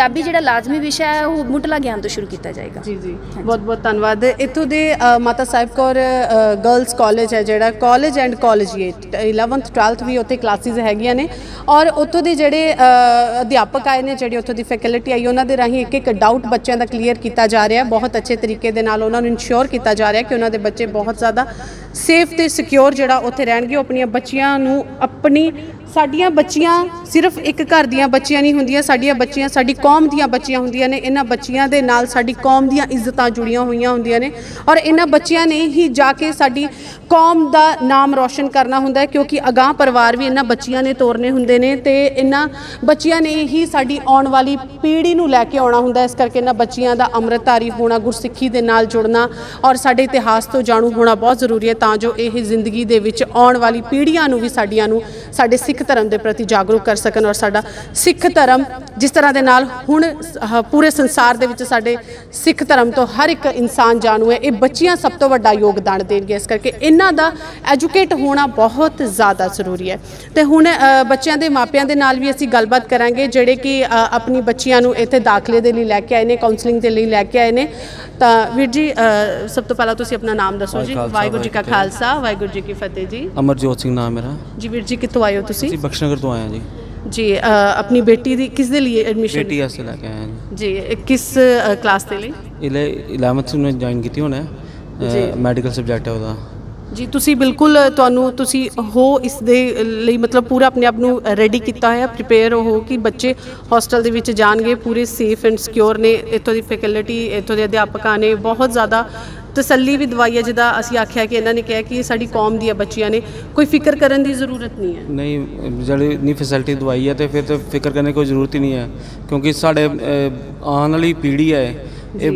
ਪੰਜਾਬੀ ਜਿਹੜਾ ਲਾਜ਼ਮੀ ਵਿਸ਼ਾ ਹੈ ਉਹ ਮੁੱਢਲਾ ਗਿਆਨ ਤੋਂ ਸ਼ੁਰੂ ਕੀਤਾ ਜਾਏਗਾ। ਜੀ ਜੀ ਬਹੁਤ ਬਹੁਤ ਧੰਨਵਾਦ। ਇੱਥੋਂ ਦੇ ਅ, ਮਾਤਾ ਸਾਹਿਬ ਕੌਰ ਗਰਲਸ ਕਾਲਜ ਹੈ ਜਿਹੜਾ college and collegiate eleventh twelfth ਵੀ ਉੱਥੇ ਕਲਾਸਿਸ ਹੈਗੀਆਂ ਨੇ ਔਰ ਉੱਥੋਂ ਦੇ ਜਿਹੜੇ ਅ, ਅਧਿਆਪਕ ਆਏ ਨੇ ਜਿਹੜੀ ਉੱਥੋਂ ਦੀ ਫੈਕਲਟੀ ਆਈ ਉਹਨਾਂ ਦੇ ਰਾਹੀਂ ਇੱਕ ਇੱਕ ਡਾਊਟ ਬੱਚਿਆਂ ਦਾ ਕਲੀਅਰ ਕੀਤਾ ਜਾ ਰਿਹਾ ਬਹੁਤ ਅੱਛੇ ਤਰੀਕੇ ਦੇ ਨਾਲ ਉਹਨਾਂ ਨੂੰ ਇਨਸ਼ੋਰ ਕੀਤਾ ਜਾ ਰਿਹਾ ਕਿ ਉਹਨਾਂ ਦੇ ਬੱਚੇ ਬਹੁਤ ਜ਼ਿਆਦਾ ਸੇਫ ਤੇ ਸਿਕਿਉਰ ਜਿਹੜਾ ਉੱਥੇ ਰਹਿਣਗੇ। ਉਹ ਆਪਣੀਆਂ ਬੱਚੀਆਂ ਨੂੰ ਆਪਣੀ ਸਾਡੀਆਂ ਬੱਚੀਆਂ ਸਿਰਫ ਇੱਕ ਘਰ ਦੀਆਂ ਬੱਚੀਆਂ ਨਹੀਂ ਹੁੰਦੀਆਂ, ਸਾਡੀਆਂ ਬੱਚੀਆਂ ਸਾਡੀ ਕੌਮ ਦੀਆਂ ਬੱਚੀਆਂ ਹੁੰਦੀਆਂ ਨੇ। ਇਹਨਾਂ ਬੱਚੀਆਂ ਦੇ ਨਾਲ ਸਾਡੀ ਕੌਮ ਦੀਆਂ ਇੱਜ਼ਤਾਂ ਜੁੜੀਆਂ ਹੋਈਆਂ ਹੁੰਦੀਆਂ ਨੇ ਔਰ ਇਹਨਾਂ ਬੱਚਿਆਂ ਨੇ ਹੀ ਜਾ ਕੇ ਸਾਡੀ ਕੌਮ ਦਾ ਨਾਮ ਰੌਸ਼ਨ ਕਰਨਾ ਹੁੰਦਾ ਹੈ ਕਿਉਂਕਿ ਅਗਾਂਹ ਪਰਿਵਾਰ ਵੀ ਇਹਨਾਂ ਬੱਚੀਆਂ ਨੇ ਤੋਰਨੇ ਹੁੰਦੇ ਨੇ ਤੇ ਇਹਨਾਂ ਬੱਚਿਆਂ ਨੇ ਹੀ ਸਾਡੀ ਆਉਣ ਵਾਲੀ ਪੀੜ੍ਹੀ ਨੂੰ ਲੈ ਕੇ ਆਉਣਾ ਹੁੰਦਾ। ਇਸ ਕਰਕੇ ਇਹਨਾਂ ਬੱਚੀਆਂ ਦਾ ਅੰਮ੍ਰਿਤਧਾਰੀ ਹੋਣਾ, ਗੁਰਸਿੱਖੀ ਦੇ ਨਾਲ ਜੁੜਨਾ ਔਰ ਸਾਡੇ ਇਤਿਹਾਸ ਤੋਂ ਜਾਣੂ ਹੋਣਾ ਬਹੁਤ ਜ਼ਰੂਰੀ ਹੈ ਤਾਂ ਜੋ ਇਹ ਜ਼ਿੰਦਗੀ ਦੇ ਵਿੱਚ ਆਉਣ ਵਾਲੀ ਪੀੜ੍ਹੀਆਂ ਨੂੰ ਵੀ ਸਾਡੀਆਂ ਨੂੰ ਸਾਡੇ ਸਿੱਖ ਧਰਮ ਦੇ ਪ੍ਰਤੀ ਜਾਗਰੂਕ ਕਰ ਸਕਣ ਔਰ ਸਾਡਾ ਸਿੱਖ ਧਰਮ ਜਿਸ ਤਰ੍ਹਾਂ ਦੇ ਨਾਲ ਹੁਣ ਹ- ਪੂਰੇ ਸੰਸਾਰ ਦੇ ਵਿੱਚ ਸਾਡੇ ਸਿੱਖ ਧਰਮ ਤੋਂ ਹਰ ਇੱਕ ਇਨਸਾਨ ਜਾਣੂ ਹੈ। ਇਹ ਬੱਚੀਆਂ ਸਭ ਤੋਂ ਵੱਡਾ ਯੋਗਦਾਨ ਦੇਣਗੇ। ਇਸ ਕਰਕੇ ਇਹਨਾਂ ਦਾ ਐਜੂਕੇਟ ਹੋਣਾ ਬਹੁਤ ਜ਼ਿਆਦਾ ਜ਼ਰੂਰੀ ਹੈ। ਤੇ ਹੁਣ ਅ, ਬੱਚਿਆਂ ਦੇ ਮਾਪਿਆਂ ਦੇ ਨਾਲ ਵੀ ਅਸੀਂ ਗੱਲਬਾਤ ਕਰਾਂਗੇ ਜਿਹੜੇ ਕਿ ਅ, ਆਪਣੀ ਬੱਚੀਆਂ ਨੂੰ ਇੱਥੇ ਦਾਖਲੇ ਦੇ ਲਈ ਲੈ ਕੇ ਆਏ ਨੇ, ਕਾਉਂਸਲਿੰਗ ਦੇ ਲਈ ਲੈ ਕੇ ਆਏ ਨੇ। ਤਾਂ ਵੀਰ ਜੀ ਅ, ਸਭ ਤੋਂ ਪਹਿਲਾਂ ਤੁਸੀਂ ਆਪਣਾ ਨਾਮ ਦੱਸੋ ਜੀ। ਵਾਹਿਗੁਰੂ ਜੀ ਕਾ ਖਾਲਸਾ, ਵਾਹਿਗੁਰੂ ਜੀ ਕੀ ਫਤਿਹ ਜੀ। ਅਮਰਜੋਤ ਸਿੰਘ ਨਾਮ ਮੇਰਾ ਜੀ ਵੀਰ ਜੀ ਕਿੱਥੋਂ ਆਏ ਹੋ ਤੁਸੀਂ? ਅਸੀਂ ਬਖਸ਼ਨਗਰ ਤੋਂ ਆਏ ਹਾਂ ਜੀ। ਜੀ ਅ, ਆਪਣੀ ਬੇਟੀ ਦੀ ਕਿਸ ਦੇ ਲਈ ਐਡਮਿਸ਼ਨ? ਬੇਟੀ ਵਾਸਤੇ ਲੈ ਕੇ ਆਏ ਹਾਂ ਜੀ ਇਹ ਕਿਸ ਅ, ਕਲਾਸ ਦੇ ਲਈ? ਇਹਲੇ ਇਲੈਵਨਥ ਨੂੰ ਜੁਆਇਨ ਕੀਤੀ ਹੁਣ ਜੀ। ਮੈਡੀਕਲ ਸਬਜੈਕਟ ਹੈ ਉਹਦਾ। ਜੀ ਤੁਸੀਂ ਬਿਲਕੁਲ ਤੁਹਾਨੂੰ ਤੁਸੀਂ ਹੋ ਇਸ ਦੇ ਲਈ ਮਤਲਬ ਪੂਰਾ ਆਪਣੇ ਆਪ ਨੂੰ ਰੈਡੀ ਕੀਤਾ ਹੋਇਆ, ਪ੍ਰਿਪੇਅਰ ਹੋ ਕਿ ਬੱਚੇ ਹੋਸਟਲ ਦੇ ਵਿੱਚ ਜਾਣਗੇ ਪੂਰੇ ਸੇਫ ਐਂਡ ਸਿਕਿਉਰ ਨੇ। ਇੱਥੋਂ ਦੀ ਫੈਕਲਟੀ ਇੱਥੋਂ ਦੇ ਅਧਿਆਪਕਾਂ ਨੇ ਬਹੁਤ ਜ਼ਿਆਦਾ ਤਸੱਲੀ ਵੀ ਦਵਾਈ ਹੈ। ਜਿੱਦਾਂ ਅਸੀਂ ਆਖਿਆ ਕਿ ਇਹਨਾਂ ਨੇ ਕਿਹਾ ਕਿ ਸਾਡੀ ਕੌਮ ਦੀਆਂ ਬੱਚੀਆਂ ਨੇ, ਕੋਈ ਫਿਕਰ ਕਰਨ ਦੀ ਜ਼ਰੂਰਤ ਨਹੀਂ ਹੈ। ਨਹੀਂ ਜਿਹੜੀ ਨਹੀਂ ਫੈਸਿਲਿਟੀ ਦਵਾਈ ਹੈ ਤੇ ਫਿਰ ਤਾਂ ਫਿਕਰ ਕਰਨ ਦੀ ਕੋਈ ਜ਼ਰੂਰਤ ਹੀ ਨਹੀਂ ਹੈ ਕਿਉਂਕਿ ਸਾਡੇ ਅ, ਆਉਣ ਵਾਲੀ ਪੀੜ੍ਹੀ ਹੈ ਇਹ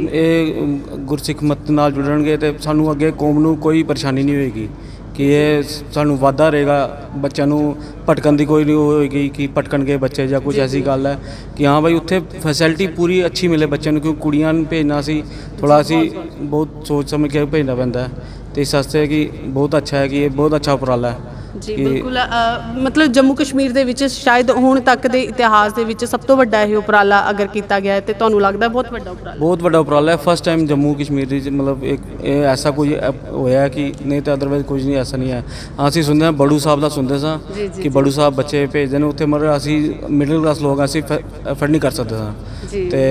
ਇਹ ਗੁਰਸਿੱਖ ਮਤ ਨਾਲ ਜੁੜਨਗੇ ਤੇ ਸਾਨੂੰ ਅੱਗੇ ਕੌਮ ਨੂੰ ਕੋਈ ਪਰੇਸ਼ਾਨੀ ਨਹੀਂ ਹੋਏਗੀ ਕਿ ਇਹ ਸਾਨੂੰ ਵਾਧਾ ਰਹੇਗਾ। ਬੱਚਿਆਂ ਨੂੰ ਭਟਕਣ ਦੀ ਕੋਈ ਨਹੀਂ ਹੋਏਗੀ ਕਿ ਭਟਕਣਗੇ ਬੱਚੇ ਜਾਂ ਕੁਝ ਐਸੀ ਗੱਲ ਹੈ ਕਿ ਹਾਂ ਭਾਈ ਉੱਥੇ ਫੈਸਿਲਿਟੀ ਪੂਰੀ ਅੱਛੀ ਮਿਲੇ ਬੱਚਿਆਂ ਨੂੰ ਕਿਉਂਕਿ ਕੁੜੀਆਂ ਨੂੰ ਭੇਜਣਾ ਸੀ ਥੋੜ੍ਹਾ ਅਸੀਂ ਬਹੁਤ ਸੋਚ ਸਮਝ ਕੇ ਭੇਜਣਾ ਪੈਂਦਾ ਹੈ ਤੇ ਇਸ ਵਾਸਤੇ ਕਿ ਬਹੁਤ ਅੱਛਾ ਹੈ ਕਿ ਇਹ ਬਹੁਤ ਅੱਛਾ ਉਪਰਾਲਾ ਹੈ। ਜੀ ਬਿਲਕੁਲ ਅ, ਮਤਲਬ ਜੰਮੂ ਕਸ਼ਮੀਰ ਦੇ ਵਿੱਚ ਸ਼ਾਇਦ ਹੁਣ ਤੱਕ ਦੇ ਇਤਿਹਾਸ ਦੇ ਵਿੱਚ ਸਭ ਤੋਂ ਵੱਡਾ ਇਹ ਉਪਰਾਲਾ ਅਗਰ ਕੀਤਾ ਗਿਆ ਹੈ ਤੇ ਤੁਹਾਨੂੰ ਲੱਗਦਾ ਬਹੁਤ ਵੱਡਾ ਉਪਰਾਲਾ? ਬਹੁਤ ਵੱਡਾ ਉਪਰਾਲਾ ਹੈ। ਫਸਟ ਟਾਈਮ ਜੰਮੂ ਕਸ਼ਮੀਰ ਦੀ ਮਤਲਬ ਇੱਕ ਇਹ ਐਸਾ ਕੁਝ ਹੋਇਆ ਕਿ ਨਹੀਂ ਤਾਂ ਅਦਰਵਾਈਜ਼ ਕੁਝ ਨਹੀਂ ਐਸਾ ਨਹੀਂ ਹੈ। ਅਸੀਂ ਸੁਣਦੇ ਹਾਂ ਬੜੂ ਸਾਹਿਬ ਦਾ ਸੁਣਦੇ ਸਾਂ ਕਿ ਬੜੂ ਸਾਹਿਬ ਬੱਚੇ ਭੇਜਦੇ ਨੇ ਉੱਥੇ ਮਤਲਬ ਅਸੀਂ ਮਿਡਲ ਕਲਾਸ ਲੋਕ ਅਸੀਂ ਅਫੋਰਡ ਨਹੀਂ ਕਰ ਸਕਦੇ ਸਾਂ ਤੇ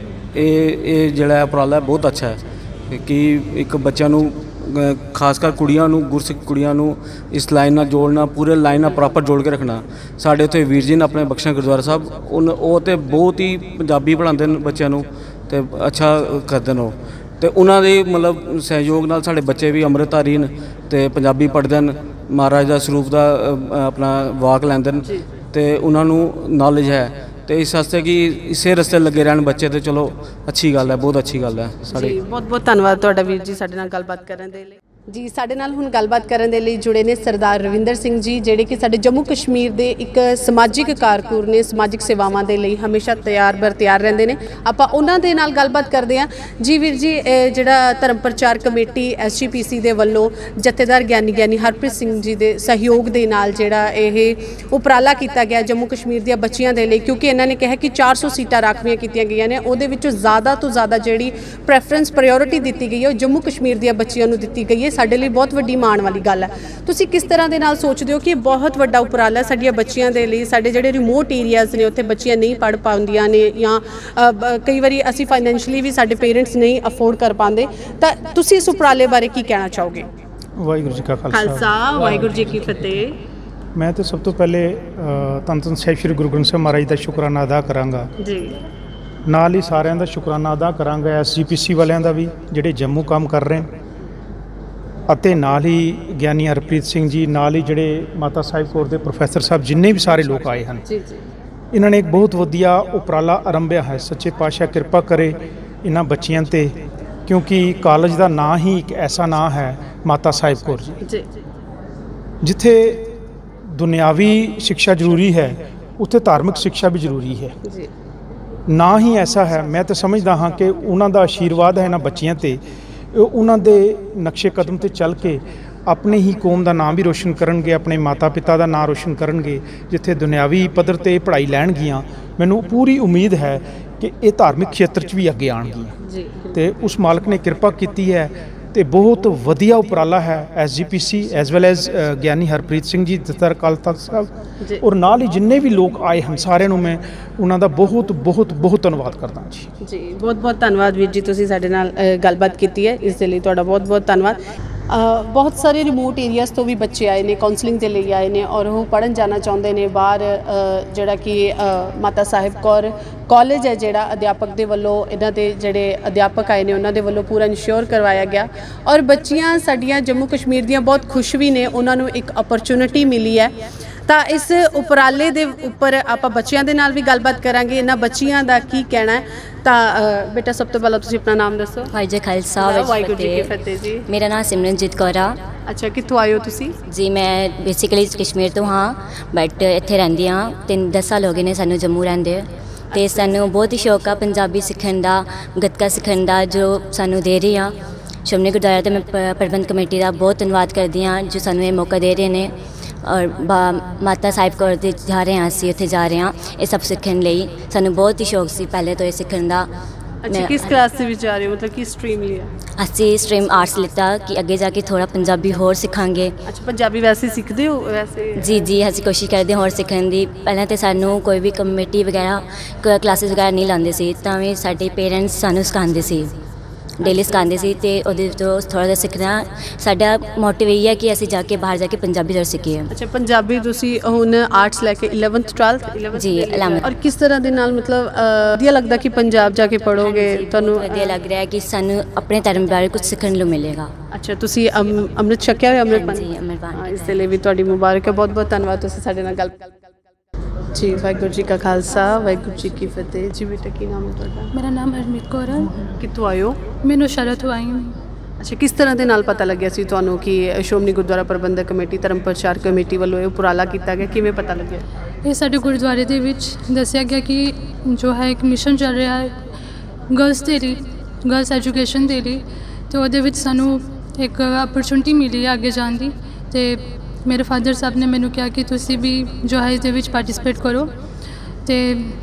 ਇਹ ਇਹ ਜਿਹੜਾ ਉਪਰਾਲਾ ਬਹੁਤ ਅੱਛਾ ਹੈ ਕਿ ਇੱਕ ਬੱਚਿਆਂ ਨੂੰ ਖਾਸ ਕਰ ਕੁੜੀਆਂ ਨੂੰ ਗੁਰਸਿੱਖ ਕੁੜੀਆਂ ਨੂੰ ਇਸ ਲਾਈਨ ਨਾਲ ਜੋੜਨਾ, ਪੂਰੇ ਲਾਈਨ ਨਾਲ ਪ੍ਰੋਪਰ ਜੋੜ ਕੇ ਰੱਖਣਾ। ਸਾਡੇ ਉੱਥੇ ਵੀਰ ਜੀ ਨੇ ਆਪਣੇ ਬਖਸ਼ਾ ਗੁਰਦੁਆਰਾ ਸਾਹਿਬ ਉਨ ਉਹ ਤਾਂ ਬਹੁਤ ਹੀ ਪੰਜਾਬੀ ਪੜ੍ਹਾਉਂਦੇ ਨੇ ਬੱਚਿਆਂ ਨੂੰ ਅਤੇ ਅੱਛਾ ਕਰਦੇ ਨੇ ਉਹ ਅਤੇ ਉਹਨਾਂ ਦੇ ਮਤਲਬ ਸਹਿਯੋਗ ਨਾਲ ਸਾਡੇ ਬੱਚੇ ਵੀ ਅੰਮ੍ਰਿਤਧਾਰੀ ਨੇ ਅਤੇ ਪੰਜਾਬੀ ਪੜ੍ਹਦੇ ਨੇ, ਮਹਾਰਾਜ ਦਾ ਸਰੂਪ ਦਾ ਆਪਣਾ ਵਾਕ ਲੈਂਦੇ ਨੇ ਅਤੇ ਉਹਨਾਂ ਨੂੰ ਨੌਲੇਜ ਹੈ ਤੇ ਇਸ ਵਾਸਤੇ ਕਿ ਇਸੇ ਰਸਤੇ ਲੱਗੇ ਰਹਿਣ ਬੱਚੇ ਤੇ ਚਲੋ ਅੱਛੀ ਗੱਲ ਹੈ, ਬਹੁਤ ਅੱਛੀ ਗੱਲ ਹੈ ਸਾਡੀ। ਬਹੁਤ ਬਹੁਤ ਧੰਨਵਾਦ ਤੁਹਾਡਾ ਵੀਰ ਜੀ ਸਾਡੇ ਨਾਲ ਗੱਲਬਾਤ ਕਰਨ ਦੇ ਲਈ। ਜੀ ਸਾਡੇ ਨਾਲ ਹੁਣ ਗੱਲਬਾਤ ਕਰਨ ਦੇ ਲਈ ਜੁੜੇ ਨੇ ਸਰਦਾਰ ਰਵਿੰਦਰ ਸਿੰਘ ਜੀ ਜਿਹੜੇ ਕਿ ਸਾਡੇ ਜੰਮੂ ਕਸ਼ਮੀਰ ਦੇ ਇੱਕ ਸਮਾਜਿਕ ਕਾਰਕੁਨ ਨੇ, ਸਮਾਜਿਕ ਸੇਵਾਵਾਂ ਦੇ ਲਈ ਹਮੇਸ਼ਾ ਤਿਆਰ ਬਰ ਤਿਆਰ ਰਹਿੰਦੇ ਨੇ। ਆਪਾਂ ਉਹਨਾਂ ਦੇ ਨਾਲ ਗੱਲਬਾਤ ਕਰਦੇ ਹਾਂ। ਜੀ ਵੀਰ ਜੀ ਇਹ ਜਿਹੜਾ ਧਰਮ ਪ੍ਰਚਾਰ ਕਮੇਟੀ ਐਸ ਜੀ ਪੀ ਸੀ ਦੇ ਵੱਲੋਂ ਜਥੇਦਾਰ ਗਿਆਨੀ ਗਿਆਨੀ ਹਰਪ੍ਰੀਤ ਸਿੰਘ ਜੀ ਦੇ ਸਹਿਯੋਗ ਦੇ ਨਾਲ ਜਿਹੜਾ ਇਹ ਉਪਰਾਲਾ ਕੀਤਾ ਗਿਆ ਜੰਮੂ ਕਸ਼ਮੀਰ ਦੀਆਂ ਬੱਚੀਆਂ ਦੇ ਲਈ, ਕਿਉਂਕਿ ਇਹਨਾਂ ਨੇ ਕਿਹਾ ਕਿ ਚਾਰ ਸੌ ਸੀਟਾਂ ਰਾਖਵੀਆਂ ਕੀਤੀਆਂ ਗਈਆਂ ਨੇ, ਉਹਦੇ ਵਿੱਚੋਂ ਜ਼ਿਆਦਾ ਤੋਂ ਜ਼ਿਆਦਾ ਜਿਹੜੀ ਪ੍ਰੈਫਰੈਂਸ ਪ੍ਰਾਇਓਰਿਟੀ ਦਿੱਤੀ ਗਈ ਹੈ ਉਹ ਜੰਮੂ ਕਸ਼ਮੀਰ ਦੀਆਂ ਬੱਚੀਆਂ ਨੂੰ ਦਿੱਤੀ ਗਈ ਹੈ। ਸਾਡੇ ਲਈ ਬਹੁਤ ਵੱਡੀ ਮਾਣ ਵਾਲੀ ਗੱਲ ਹੈ। ਤੁਸੀਂ ਕਿਸ ਤਰ੍ਹਾਂ ਦੇ ਨਾਲ ਸੋਚਦੇ ਹੋ ਕਿ ਇਹ ਬਹੁਤ ਵੱਡਾ ਉਪਰਾਲਾ ਸਾਡੀਆਂ ਬੱਚੀਆਂ ਦੇ ਲਈ? ਸਾਡੇ ਜਿਹੜੇ ਰਿਮੋਟ ਏਰੀਆਜ਼ ਨੇ ਉੱਥੇ ਬੱਚੀਆਂ ਨਹੀਂ ਪੜ੍ਹ ਪਾਉਂਦੀਆਂ ਨੇ ਜਾਂ ਕਈ ਵਾਰੀ ਅਸੀਂ ਫਾਈਨੈਂਸ਼ਲੀ ਵੀ ਸਾਡੇ ਪੇਰੈਂਟਸ ਨਹੀਂ ਅਫੋਰਡ ਕਰ ਪਾਉਂਦੇ, ਤਾਂ ਤੁਸੀਂ ਇਸ ਉਪਰਾਲੇ ਬਾਰੇ ਕੀ ਕਹਿਣਾ ਚਾਹੋਗੇ? ਵਾਹਿਗੁਰੂ ਜੀ ਕਾ ਖਾਲਸਾ ਵਾਹਿਗੁਰੂ ਜੀ ਕੀ ਫਤਿਹ। ਮੈਂ ਤਾਂ ਸਭ ਤੋਂ ਪਹਿਲੇ ਧੰਨ ਧੰਨ ਸਾਹਿਬ ਸ਼੍ਰੀ ਗੁਰੂ ਗ੍ਰੰਥ ਸਾਹਿਬ ਮਹਾਰਾਜ ਦਾ ਸ਼ੁਕਰਾਨਾ ਅਦਾ ਕਰਾਂਗਾ ਜੀ, ਨਾਲ ਹੀ ਸਾਰਿਆਂ ਦਾ ਸ਼ੁਕਰਾਨਾ ਅਦਾ ਕਰਾਂਗਾ ਐਸ ਜੀ ਪੀ ਸੀ ਵਾਲਿਆਂ ਦਾ ਵੀ ਜਿਹੜੇ ਜੰਮੂ ਕੰਮ ਕਰ ਰਹੇ ਨੇ, ਅਤੇ ਨਾਲ ਹੀ ਗਿਆਨੀ ਹਰਪ੍ਰੀਤ ਸਿੰਘ ਜੀ, ਨਾਲ ਹੀ ਜਿਹੜੇ ਮਾਤਾ ਸਾਹਿਬ ਕੌਰ ਦੇ ਪ੍ਰੋਫੈਸਰ ਸਾਹਿਬ, ਜਿੰਨੇ ਵੀ ਸਾਰੇ ਲੋਕ ਆਏ ਹਨ। ਜੀ ਜੀ ਇਹਨਾਂ ਨੇ ਇੱਕ ਬਹੁਤ ਵਧੀਆ ਉਪਰਾਲਾ ਆਰੰਭਿਆ ਹੈ। ਸੱਚੇ ਪਾਤਸ਼ਾਹ ਕਿਰਪਾ ਕਰੇ ਇਹਨਾਂ ਬੱਚਿਆਂ 'ਤੇ, ਕਿਉਂਕਿ ਕਾਲਜ ਦਾ ਨਾਂ ਹੀ ਇੱਕ ਐਸਾ ਨਾਂ ਹੈ ਮਾਤਾ ਸਾਹਿਬ ਕੌਰ ਜੀ। ਜਿੱਥੇ ਦੁਨਿਆਵੀ ਸਿੱਖਿਆ ਜ਼ਰੂਰੀ ਹੈ ਉੱਥੇ ਧਾਰਮਿਕ ਸਿੱਖਿਆ ਵੀ ਜ਼ਰੂਰੀ ਹੈ। ਨਾਂ ਹੀ ਐਸਾ ਹੈ। ਮੈਂ ਤਾਂ ਸਮਝਦਾ ਹਾਂ ਕਿ ਉਹਨਾਂ ਦਾ ਆਸ਼ੀਰਵਾਦ ਹੈ ਇਹਨਾਂ ਬੱਚਿਆਂ 'ਤੇ, ਉਹਨਾਂ ਦੇ ਨਕਸ਼ੇ ਕਦਮ 'ਤੇ ਚੱਲ ਕੇ ਆਪਣੇ ਹੀ ਕੌਮ ਦਾ ਨਾਮ ਵੀ ਰੋਸ਼ਨ ਕਰਨਗੇ, ਆਪਣੇ ਮਾਤਾ ਪਿਤਾ ਦਾ ਨਾਮ ਰੋਸ਼ਨ ਕਰਨਗੇ। ਜਿੱਥੇ ਦੁਨਿਆਵੀ ਪੱਧਰ 'ਤੇ ਪੜ੍ਹਾਈ ਲੈਣਗੀਆਂ, ਮੈਨੂੰ ਪੂਰੀ ਉਮੀਦ ਹੈ ਕਿ ਇਹ ਧਾਰਮਿਕ ਖੇਤਰ 'ਚ ਵੀ ਅੱਗੇ ਆਉਣਗੀਆਂ ਜੀ ਤੇ ਉਸ ਮਾਲਕ ਨੇ ਕਿਰਪਾ ਕੀਤੀ ਹੈ ਤੇ ਬਹੁਤ ਵਧੀਆ ਉਪਰਾਲਾ ਹੈ S G P C as well as Giani Harpreet Singh ji ਜਥੇਦਾਰ ਅਕਾਲ ਤਖਤ ਜੀ। ਸਾਹਿਬ ਔਰ ਨਾਲ ਹੀ ਜਿੰਨੇ ਵੀ ਲੋਕ ਆਏ ਹਨ ਸਾਰਿਆਂ ਨੂੰ ਮੈਂ ਉਹਨਾਂ ਦਾ ਬਹੁਤ ਬਹੁਤ ਬਹੁਤ ਧੰਨਵਾਦ ਕਰਦਾ ਜੀ ਜੀ ਬਹੁਤ ਬਹੁਤ ਧੰਨਵਾਦ ਵੀਰ ਜੀ, ਤੁਸੀਂ ਸਾਡੇ ਨਾਲ ਅ, ਗੱਲਬਾਤ ਕੀਤੀ ਹੈ, ਇਸ ਦੇ ਲਈ ਤੁਹਾਡਾ ਬਹੁਤ ਬਹੁਤ ਧੰਨਵਾਦ। ਅ, ਬਹੁਤ ਸਾਰੇ ਰਿਮੋਟ ਏਰੀਆਜ਼ ਤੋਂ ਵੀ ਬੱਚੇ ਆਏ ਨੇ, ਕਾਉਂਸਲਿੰਗ ਦੇ ਲਈ ਆਏ ਨੇ ਔਰ ਉਹ ਪੜ੍ਹਨ ਜਾਣਾ ਚਾਹੁੰਦੇ ਨੇ ਬਾਹਰ। ਅ, ਜਿਹੜਾ ਕਿ ਅ, ਮਾਤਾ ਸਾਹਿਬ ਕੌਰ ਕਾਲਜ ਹੈ ਜਿਹੜਾ ਅਧਿਆਪਕ ਦੇ ਵੱਲੋਂ ਇਹਨਾਂ ਦੇ ਜਿਹੜੇ ਅਧਿਆਪਕ ਆਏ ਨੇ ਉਹਨਾਂ ਦੇ ਵੱਲੋਂ ਪੂਰਾ ਇੰਸ਼ੋਰ ਕਰਵਾਇਆ ਗਿਆ ਔਰ ਬੱਚੀਆਂ ਸਾਡੀਆਂ ਜੰਮੂ ਕਸ਼ਮੀਰ ਦੀਆਂ ਬਹੁਤ ਖੁਸ਼ ਵੀ ਨੇ, ਉਹਨਾਂ ਨੂੰ ਇੱਕ ਅਪਰਚੁਨਿਟੀ ਮਿਲੀ ਹੈ। ਤਾਂ ਇਸ ਉਪਰਾਲੇ ਦੇ ਉੱਪਰ ਆਪਾਂ ਬੱਚਿਆਂ ਦੇ ਨਾਲ ਵੀ ਗੱਲਬਾਤ ਕਰਾਂਗੇ, ਇਹਨਾਂ ਬੱਚੀਆਂ ਦਾ ਕੀ ਕਹਿਣਾ ਹੈ। ਤਾਂ ਅ, ਬੇਟਾ ਸਭ ਤੋਂ ਪਹਿਲਾਂ ਤੁਸੀਂ ਆਪਣਾ ਨਾਮ ਦੱਸੋ। ਵਾਹਿਗੁਰੂ ਜੀ ਖਾਲਸਾ ਵਾਹਿਗੁਰੂ ਜੀ ਕੀ ਫਤਿਹ ਜੀ। ਮੇਰਾ ਨਾਮ ਸਿਮਰਨਜੀਤ ਕੌਰ ਆ। ਅੱਛਾ, ਕਿੱਥੋਂ ਆਏ ਹੋ ਤੁਸੀਂ? ਜੀ ਮੈਂ ਬੇਸਿਕਲੀ ਕਸ਼ਮੀਰ ਤੋਂ ਹਾਂ ਬਟ ਇੱਥੇ ਰਹਿੰਦੀ ਹਾਂ, ਤਿੰਨ ਦਸ ਸਾਲ ਹੋ ਗਏ ਨੇ ਸਾਨੂੰ ਜੰਮੂ ਰਹਿੰਦੇ। ਅਤੇ ਸਾਨੂੰ ਬਹੁਤ ਹੀ ਸ਼ੌਕ ਆ ਪੰਜਾਬੀ ਸਿੱਖਣ ਦਾ, ਗੱਤਕਾ ਸਿੱਖਣ ਦਾ, ਜੋ ਸਾਨੂੰ ਦੇ ਰਹੀ ਆ ਸ਼੍ਰੋਮਣੀ ਗੁਰਦੁਆਰਾ ਅਤੇ ਮੈਂ ਪ- ਪ੍ਰਬੰਧ ਕਮੇਟੀ ਦਾ ਬਹੁਤ ਧੰਨਵਾਦ ਕਰਦੀ ਹਾਂ ਜੋ ਸਾਨੂੰ ਇਹ ਮੌਕਾ ਦੇ ਰਹੇ ਨੇ। ਔਰ ਬਾ ਮਾਤਾ ਸਾਹਿਬ ਕੌਰ ਦੇ ਜਾ ਰਹੇ ਹਾਂ, ਅਸੀਂ ਉੱਥੇ ਜਾ ਰਹੇ ਹਾਂ ਇਹ ਸਭ ਸਿੱਖਣ ਲਈ। ਸਾਨੂੰ ਬਹੁਤ ਹੀ ਸ਼ੌਕ ਸੀ ਪਹਿਲੇ ਤੋਂ ਇਹ ਸਿੱਖਣ ਦਾ। ਅੱਛਾ, ਮੈਂ- ਕਿਸ ਕਲਾਸ ਦੇ ਵਿੱਚ ਜਾ ਰਹੇ ਹੋ, ਮਤਲਬ ਕੀ ਸਟਰੀਮ ਲਿਆ? ਅਸੀਂ ਸਟਰੀਮ ਆਰਟਸ ਲਿੱਤਾ ਕਿ ਅੱਗੇ ਜਾ ਕੇ ਥੋੜ੍ਹਾ ਪੰਜਾਬੀ ਹੋਰ ਸਿੱਖਾਂਗੇ। ਅੱਛਾ, ਪੰਜਾਬੀ ਵੈਸੇ ਸਿੱਖਦੇ ਹੋ ਵੈਸੇ? ਜੀ ਜੀ ਅਸੀਂ ਕੋਸ਼ਿਸ਼ ਕਰਦੇ ਹਾਂ ਹੋਰ ਸਿੱਖਣ ਦੀ। ਪਹਿਲਾਂ ਤਾਂ ਸਾਨੂੰ ਕੋਈ ਵੀ ਕਮੇਟੀ ਵਗੈਰਾ ਕਲਾਸਿਸ ਵਗੈਰਾ ਨਹੀਂ ਲਾਉਂਦੇ ਸੀ, ਤਾਂ ਵੀ ਸਾਡੇ ਪੇਰੈਂਟਸ ਸਾਨੂੰ ਸਿਖਾਉਂਦੇ ਸੀ, ਡੇਲੀ ਸਿਖਾਉਂਦੇ ਸੀ ਅਤੇ ਉਹਦੇ ਤੋਂ ਥੋੜ੍ਹਾ ਜਿਹਾ ਸਿੱਖਣਾ। ਸਾਡਾ ਮੋਟਿਵ ਇਹ ਹੈ ਕਿ ਅਸੀਂ ਜਾ ਕੇ ਬਾਹਰ ਜਾ ਕੇ ਪੰਜਾਬੀ ਜ਼ਰੂਰ ਸਿੱਖੀਏ। ਅੱਛਾ, ਪੰਜਾਬੀ ਤੁਸੀਂ ਹੁਣ ਆਰਟਸ ਲੈ ਕੇ ਇਲੈਵਨਥ ਟਵੈਲਥ ਜੀ, eleventh। ਔਰ ਕਿਸ ਤਰ੍ਹਾਂ ਦੇ ਨਾਲ ਮਤਲਬ ਅ, ਵਧੀਆ ਲੱਗਦਾ ਕਿ ਪੰਜਾਬ ਜਾ ਕੇ ਪੜੋਗੇ? ਤੁਹਾਨੂੰ ਵਧੀਆ ਲੱਗ ਰਿਹਾ ਹੈ ਕਿ ਸਾਨੂੰ ਆਪਣੇ ਧਰਮ ਬਾਰੇ ਕੁਝ ਸਿੱਖਣ ਨੂੰ ਮਿਲੇਗਾ। ਅੱਛਾ, ਤੁਸੀਂ ਅਮ- ਅੰਮ੍ਰਿਤ ਛਕਿਆ ਹੋਇਆ? ਅੰਮ੍ਰਿਤ ਪਾਣੀ? ਜੀ ਅੰਮ੍ਰਿਤ ਪਾਣੀ। ਹਾਂ, ਇਸ ਦੇ ਲਈ ਵੀ ਤੁਹਾਡੀ ਮੁਬਾਰਕ ਹੈ, ਬਹੁਤ ਬਹੁਤ ਧੰਨਵਾਦ ਤੁਸੀਂ ਸਾਡੇ ਨਾਲ ਗੱਲ ਜੀ। ਵਾਹਿਗੁਰੂ ਜੀ ਕਾ ਖਾਲਸਾ, ਵਾਹਿਗੁਰੂ ਜੀ ਕੀ ਫਤਿਹ। ਜੀ ਬੇਟਾ ਕੀ ਨਾਮ ਹੈ ਤੁਹਾਡਾ? ਮੇਰਾ ਨਾਮ ਹਰਮੀਤ ਕੌਰ ਹੈ। ਕਿੱਥੋਂ ਆਏ ਹੋ? ਮੈਂ ਨੌਸ਼ਹਿਰਾ ਤੋਂ ਆਈ ਹਾਂ। ਅੱਛਾ, ਕਿਸ ਤਰ੍ਹਾਂ ਦੇ ਨਾਲ ਪਤਾ ਲੱਗਿਆ ਸੀ ਤੁਹਾਨੂੰ ਕਿ ਸ਼੍ਰੋਮਣੀ ਗੁਰਦੁਆਰਾ ਪ੍ਰਬੰਧਕ ਕਮੇਟੀ ਧਰਮ ਪ੍ਰਚਾਰ ਕਮੇਟੀ ਵੱਲੋਂ ਇਹ ਉਪਰਾਲਾ ਕੀਤਾ ਗਿਆ? ਕਿਵੇਂ ਪਤਾ ਲੱਗਿਆ? ਇਹ ਸਾਡੇ ਗੁਰਦੁਆਰੇ ਦੇ ਵਿੱਚ ਦੱਸਿਆ ਗਿਆ ਕਿ ਜੋ ਹੈ ਇੱਕ ਮਿਸ਼ਨ ਚੱਲ ਰਿਹਾ ਹੈ ਗਰਲਸ ਦੇ ਲਈ, ਗਰਲਸ ਐਜੂਕੇਸ਼ਨ ਦੇ ਲਈ, ਅਤੇ ਉਹਦੇ ਵਿੱਚ ਸਾਨੂੰ ਇੱਕ ਅਪਰਚੁਨਿਟੀ ਮਿਲੀ ਹੈ ਅੱਗੇ ਜਾਣ ਦੀ। ਅਤੇ ਮੇਰੇ ਫਾਦਰ ਸਾਹਿਬ ਨੇ ਮੈਨੂੰ ਕਿਹਾ ਕਿ ਤੁਸੀਂ ਵੀ ਜੋ ਹੈ ਇਹਦੇ ਵਿੱਚ ਪਾਰਟਿਸਿਪੇਟ ਕਰੋ। ਅਤੇ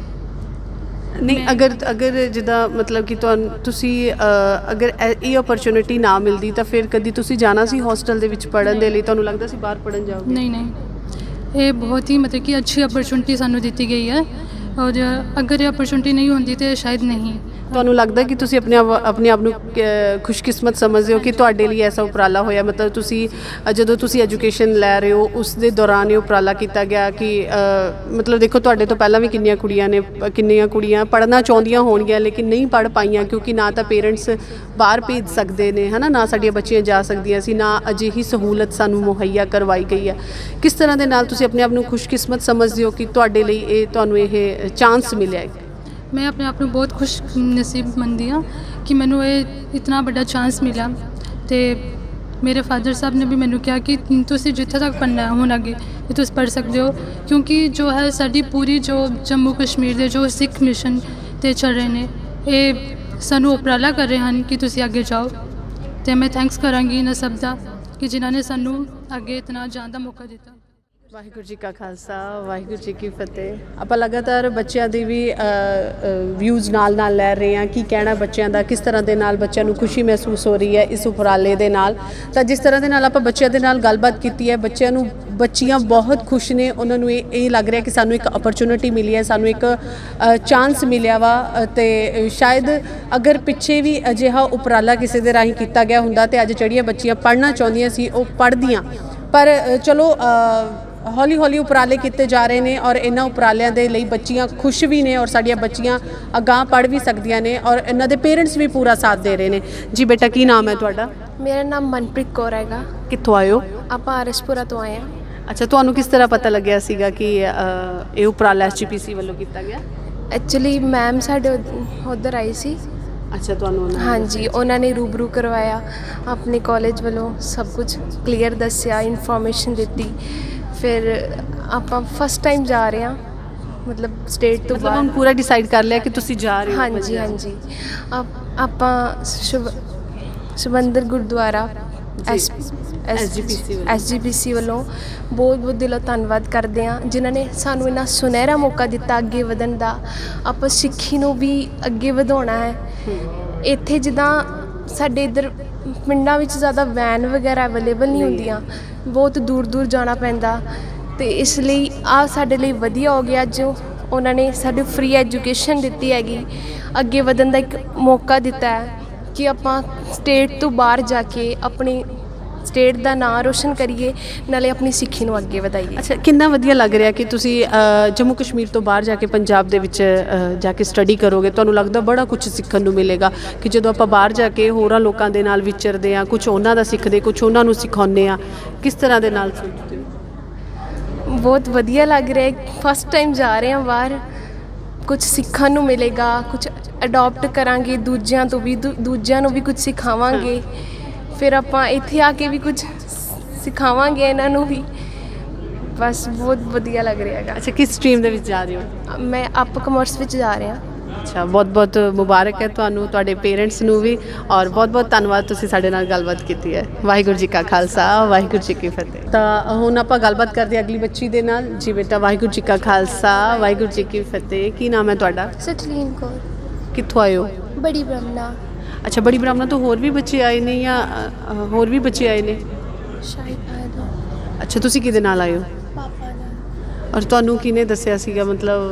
ਨਹੀਂ, ਅਗਰ ਅਗਰ ਜਿੱਦਾਂ ਮਤਲਬ ਕਿ ਤੁਹਾਨੂੰ ਤੁਸੀਂ ਅ, ਅਗਰ ਇਹ- ਇਹ ਅਪਰਚੁਨਿਟੀ ਨਾ ਮਿਲਦੀ ਤਾਂ ਫਿਰ ਕਦੀ ਤੁਸੀਂ ਜਾਣਾ ਸੀ ਹੋਸਟਲ ਦੇ ਵਿੱਚ ਪੜ੍ਹਨ ਦੇ ਲਈ? ਤੁਹਾਨੂੰ ਲੱਗਦਾ ਸੀ ਬਾਹਰ ਪੜ੍ਹਨ ਜਾਓਗੇ? ਨਹੀਂ ਨਹੀਂ, ਇਹ ਬਹੁਤ ਹੀ ਮਤਲਬ ਕਿ ਅੱਛੀ ਅਪਰਚੁਨਿਟੀ ਸਾਨੂੰ ਦਿੱਤੀ ਗਈ ਹੈ ਔਰ ਅਗਰ ਇਹ ਅਪਰਚੁਨਿਟੀ ਨਹੀਂ ਹੁੰਦੀ ਤਾਂ ਸ਼ਾਇਦ ਨਹੀਂ। ਤੁਹਾਨੂੰ ਲੱਗਦਾ ਕਿ ਤੁਸੀਂ ਆਪਣੇ ਆਪ ਆਪਣੇ ਆਪ ਨੂੰ ਅ, ਖੁਸ਼ਕਿਸਮਤ ਸਮਝਦੇ ਹੋ ਕਿ ਤੁਹਾਡੇ ਲਈ ਐਸਾ ਉਪਰਾਲਾ ਹੋਇਆ? ਮਤਲਬ ਤੁਸੀਂ ਅ, ਜਦੋਂ ਤੁਸੀਂ ਐਜੂਕੇਸ਼ਨ ਲੈ ਰਹੇ ਹੋ ਉਸ ਦੇ ਦੌਰਾਨ ਇਹ ਉਪਰਾਲਾ ਕੀਤਾ ਗਿਆ ਕਿ ਅ, ਮਤਲਬ ਦੇਖੋ ਤੁਹਾਡੇ ਤੋਂ ਪਹਿਲਾਂ ਵੀ ਕਿੰਨੀਆਂ ਕੁੜੀਆਂ ਨੇ, ਕਿੰਨੀਆਂ ਕੁੜੀਆਂ ਪੜ੍ਹਨਾ ਚਾਹੁੰਦੀਆਂ ਹੋਣਗੀਆਂ ਲੇਕਿਨ ਨਹੀਂ ਪੜ੍ਹ ਪਾਈਆਂ ਕਿਉਂਕਿ ਨਾ ਤਾਂ ਪੇਰੈਂਟਸ ਬਾਹਰ ਭੇਜ ਸਕਦੇ ਨੇ, ਹੈ ਨਾ, ਨਾ ਸਾਡੀਆਂ ਬੱਚੀਆਂ ਜਾ ਸਕਦੀਆਂ ਸੀ, ਨਾ ਅਜਿਹੀ ਸਹੂਲਤ ਸਾਨੂੰ ਮੁਹੱਈਆ ਕਰਵਾਈ ਗਈ ਹੈ। ਕਿਸ ਤਰ੍ਹਾਂ ਦੇ ਨਾਲ ਤੁਸੀਂ ਆਪਣੇ ਆਪ ਨੂੰ ਖੁਸ਼ਕਿਸਮਤ ਸਮਝਦੇ ਹੋ ਕਿ ਤੁਹਾਡੇ ਲਈ ਇਹ ਤੁਹਾਨੂੰ ਇਹ ਚਾਂਸ ਮਿਲਿਆ ਹੈ? ਮੈਂ ਆਪਣੇ ਆਪ ਨੂੰ ਬਹੁਤ ਖੁਸ਼ ਨਸੀਬ ਮੰਨਦੀ ਹਾਂ ਕਿ ਮੈਨੂੰ ਇਹ ਇਤਨਾ ਵੱਡਾ ਚਾਂਸ ਮਿਲਿਆ। ਅਤੇ ਮੇਰੇ ਫਾਦਰ ਸਾਹਿਬ ਨੇ ਵੀ ਮੈਨੂੰ ਕਿਹਾ ਕਿ ਤੁਸੀਂ ਜਿੱਥੇ ਤੱਕ ਪੜ੍ਹਨਾ ਹੈ ਹੁਣ ਅੱਗੇ ਇਹ ਤੁਸੀਂ ਪੜ੍ਹ ਸਕਦੇ ਹੋ, ਕਿਉਂਕਿ ਜੋ ਹੈ ਸਾਡੀ ਪੂਰੀ ਜੋ ਜੰਮੂ ਕਸ਼ਮੀਰ ਦੇ ਜੋ ਸਿੱਖ ਮਿਸ਼ਨ 'ਤੇ ਚੱਲ ਰਹੇ ਨੇ ਇਹ ਸਾਨੂੰ ਉਪਰਾਲਾ ਕਰ ਰਹੇ ਹਨ ਕਿ ਤੁਸੀਂ ਅੱਗੇ ਜਾਓ। ਅਤੇ ਮੈਂ ਥੈਂਕਸ ਕਰਾਂਗੀ ਇਹਨਾਂ ਸਭ ਦਾ ਕਿ ਜਿਨ੍ਹਾਂ ਨੇ ਸਾਨੂੰ ਅੱਗੇ ਇਤਨਾ ਜਾਣ ਦਾ ਮੌਕਾ ਦਿੱਤਾ। ਵਾਹਿਗੁਰੂ ਜੀ ਕਾ ਖਾਲਸਾ, ਵਾਹਿਗੁਰੂ ਜੀ ਕੀ ਫਤਿਹ। ਆਪਾਂ ਲਗਾਤਾਰ ਬੱਚਿਆਂ ਦੀ ਵੀ ਵਿਊਜ਼ ਨਾਲ ਨਾਲ ਲੈ ਰਹੇ ਹਾਂ, ਕੀ ਕਹਿਣਾ ਬੱਚਿਆਂ ਦਾ, ਕਿਸ ਤਰ੍ਹਾਂ ਦੇ ਨਾਲ ਬੱਚਿਆਂ ਨੂੰ ਖੁਸ਼ੀ ਮਹਿਸੂਸ ਹੋ ਰਹੀ ਹੈ ਇਸ ਉਪਰਾਲੇ ਦੇ ਨਾਲ। ਤਾਂ ਜਿਸ ਤਰ੍ਹਾਂ ਦੇ ਨਾਲ ਆਪਾਂ ਬੱਚਿਆਂ ਦੇ ਨਾਲ ਗੱਲਬਾਤ ਕੀਤੀ ਹੈ, ਬੱਚਿਆਂ ਨੂੰ ਬੱਚੀਆਂ ਬਹੁਤ ਖੁਸ਼ ਨੇ, ਉਹਨਾਂ ਨੂੰ ਇਹ ਇਹ ਲੱਗ ਰਿਹਾ ਕਿ ਸਾਨੂੰ ਇੱਕ ਅਪਰਚੁਨਿਟੀ ਮਿਲੀ ਹੈ, ਸਾਨੂੰ ਇੱਕ ਚਾਂਸ ਮਿਲਿਆ ਵਾ। ਅਤੇ ਸ਼ਾਇਦ ਅਗਰ ਪਿੱਛੇ ਵੀ ਅਜਿਹਾ ਉਪਰਾਲਾ ਕਿਸੇ ਦੇ ਰਾਹੀਂ ਕੀਤਾ ਗਿਆ ਹੁੰਦਾ ਤਾਂ ਅੱਜ ਜਿਹੜੀਆਂ ਬੱਚੀਆਂ ਪੜ੍ਹਨਾ ਚਾਹੁੰਦੀਆਂ ਸੀ ਉਹ ਪੜ੍ਹਦੀਆਂ। ਪਰ ਚਲੋ ਹੌਲੀ ਹੌਲੀ ਉਪਰਾਲੇ ਕੀਤੇ ਜਾ ਰਹੇ ਨੇ ਔਰ ਇਹਨਾਂ ਉਪਰਾਲਿਆਂ ਦੇ ਲਈ ਬੱਚੀਆਂ ਖੁਸ਼ ਵੀ ਨੇ ਔਰ ਸਾਡੀਆਂ ਬੱਚੀਆਂ ਅਗਾਂਹ ਪੜ੍ਹ ਵੀ ਸਕਦੀਆਂ ਨੇ ਔਰ ਇਹਨਾਂ ਦੇ ਪੇਰੈਂਟਸ ਵੀ ਪੂਰਾ ਸਾਥ ਦੇ ਰਹੇ ਨੇ। ਜੀ ਬੇਟਾ ਕੀ ਨਾਮ ਹੈ ਤੁਹਾਡਾ? ਮੇਰਾ ਨਾਮ ਮਨਪ੍ਰੀਤ ਕੌਰ ਹੈਗਾ। ਕਿੱਥੋਂ ਆਏ ਹੋ? ਆਪਾਂ ਆਰਸਪੁਰਾ ਤੋਂ ਆਏ ਹਾਂ। ਅੱਛਾ, ਤੁਹਾਨੂੰ ਕਿਸ ਤਰ੍ਹਾਂ ਪਤਾ ਲੱਗਿਆ ਸੀਗਾ ਕਿ ਅ, ਇਹ ਉਪਰਾਲਾ ਐਸ ਜੀ ਪੀ ਸੀ ਵੱਲੋਂ ਕੀਤਾ ਗਿਆ? ਐਕਚੁਅਲੀ ਮੈਮ ਸਾਡੇ ਉੱਧਰ ਆਈ ਸੀ। ਅੱਛਾ, ਤੁਹਾਨੂੰ ਉਹਨਾਂ ਨੇ- ਹਾਂਜੀ, ਉਹਨਾਂ ਨੇ ਰੂਬਰੂ ਕਰਵਾਇਆ, ਆਪਣੇ ਕਾਲਜ ਵੱਲੋਂ ਸਭ ਕੁਝ ਕਲੀਅਰ ਦੱਸਿਆ, ਇਨਫੋਰਮੇਸ਼ਨ ਦਿੱਤੀ। ਫਿਰ ਆਪਾਂ ਫਸਟ ਟਾਈਮ ਜਾ ਰਹੇ ਹਾਂ, ਮਤਲਬ ਸਟੇਟ ਤੋਂ ਮਤਲਬ ਹੁਣ ਬਾਹਰ। ਪੂਰਾ ਡਿਸਾਈਡ ਕਰ ਲਿਆ ਕਿ ਤੁਸੀਂ ਜਾ ਰਹੇ ਹੋ? ਹਾਂਜੀ ਹਾਂਜੀ, ਆਪ- ਆਪਾਂ Shiv Shivinder Gurdwara S S G P ਸੀ ਵੱਲੋਂ ਬਹੁਤ ਬਹੁਤ ਦਿਲੋਂ ਧੰਨਵਾਦ ਕਰਦੇ ਹਾਂ, ਜਿਨ੍ਹਾਂ ਨੇ ਸਾਨੂੰ ਇੰਨਾ ਸੁਨਹਿਰਾ ਮੌਕਾ ਦਿੱਤਾ ਅੱਗੇ ਵਧਣ ਦਾ। ਆਪਾਂ ਸਿੱਖੀ ਨੂੰ ਵੀ ਅੱਗੇ ਵਧਾਉਣਾ ਹੈ। ਇੱਥੇ ਜਿੱਦਾਂ ਸਾਡੇ ਇੱਧਰ ਪਿੰਡਾਂ ਵਿੱਚ ਜ਼ਿਆਦਾ ਵੈਨ ਵਗੈਰਾ ਅਵੇਲੇਬਲ ਨਹੀਂ ਹੁੰਦੀਆਂ, ਬਹੁਤ ਦੂਰ ਦੂਰ ਜਾਣਾ ਪੈਂਦਾ, ਅਤੇ ਇਸ ਲਈ ਆਹ ਸਾਡੇ ਲਈ ਵਧੀਆ ਹੋ ਗਿਆ ਜੋ ਉਹਨਾਂ ਨੇ ਸਾਨੂੰ ਫ੍ਰੀ ਐਜੂਕੇਸ਼ਨ ਦਿੱਤੀ ਹੈਗੀ, ਅੱਗੇ ਵਧਣ ਦਾ ਇੱਕ ਮੌਕਾ ਦਿੱਤਾ ਹੈ ਕਿ ਆਪਾਂ ਸਟੇਟ ਤੋਂ ਬਾਹਰ ਜਾ ਕੇ ਆਪਣੀ ਸਟੇਟ ਦਾ ਨਾਂ ਰੋਸ਼ਨ ਕਰੀਏ, ਨਾਲੇ ਆਪਣੀ ਸਿੱਖੀ ਨੂੰ ਅੱਗੇ ਵਧਾਈਏ। ਅੱਛਾ, ਕਿੰਨਾ ਵਧੀਆ ਲੱਗ ਰਿਹਾ ਕਿ ਤੁਸੀਂ ਅ, ਜੰਮੂ ਕਸ਼ਮੀਰ ਤੋਂ ਬਾਹਰ ਜਾ ਕੇ ਪੰਜਾਬ ਦੇ ਵਿੱਚ ਅ, ਜਾ ਕੇ ਸਟੱਡੀ ਕਰੋਗੇ। ਤੁਹਾਨੂੰ ਲੱਗਦਾ ਬੜਾ ਕੁਝ ਸਿੱਖਣ ਨੂੰ ਮਿਲੇਗਾ ਕਿ ਜਦੋਂ ਆਪਾਂ ਬਾਹਰ ਜਾ ਕੇ ਹੋਰਾਂ ਲੋਕਾਂ ਦੇ ਨਾਲ ਵਿਚਰਦੇ ਹਾਂ, ਕੁਝ ਉਹਨਾਂ ਦਾ ਸਿੱਖਦੇ, ਕੁਝ ਉਹਨਾਂ ਨੂੰ ਸਿਖਾਉਂਦੇ ਹਾਂ, ਕਿਸ ਤਰ੍ਹਾਂ ਦੇ ਨਾਲ ਸੋਚਦੇ ਹੋ? ਬਹੁਤ ਵਧੀਆ ਲੱਗ ਰਿਹਾ, ਫਸਟ ਟਾਈਮ ਜਾ ਰਹੇ ਹਾਂ ਬਾਹਰ, ਕੁਝ ਸਿੱਖਣ ਨੂੰ ਮਿਲੇਗਾ, ਕੁਝ ਅਡੋਪਟ ਕਰਾਂਗੇ ਦੂਜਿਆਂ ਤੋਂ ਵੀ, ਦੂ ਦੂਜਿਆਂ ਨੂੰ ਵੀ ਕੁਝ ਸਿਖਾਵਾਂਗੇ, ਫਿਰ ਆਪਾਂ ਇੱਥੇ ਆ ਕੇ ਵੀ ਕੁਝ ਸਿਖਾਵਾਂਗੇ ਇਹਨਾਂ ਨੂੰ ਵੀ। ਬਸ ਬਹੁਤ ਵਧੀਆ ਲੱਗ ਰਿਹਾ ਹੈਗਾ। ਅੱਛਾ, ਕਿਸ ਸਟਰੀਮ ਦੇ ਵਿੱਚ ਜਾ ਰਹੇ ਹੋ? ਮੈਂ ਅਪ ਕਮਰਸ ਵਿੱਚ ਜਾ ਰਿਹਾ। ਅੱਛਾ, ਬਹੁਤ ਬਹੁਤ ਮੁਬਾਰਕ ਹੈ ਤੁਹਾਨੂੰ, ਤੁਹਾਡੇ ਪੇਰੈਂਟਸ ਨੂੰ ਵੀ, ਔਰ ਬਹੁਤ ਬਹੁਤ ਧੰਨਵਾਦ ਤੁਸੀਂ ਸਾਡੇ ਨਾਲ ਗੱਲਬਾਤ ਕੀਤੀ ਹੈ। ਵਾਹਿਗੁਰੂ ਜੀ ਕਾ ਖਾਲਸਾ, ਵਾਹਿਗੁਰੂ ਜੀ ਕੀ ਫਤਿਹ। ਤਾਂ ਹੁਣ ਆਪਾਂ ਗੱਲਬਾਤ ਕਰਦੇ ਹਾਂ ਅਗਲੀ ਬੱਚੀ ਦੇ ਨਾਲ। ਜੀ ਬੇਟਾ, ਵਾਹਿਗੁਰੂ ਜੀ ਕਾ ਖਾਲਸਾ, ਵਾਹਿਗੁਰੂ ਜੀ ਕੀ ਫਤਿਹ। ਕੀ ਨਾਮ ਹੈ ਤੁਹਾਡਾ? ਸਟਲੀਨ ਕੌਰ। ਕਿੱਥੋਂ ਆਏ ਹੋ? ਬੜੀ ਬ੍ਰਹਮਣਾ। ਅੱਛਾ, ਬੜੀ ਬ੍ਰਾਹਮਣਾ ਤੋਂ ਹੋਰ ਵੀ ਬੱਚੇ ਆਏ ਨੇ ਜਾਂ ਅ, ਹੋਰ ਵੀ ਬੱਚੇ ਆਏ ਨੇ? ਸ਼ਾਇਦ ਆਏ ਨੇ। ਅੱਛਾ, ਤੁਸੀਂ ਕਿਹਦੇ ਨਾਲ ਆਏ ਹੋ? ਪਾਪਾ ਨਾਲ। ਔਰ ਤੁਹਾਨੂੰ ਕਿਹਨੇ ਦੱਸਿਆ ਸੀਗਾ?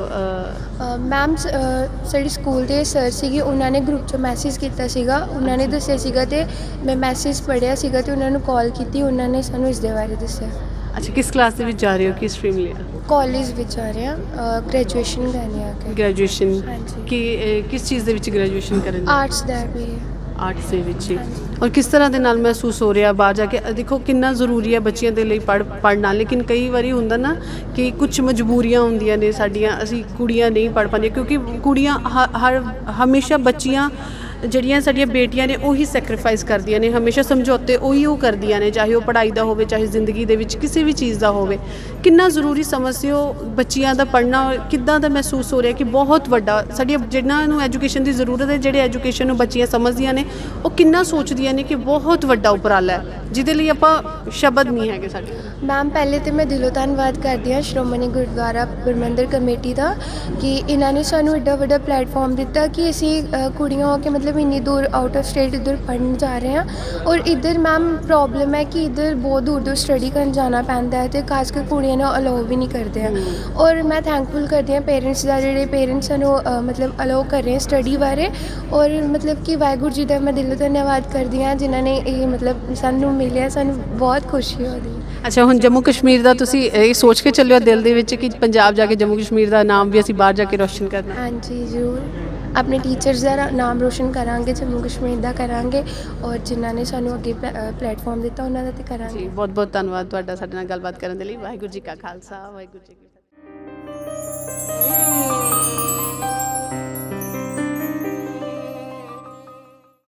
ਮਤਲਬ ਮੈਮ ਸਾਡੇ ਸਕੂਲ ਦੇ ਸਰ ਸੀਗੇ, ਉਹਨਾਂ ਨੇ ਗਰੁੱਪ 'ਚ ਮੈਸੇਜ ਕੀਤਾ ਸੀਗਾ, ਉਹਨਾਂ ਨੇ ਦੱਸਿਆ ਸੀਗਾ ਅਤੇ ਮੈਂ ਮੈਸੇਜ ਪੜ੍ਹਿਆ ਸੀਗਾ ਅਤੇ ਉਹਨਾਂ ਨੂੰ ਕਾਲ ਕੀਤੀ, ਉਹਨਾਂ ਨੇ ਸਾਨੂੰ ਇਸ ਦੇ ਬਾਰੇ ਦੱਸਿਆ। ਅੱਛਾ, ਕਿਸ ਕਲਾਸ ਦੇ ਵਿੱਚ ਜਾ ਰਹੇ ਹੋ? ਕਿਸ ਸਟਰੀਮ ਲਿਆ? ਕਾਲਜ ਵਿੱਚ ਆ ਰਹੇ ਹਾਂ, ਗ੍ਰੈਜੂਏਸ਼ਨ ਕਰਨੀ ਆ ਕੇ। ਗ੍ਰੈਜੂਏਸ਼ਨ ਹਾਂਜੀ। ਕੀ ਕਿਸ ਚੀਜ਼ ਦੇ ਵਿੱਚ ਗ੍ਰੈਜੂਏਸ਼ਨ ਕਰਨ? ਆਰਟਸ ਦਾ ਵੀ ਹੈ। ਆਰਟਸ ਦੇ ਵਿੱਚ। ਔਰ ਕਿਸ ਤਰ੍ਹਾਂ ਦੇ ਨਾਲ ਮਹਿਸੂਸ ਹੋ ਰਿਹਾ ਬਾਹਰ ਜਾ ਕੇ? ਦੇਖੋ ਕਿੰਨਾ ਜ਼ਰੂਰੀ ਹੈ ਬੱਚਿਆਂ ਦੇ ਲਈ ਪੜ੍ਹ ਪੜ੍ਹਨਾ, ਲੇਕਿਨ ਕਈ ਵਾਰੀ ਹੁੰਦਾ ਨਾ ਕਿ ਕੁਝ ਮਜਬੂਰੀਆਂ ਹੁੰਦੀਆਂ ਨੇ ਸਾਡੀਆਂ, ਅਸੀਂ ਕੁੜੀਆਂ ਨਹੀਂ ਪੜ੍ਹ ਪਾਉਂਦੀਆਂ, ਕਿਉਂਕਿ ਕੁੜੀਆਂ ਹ ਹਰ ਹਮੇਸ਼ਾ ਬੱਚੀਆਂ ਜਿਹੜੀਆਂ ਸਾਡੀਆਂ ਬੇਟੀਆਂ ਨੇ ਉਹੀ ਸੈਕਰੀਫਾਈਸ ਕਰਦੀਆਂ ਨੇ, ਹਮੇਸ਼ਾ ਸਮਝੌਤੇ ਉਹੀ ਉਹ ਕਰਦੀਆਂ ਨੇ, ਚਾਹੇ ਉਹ ਪੜ੍ਹਾਈ ਦਾ ਹੋਵੇ, ਚਾਹੇ ਜ਼ਿੰਦਗੀ ਦੇ ਵਿੱਚ ਕਿਸੇ ਵੀ ਚੀਜ਼ ਦਾ ਹੋਵੇ। ਕਿੰਨਾ ਜ਼ਰੂਰੀ ਸਮਝਦੇ ਹੋ ਬੱਚਿਆਂ ਦਾ ਪੜ੍ਹਨਾ? ਕਿੱਦਾਂ ਦਾ ਮਹਿਸੂਸ ਹੋ ਰਿਹਾ ਕਿ ਬਹੁਤ ਵੱਡਾ ਸਾਡੀਆਂ ਜਿਨ੍ਹਾਂ ਨੂੰ ਐਜੂਕੇਸ਼ਨ ਦੀ ਜ਼ਰੂਰਤ ਹੈ, ਜਿਹੜੇ ਐਜੂਕੇਸ਼ਨ ਨੂੰ ਬੱਚੀਆਂ ਸਮਝਦੀਆਂ ਨੇ, ਉਹ ਕਿੰਨਾ ਸੋਚਦੀਆਂ ਨੇ ਕਿ ਬਹੁਤ ਵੱਡਾ ਉਪਰਾਲਾ ਹੈ ਜਿਹਦੇ ਲਈ ਆਪਾਂ ਸ਼ਬਦ ਨਹੀਂ ਹੈਗੇ ਸਾਡੇ। ਮੈਮ, ਪਹਿਲੇ ਤਾਂ ਮੈਂ ਦਿਲੋਂ ਧੰਨਵਾਦ ਕਰਦੀ ਹਾਂ ਸ਼੍ਰੋਮਣੀ ਗੁਰਦੁਆਰਾ ਪ੍ਰਬੰਧਕ ਕਮੇਟੀ ਦਾ ਕਿ ਇਹਨਾਂ ਨੇ ਸਾਨੂੰ ਐਡਾ ਵੱਡਾ ਪਲੇਟਫਾਰਮ ਦਿੱਤਾ ਕਿ ਅਸੀਂ ਅ, ਕੁੜੀਆਂ ਹੋ ਕੇ ਮਤਲਬ ਇੰਨੀ ਦੂਰ ਆਊਟ ਆਫ ਸਟੇਟ ਇੱਧਰ ਪੜ੍ਹਨ ਜਾ ਰਹੇ ਹਾਂ। ਔਰ ਇੱਧਰ ਮੈਮ ਪ੍ਰੋਬਲਮ ਹੈ ਕਿ ਇੱਧਰ ਬਹੁਤ ਦੂਰ ਦੂਰ ਸਟੱਡੀ ਕਰਨ ਜਾਣਾ ਪੈਂਦਾ ਹੈ ਅਤੇ ਖਾਸ ਕਰ ਕੁੜੀਆਂ ਨੂੰ ਅਲਾਓ ਵੀ ਨਹੀਂ ਕਰਦੇ ਆ। ਔਰ ਮੈਂ ਥੈਂਕਫੁਲ ਕਰਦੀ ਹਾਂ ਪੇਰੈਂਟਸ ਦਾ, ਜਿਹੜੇ ਪੇਰੈਂਟਸ ਸਾਨੂੰ ਅ, ਮਤਲਬ ਅਲਾਓ ਕਰ ਰਹੇ ਸਟੱਡੀ ਬਾਰੇ। ਔਰ ਮਤਲਬ ਕਿ ਵਾਹਿਗੁਰੂ ਜੀ ਦਾ ਮੈਂ ਦਿਲੋਂ ਧੰਨਵਾਦ ਕਰਦੀ ਹਾਂ ਜਿਨ੍ਹਾਂ ਨੇ ਇਹ ਮਤਲਬ ਸਾਨੂੰ ਮਿਲਿਆ, ਸਾਨੂੰ ਬਹੁਤ ਖੁਸ਼ੀ ਹੋਈ। ਅੱਛਾ, ਹੁਣ ਜੰਮੂ ਕਸ਼ਮੀਰ ਦਾ ਤੁਸੀਂ ਇਹ ਸੋਚ ਕੇ ਚੱਲਿਓ ਦਿਲ ਦੇ ਵਿੱਚ ਕਿ ਪੰਜਾਬ ਜਾ ਕੇ ਜੰਮੂ ਕਸ਼ਮੀਰ ਦਾ ਨਾਮ ਵੀ ਅਸੀਂ ਬਾਹਰ ਜਾ ਕੇ ਰੋਸ਼ਨ ਕਰਨਾ? ਹਾਂਜੀ, ਜ਼ਰੂਰ। ਆਪਣੇ ਟੀਚਰਸ ਦਾ ਨਾਮ ਰੋਸ਼ਨ ਕਰਾਂਗੇ, ਜੰਮੂ ਕਸ਼ਮੀਰ ਦਾ ਕਰਾਂਗੇ, ਔਰ ਜਿਨ੍ਹਾਂ ਨੇ ਸਾਨੂੰ ਅੱਗੇ ਪਲੇਟਫਾਰਮ ਦਿੱਤਾ ਉਹਨਾਂ ਦਾ ਤੇ ਕਰਾਂਗੇ। ਬਹੁਤ ਬਹੁਤ ਧੰਨਵਾਦ ਤੁਹਾਡਾ ਸਾਡੇ ਨਾਲ ਗੱਲਬਾਤ ਕਰਨ ਦੇ ਲਈ। ਵਾਹਿਗੁਰੂ ਜੀ ਕਾ ਖਾਲਸਾ, ਵਾਹਿਗੁਰੂ ਜੀ ਕੀ